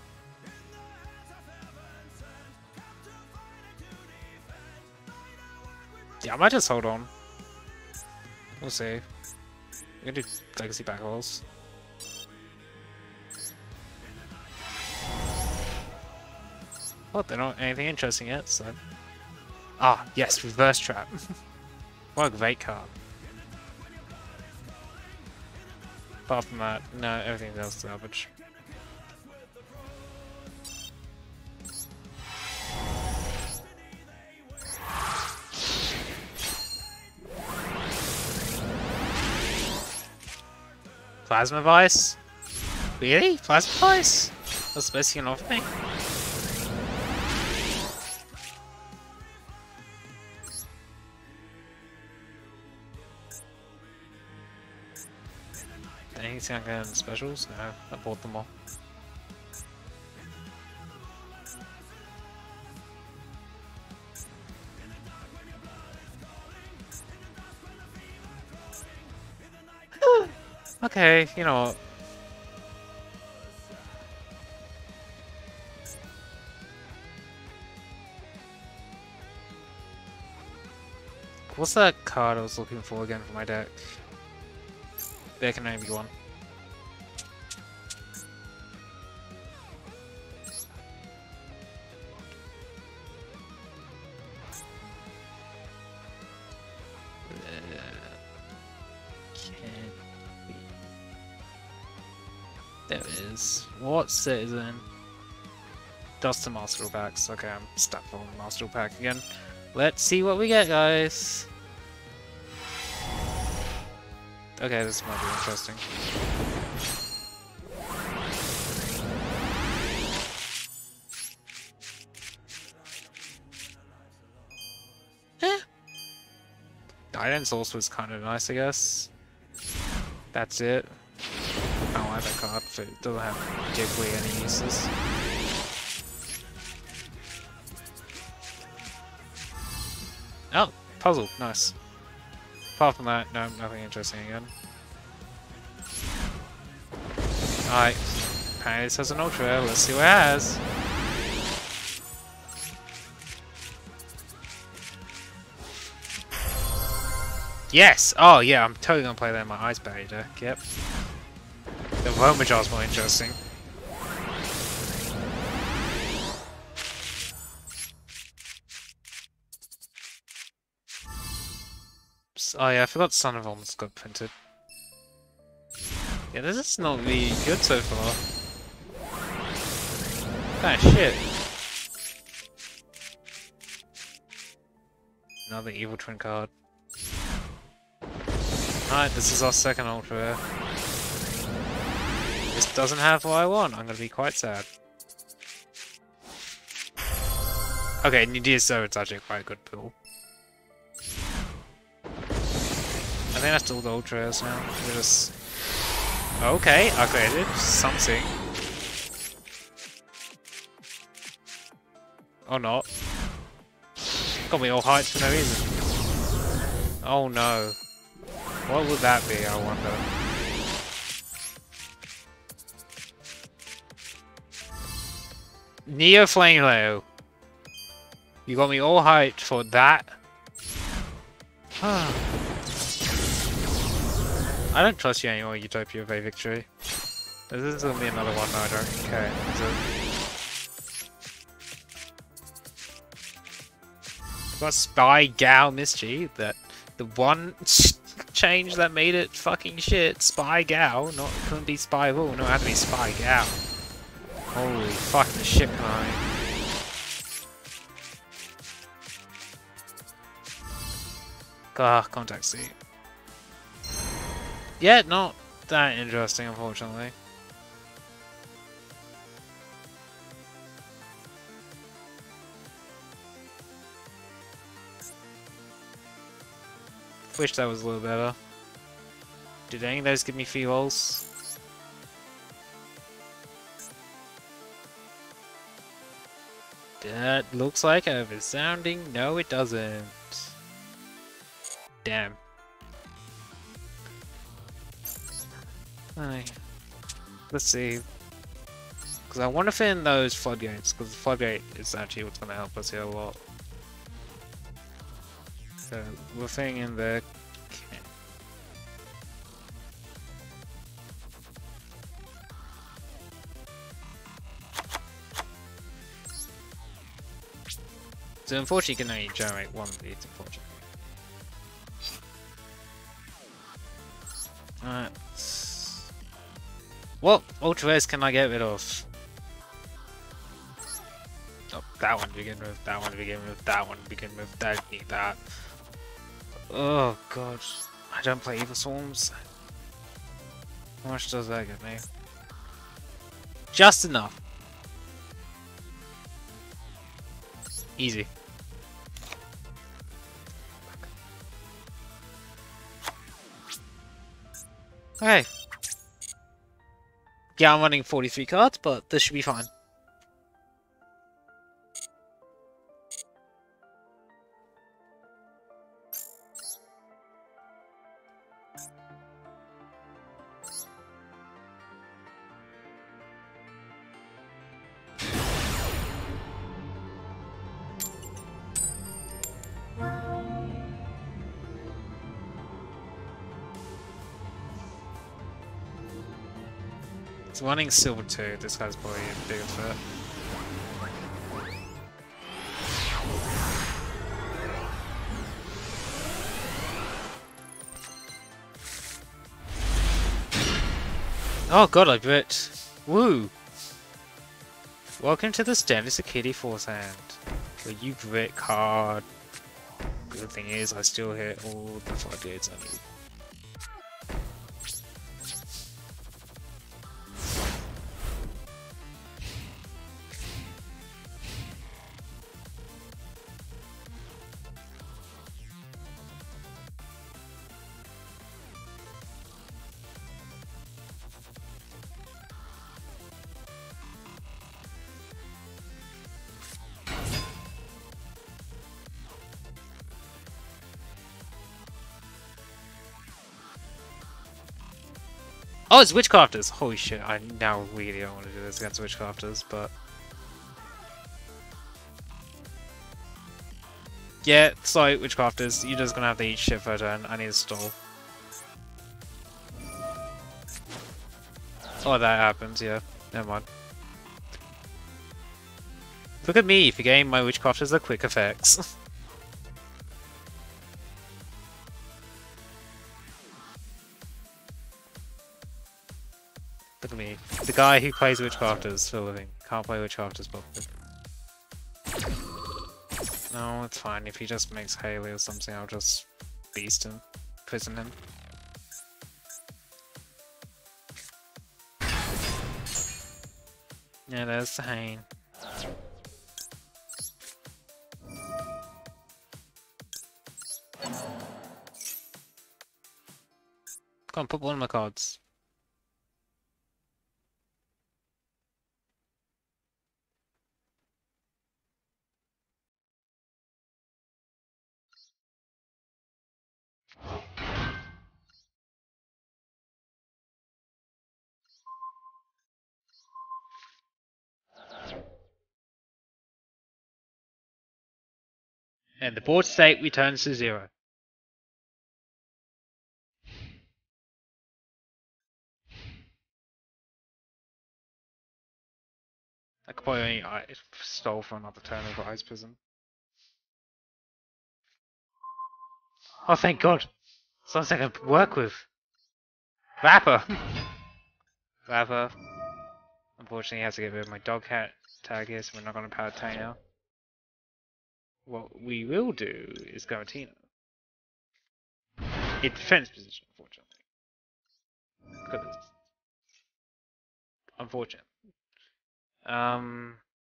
Yeah, I might just hold on. We'll see. We're gonna do Legacy back rolls. Well, they're not anything interesting yet, so. Ah, yes, Reverse Trap. What a great card. Apart from that, no, everything else is garbage. Plasma Vice? Really? Plasma Vice? That's the best you can offer me? Anything I can get in specials? No, I bought them all. Okay, you know what? What's that card I was looking for again for my deck? There can only be one. There it is. What citizen? Just the Master Packs. Okay, I'm stuck on the Master Pack again. Let's see what we get, guys. Okay, this might be interesting. Eh. Guidance also was kind of nice, I guess. That's it. I don't like that card, but it doesn't have particularly any uses. Oh, puzzle, nice. Apart from that, no, nothing interesting again. Alright, apparently this has an ultra, let's see what it has. Yes! Oh yeah, I'm totally gonna play that in my Ice Barrier deck, yep. The Vomajar's more interesting. Oh yeah, I forgot Son of Almost got printed. Yeah, this is not really good so far. What kind of shit? Another Evil Twin card. Alright, this is our second Ultra Rare. This doesn't have what I want, I'm gonna be quite sad. Okay, Nidia So it's actually quite a good pool. I think that's all the Ultra Rares now. We're just... Okay, upgraded. Something. Or not. Got me all hyped for no reason. Oh no. What would that be, I wonder? Neo Flame Leo. You got me all hyped for that? I don't trust you anymore, Utopia of a Victory. This is gonna be another one, no, I don't care. Is it? I've got Spy Gal Mischief, that the one change that made it fucking shit. Spy Gal, not it couldn't be Spy Bull, no, it had to be Spy Gal. Holy fucking shit, man. Ah, contact seat. Yeah, not that interesting, unfortunately. Wish that was a little better. Did any of those give me free rolls? That looks like a resounding no, it doesn't. Damn. Alright. Let's see. Because I want to fit in those floodgates, because the floodgate is actually what's going to help us here a lot. So, we're fitting in the... Okay. So unfortunately you can only generate one of these, unfortunately. Alright. What Ultra Rares can I get rid of? Oh, that one to begin with, that one to begin with, that one to begin with, don't need that. Oh god. I don't play Evil Swarms. How much does that get me? Just enough. Easy. Okay. Yeah, I'm running forty-three cards, but this should be fine. It's running silver too, this guy's probably a bigger threat. Oh god, I bit. Woo! Welcome to the Stanley Security Force Hand. Well, you Brit card. Good thing is, I still hit all the floodgates I need. Oh, it's Witchcrafters! Holy shit, I now really don't want to do this against Witchcrafters, but... Yeah, sorry, Witchcrafters, you're just gonna have to eat shit for a turn. I need a stall. Oh, that happens, yeah. Never mind. Look at me forgetting my Witchcrafters are quick effects. Look at me. The guy who plays Witchcrafters for a living. Can't play Witchcrafters properly. No, it's fine. If he just makes Haley or something, I'll just beast him. Prison him. Yeah, there's the Hane. Come on, put one of my cards. And the board state returns to zero. I could probably only I stole for another turn of Ice Prism. Oh, thank God! Something I can work with. Rapper! Rapper. Unfortunately, he has to get rid of my dog cat tag here, so we're not going to power now. What we will do is Garatina. In defense position, unfortunately. Look at this. Unfortunate. Um,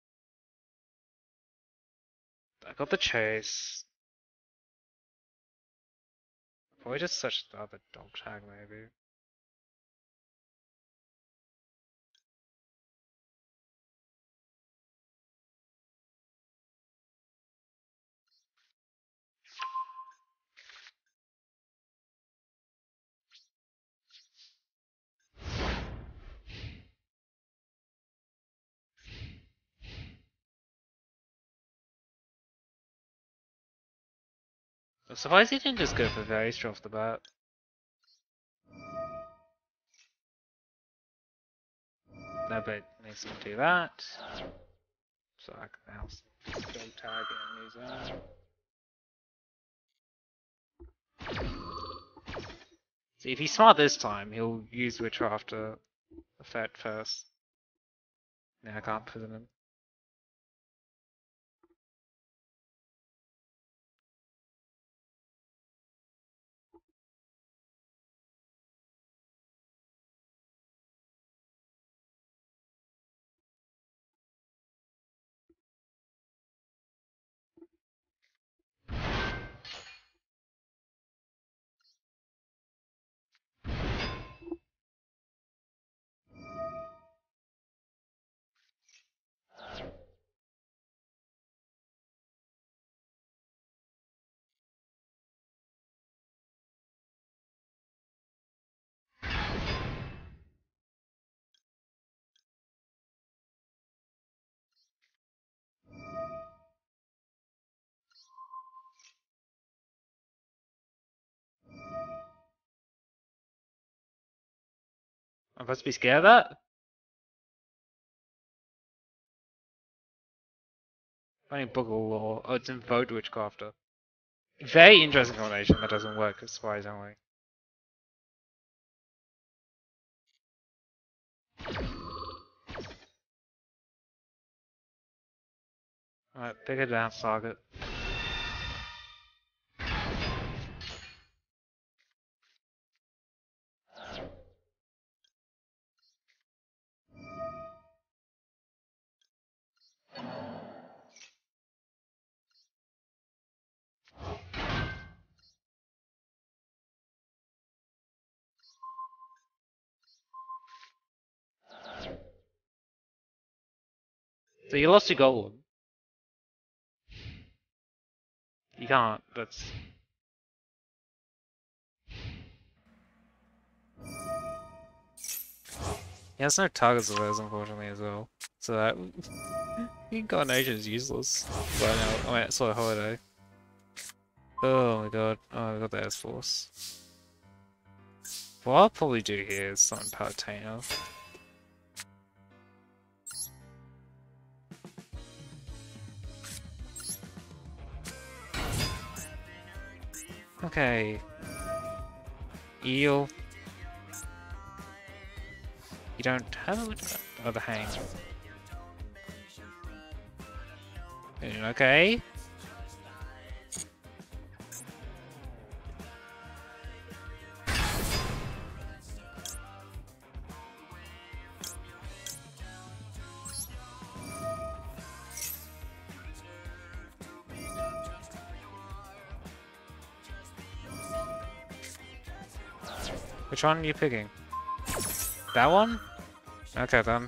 I got the chase. Probably just search the other dog tag, maybe. I'm surprised he didn't just go for very straight off the bat. No, but needs to do that. So I can now dog tag and use that. See, if he's smart this time, he'll use Witchcrafter effect first. Now I can't prison him. I'm supposed to be scared of that? Funny Buggle Law. Oh, it's invoked Witchcrafter. Very interesting combination that doesn't work, surprisingly. Alright, pick a down target. So you lost your golem. You can't, that's... He has no targets of those, unfortunately, as well. So that incarnation is useless. But no, I mean, it's a holiday. Oh my god. Oh, I got the S-Force. What I'll probably do here is something Palutena. Okay. Eel. You don't have a oh, the hang. Okay. Which one are you picking? That one? Okay then.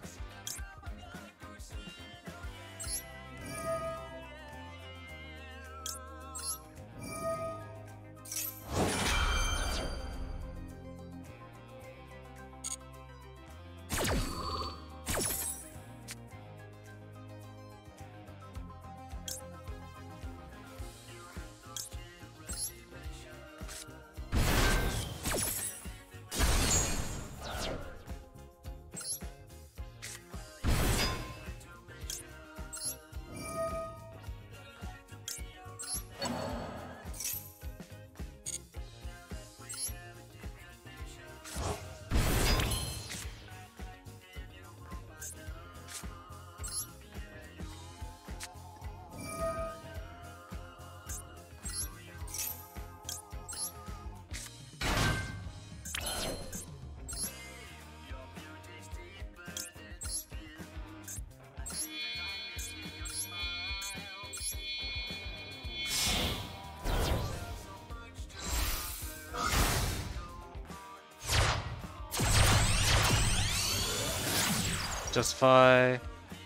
Justify.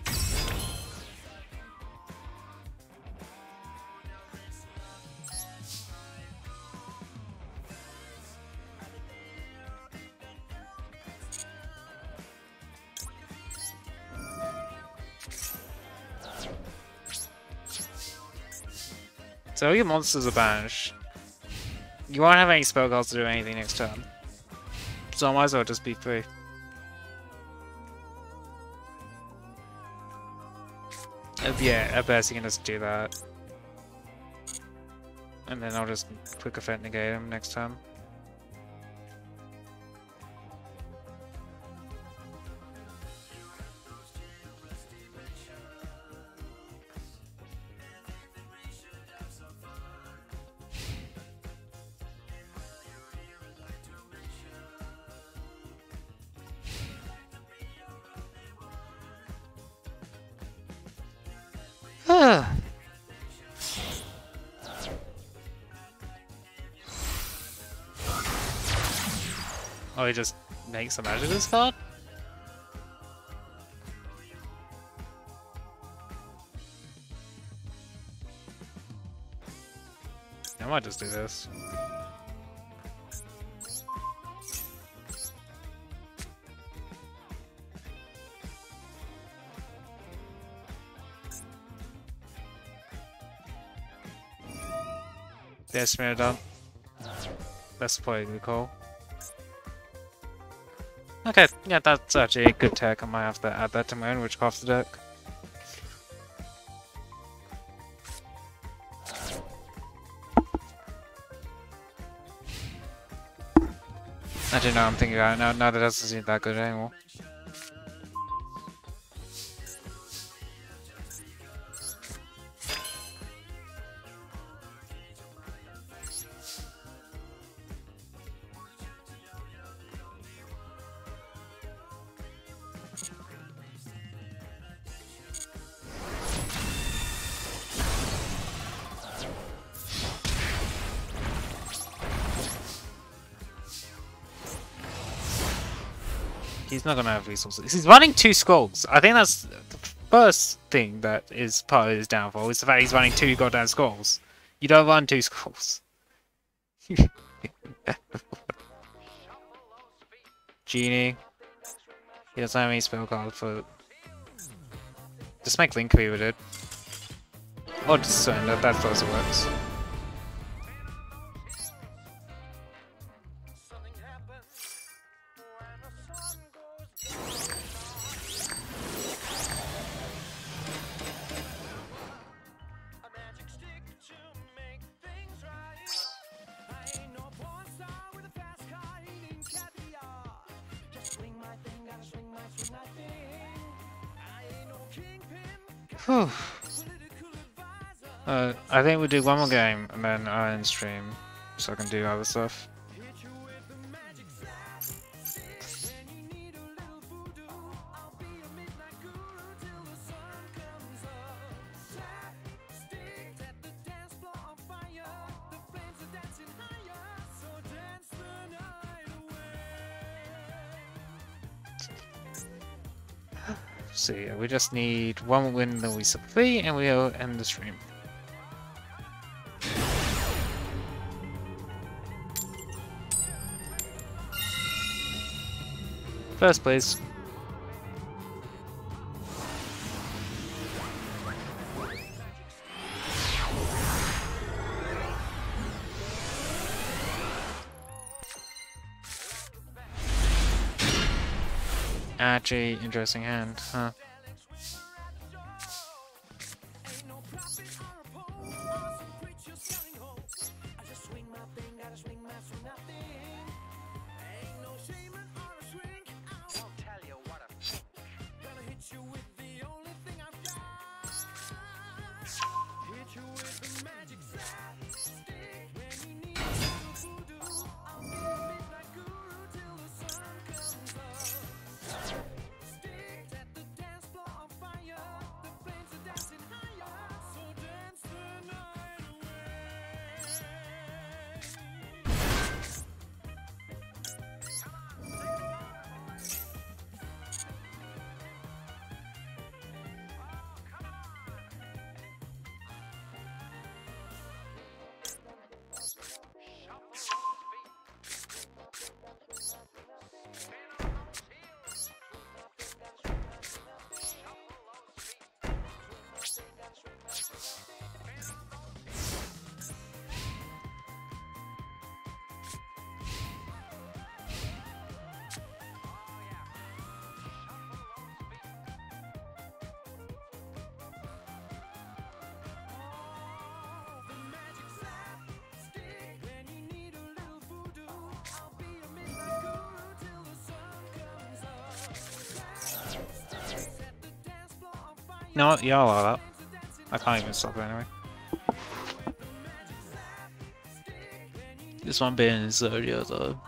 So all your monsters are banished. You won't have any spell cards to do anything next turn. So I might as well just be free. Uh, yeah, at best you can just do that. And then I'll just quick effect negate him next time. Oh, he just makes a magic this card? I might just do this. There's Smear done. That's probably the call. Okay, yeah, that's actually a good tech. I might have to add that to my own Witchcraft deck. Actually, no, I'm thinking about it now. Now that it doesn't seem that good anymore. He's not gonna have resources. He's running two scrolls. I think that's the first thing that is part of his downfall, is the fact he's running two goddamn scrolls. You don't run two scrolls. Genie. He doesn't have any spell card for... Just make Link be with it. Or just surrender, that also works. Whew. Uh, I think we'll do one more game and then I'll end stream so I can do other stuff. So yeah, we just need one win, then we complete, and we'll end the stream. First place. Actually, interesting hand, huh? No, yeah, I'll allow that. I can't even stop it anyway. This one being Zodia though.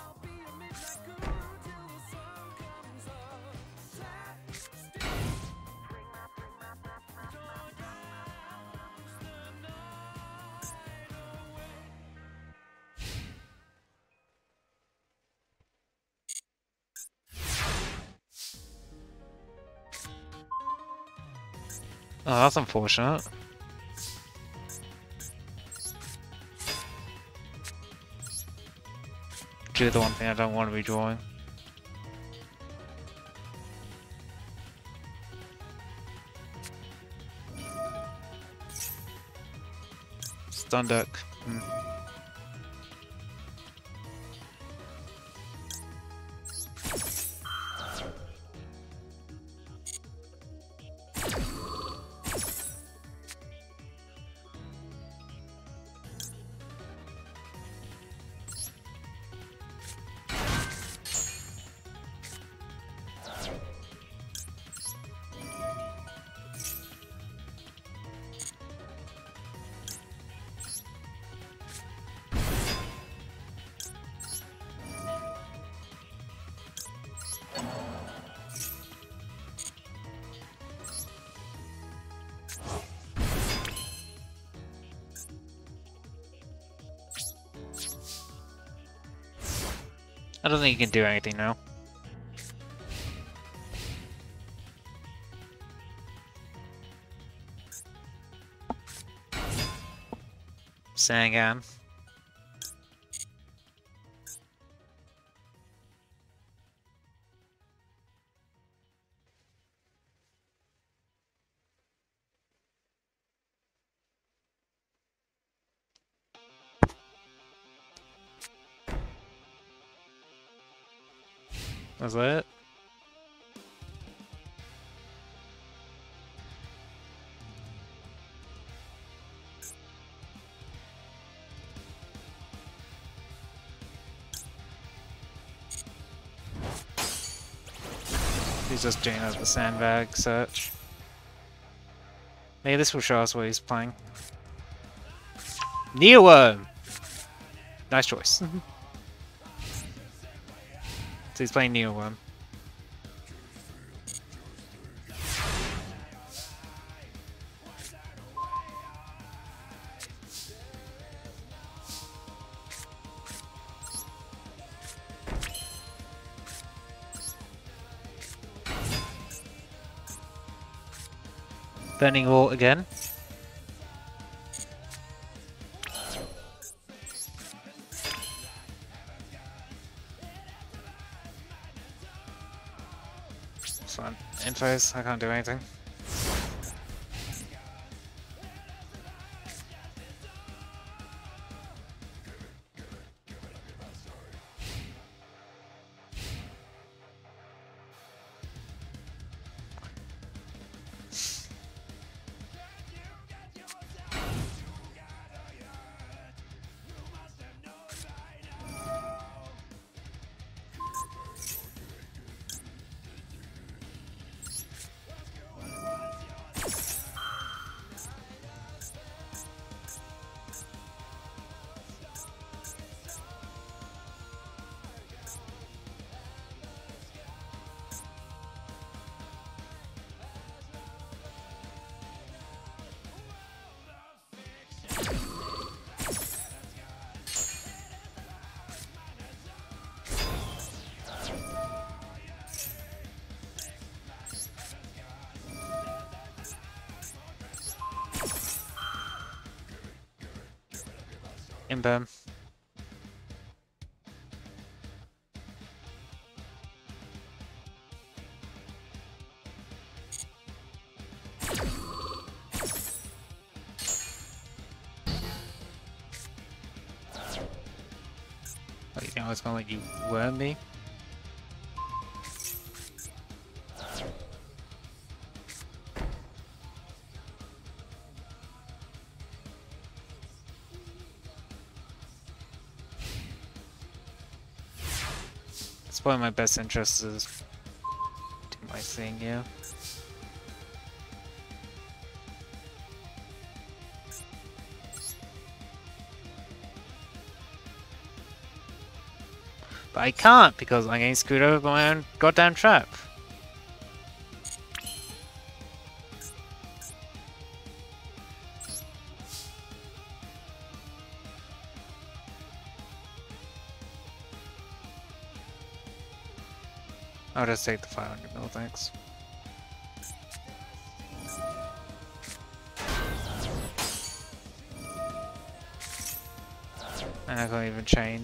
Oh, that's unfortunate. Do the one thing I don't want to be drawing. Stun deck. Hmm. I don't think you can do anything now. Sangan. Was that it? He's just doing a sandbag search. Maybe this will show us what he's playing. Neoworm! Nice choice. So he's playing Neoworm. Burning Wall again. It's fine. Infos, I can't do anything. Imperm. Oh, you think I was gonna let you worm me? It's probably my best interest is do my thing, yeah. But I can't because I'm getting screwed over by my own goddamn trap. I'll just take the five hundred mil, thanks. And I can't even chain.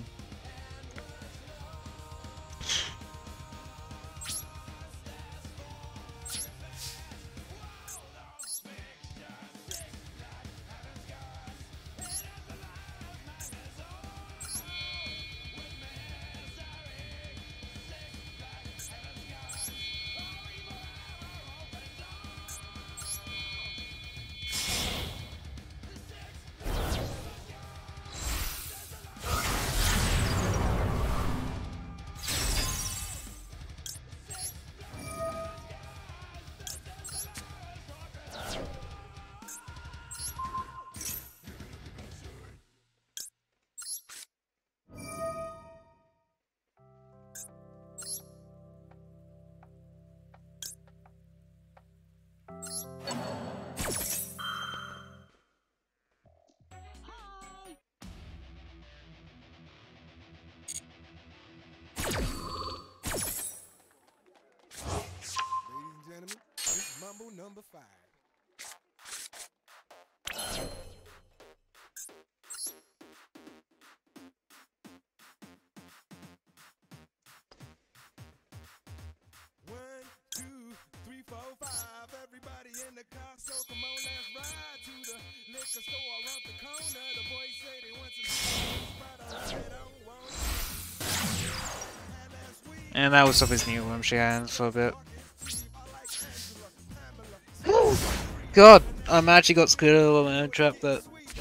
Number five. One, two, three, four, five. Everybody in the car, so come on, let's ride to the liquor store around the corner. The boys say they want some spot on it, don't want And that was of his new worm she had for a bit. God, I'm actually got scared of my own trap that.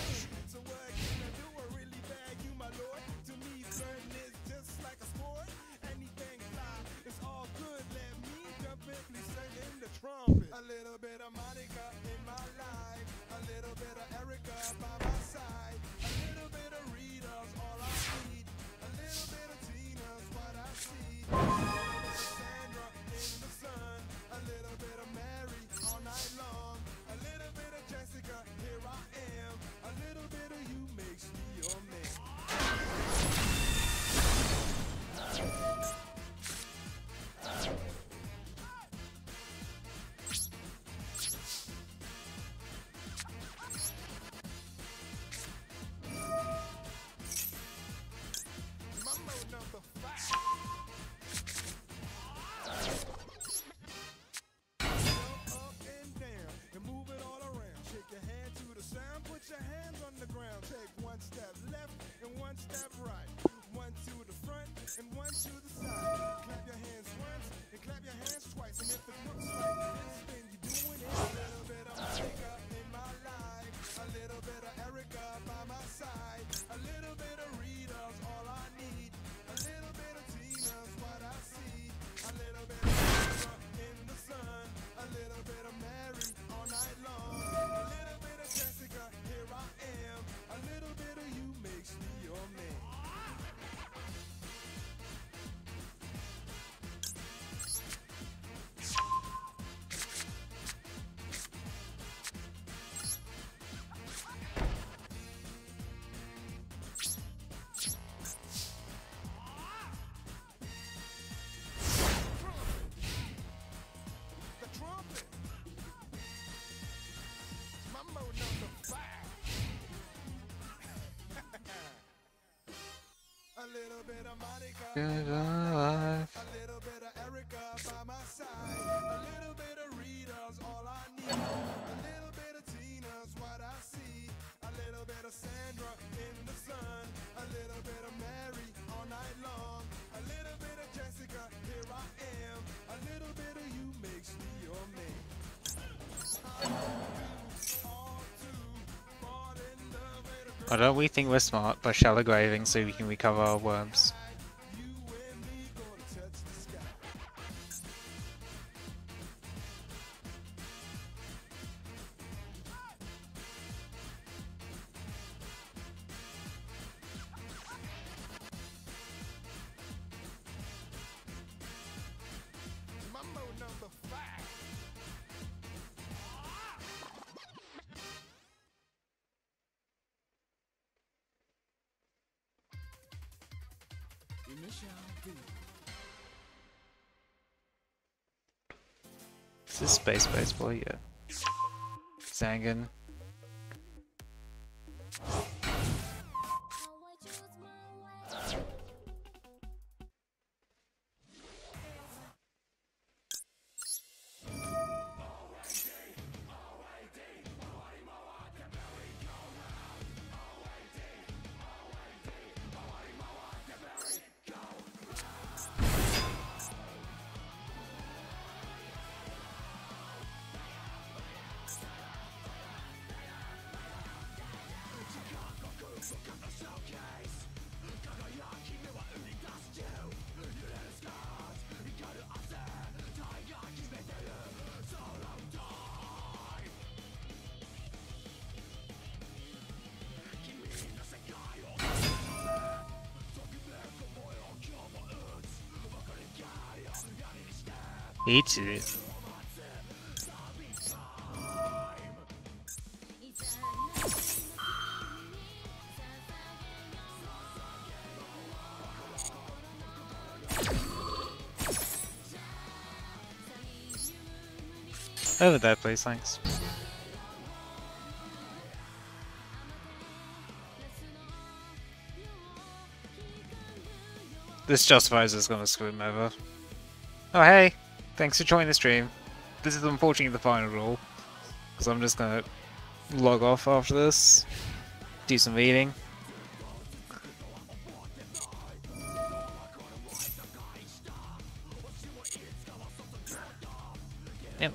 Good life. A little bit of Erica by my side. A little bit of Rita's all I need. A little bit of Tina's what I see. A little bit of Sandra in the sun. A little bit of Mary all night long. A little bit of Jessica, here I am. A little bit of you makes me your man. Why don't we think we're smart by shallow graving so we can recover our worms? Is this Space Baseball? Yeah. Zangan. Me too. Over there, please, thanks. This justifies us gonna screw him over. Oh hey! Thanks for joining the stream. This is unfortunately the final rule, because I'm just gonna log off after this, do some reading.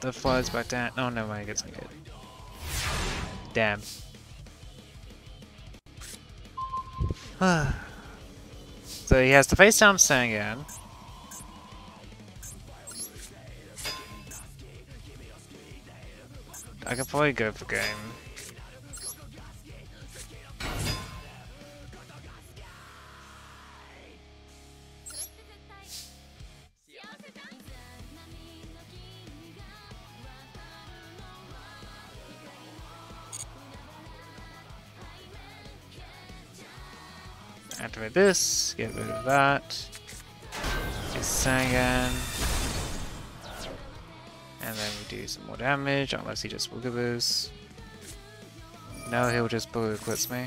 that flies back down. Oh no, my gets me hit. Damn. So he has to face down Sangan. I could probably go for game. Activate this, get rid of that. Do Sangan. And then we do some more damage, unless he just Woogaboos. No, he'll just bullet quits me.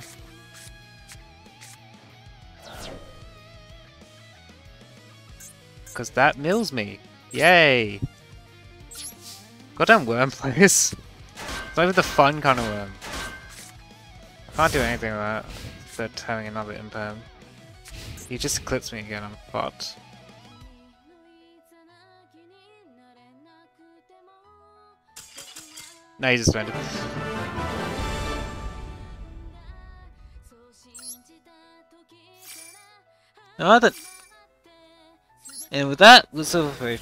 Because that mills me. Yay! Goddamn worm, please. It's not even the fun kind of worm. I can't do anything with that. But having another imperm. He just clips me again, I'm fucked. No, he's suspended. No, that. And with that, we're silver food.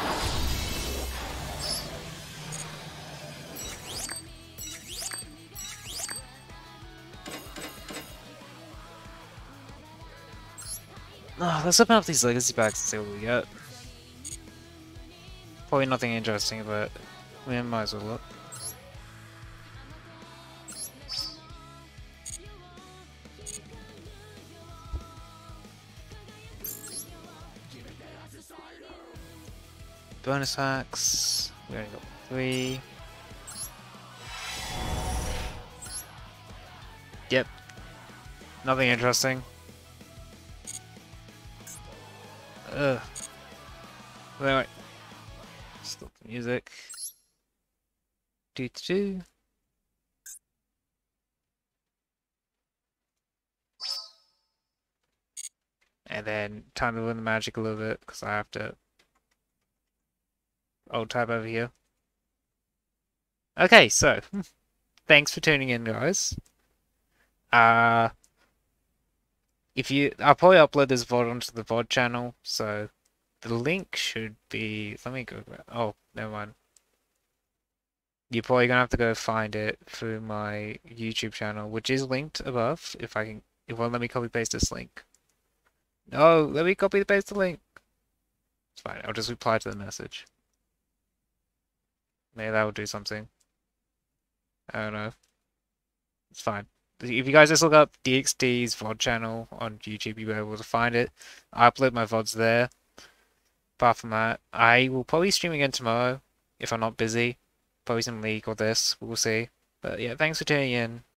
Oh, let's open up these legacy packs and see what we get. Probably nothing interesting, but we might as well look. Bonus packs. We only got three. Yep. Nothing interesting. Ugh. Wait, wait. Stop the music. Do do do. And then time to learn the magic a little bit because I have to. Old tab over here. Okay, so thanks for tuning in, guys. Uh. If you, I'll probably upload this V O D onto the V O D channel, so the link should be, let me go, oh, never mind. You're probably gonna have to go find it through my YouTube channel, which is linked above, if I can, it won't let me copy paste this link. No, let me copy paste the link. It's fine, I'll just reply to the message. Maybe that will do something. I don't know. It's fine. If you guys just look up D X D's V O D channel on YouTube, you'll be able to find it. I upload my V O Ds there. Apart from that, I will probably stream again tomorrow, if I'm not busy. Probably some League or this, we'll see. But yeah, thanks for tuning in.